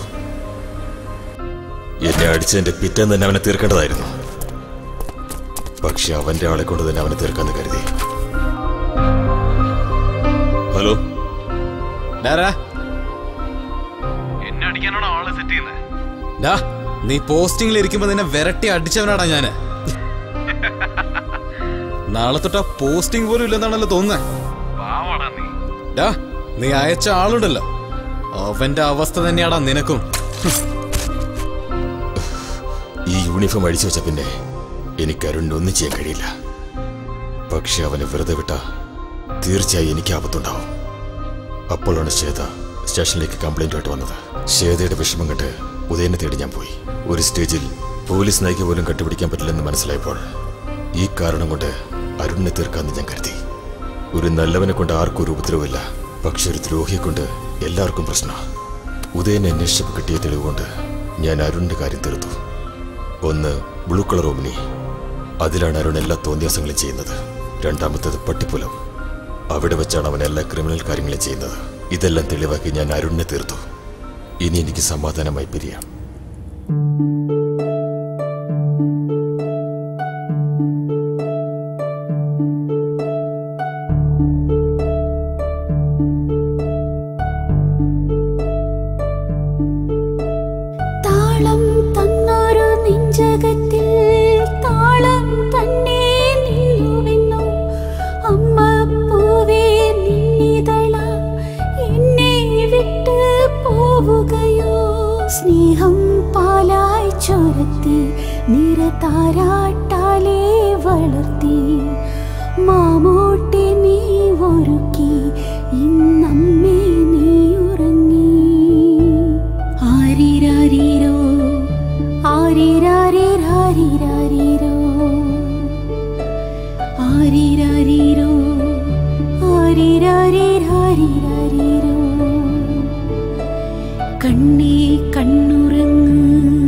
എന്നെ അടിച്ചതിന്റെ പിറ്റേന്ന് തന്നെ അവനെ തീർക്കേണ്ടതായിരുന്നു. പക്ഷെ അവന്റെ ആളെ കൊണ്ട് തന്നെ അവനെ തീർക്കാന്ന് കരുതി. ഹലോ, എന്നെ അടിക്കാനാണോ ആളെ സെറ്റ് ചെയ്യുന്നത്? നീ പോസ്റ്റിംഗിൽ ഇരിക്കുമ്പോ നിന്നെ വിരട്ടി അടിച്ചവനാടാ ഞാന്. നാളെ തൊട്ടാ പോസ്റ്റിംഗ് പോലും ഇല്ലെന്നാണല്ലോ തോന്നുന്നത്. നീ അയച്ച ആളുണ്ടല്ലോ, അവന്റെ അവസ്ഥ തന്നെയാടാ നിനക്കും. ഈ യൂണിഫോം അടിച്ചു വെച്ച പിന്നെ എനിക്ക് അരുണിനൊന്നും ചെയ്യാൻ കഴിയില്ല. പക്ഷെ അവനെ വെറുതെ വിട്ട തീർച്ചയായും എനിക്ക് ആപത്തുണ്ടാവും. അപ്പോഴാണ് ശ്വേത സ്റ്റേഷനിലേക്ക് കംപ്ലൈന്റ് ആയിട്ട് വന്നത്. ശ്വേതയുടെ വിഷമം കണ്ട് ഉദയനെ തേടി ഞാൻ പോയി. ഒരു സ്റ്റേജിൽ പോലീസ് നായിക പോലും കണ്ടുപിടിക്കാൻ പറ്റില്ലെന്ന് മനസ്സിലായപ്പോൾ ഈ കാരണം കൊണ്ട് അരുണിനെ തീർക്കാമെന്ന് ഞാൻ കരുതി. ഒരു നല്ലവനെ കൊണ്ട് ആർക്കും ഒരു ഉപദ്രവമില്ല, പക്ഷെ ഒരു ദ്രോഹിയെ കൊണ്ട് എല്ലാവർക്കും പ്രശ്നമാണ്. ഉദയനെ അന്വേഷിച്ചപ്പോൾ കിട്ടിയ തെളിവ് കൊണ്ട് ഞാൻ അരുണിന്റെ കാര്യം തീർത്തു. ഒന്ന് ബ്ലൂ കളർ ഓമിനി, അതിലാണ് അരുൺ എല്ലാ തോന്നിയാസങ്ങളും ചെയ്യുന്നത്. രണ്ടാമത്തേത് പട്ടിപ്പുലം, അവിടെ വെച്ചാണ് അവൻ എല്ലാ ക്രിമിനൽ കാര്യങ്ങളും ചെയ്യുന്നത്. ഇതെല്ലാം തെളിവാക്കി ഞാൻ അരുണിനെ തീർത്തു. ഇനി എനിക്ക് സമാധാനമായി പിരിയാം. താളം തന്നൊരു നെഞ്ചകത്തിൽ താളം തന്നെ നിന്നുവെന്നു അമ്മ പൂവേ നിന്നിതള എന്നെ വിട്ട് പോവുകയോ. സ്നേഹം പാലായി ചൊരത്തി നിറതാരാട്ടാലെ വളർത്തി മാമോട്ടെ നീ ഒരുക്കി ഇന്നമ്മേ നീ ഉറങ്ങി. ആരിരാരിരോ ആരിരാരിരാരിരാരിരോ ആരിരാരിരോ ആരിരാരിരാരിരാരിരോ. കണ്ണേ കണ്ണുറങ്ങ്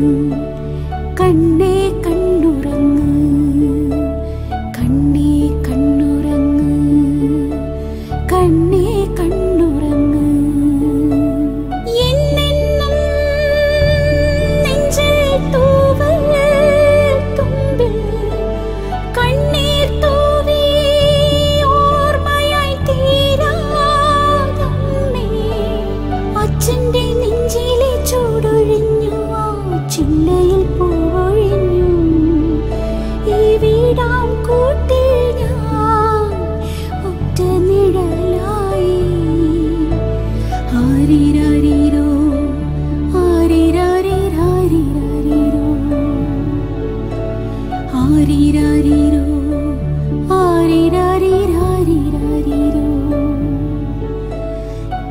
കണ്ണേ കണ്ണുറങ്ങ് കണ്ണേ കണ്ണുറങ്ങ് കണ്ണേ കണ്ണുറങ്ങ്. എന്നെന്നും നെഞ്ചിൽ തൂവൽ തുമ്പിൽ കണ്ണീർ തൂവി ഓർമ്മയായി തീരാതമ്മേ. അച്ഛൻ്റെ നെഞ്ചിലെ ചൂടൊഴിഞ്ഞു, ആ ചില്ലയിൽ പൂവൊഴിഞ്ഞു. ഈ വീടാം കൂട്ടിൽ ഞാൻ ഒറ്റ നിഴലായി. ആരിരാരി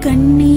കണ്ണീർ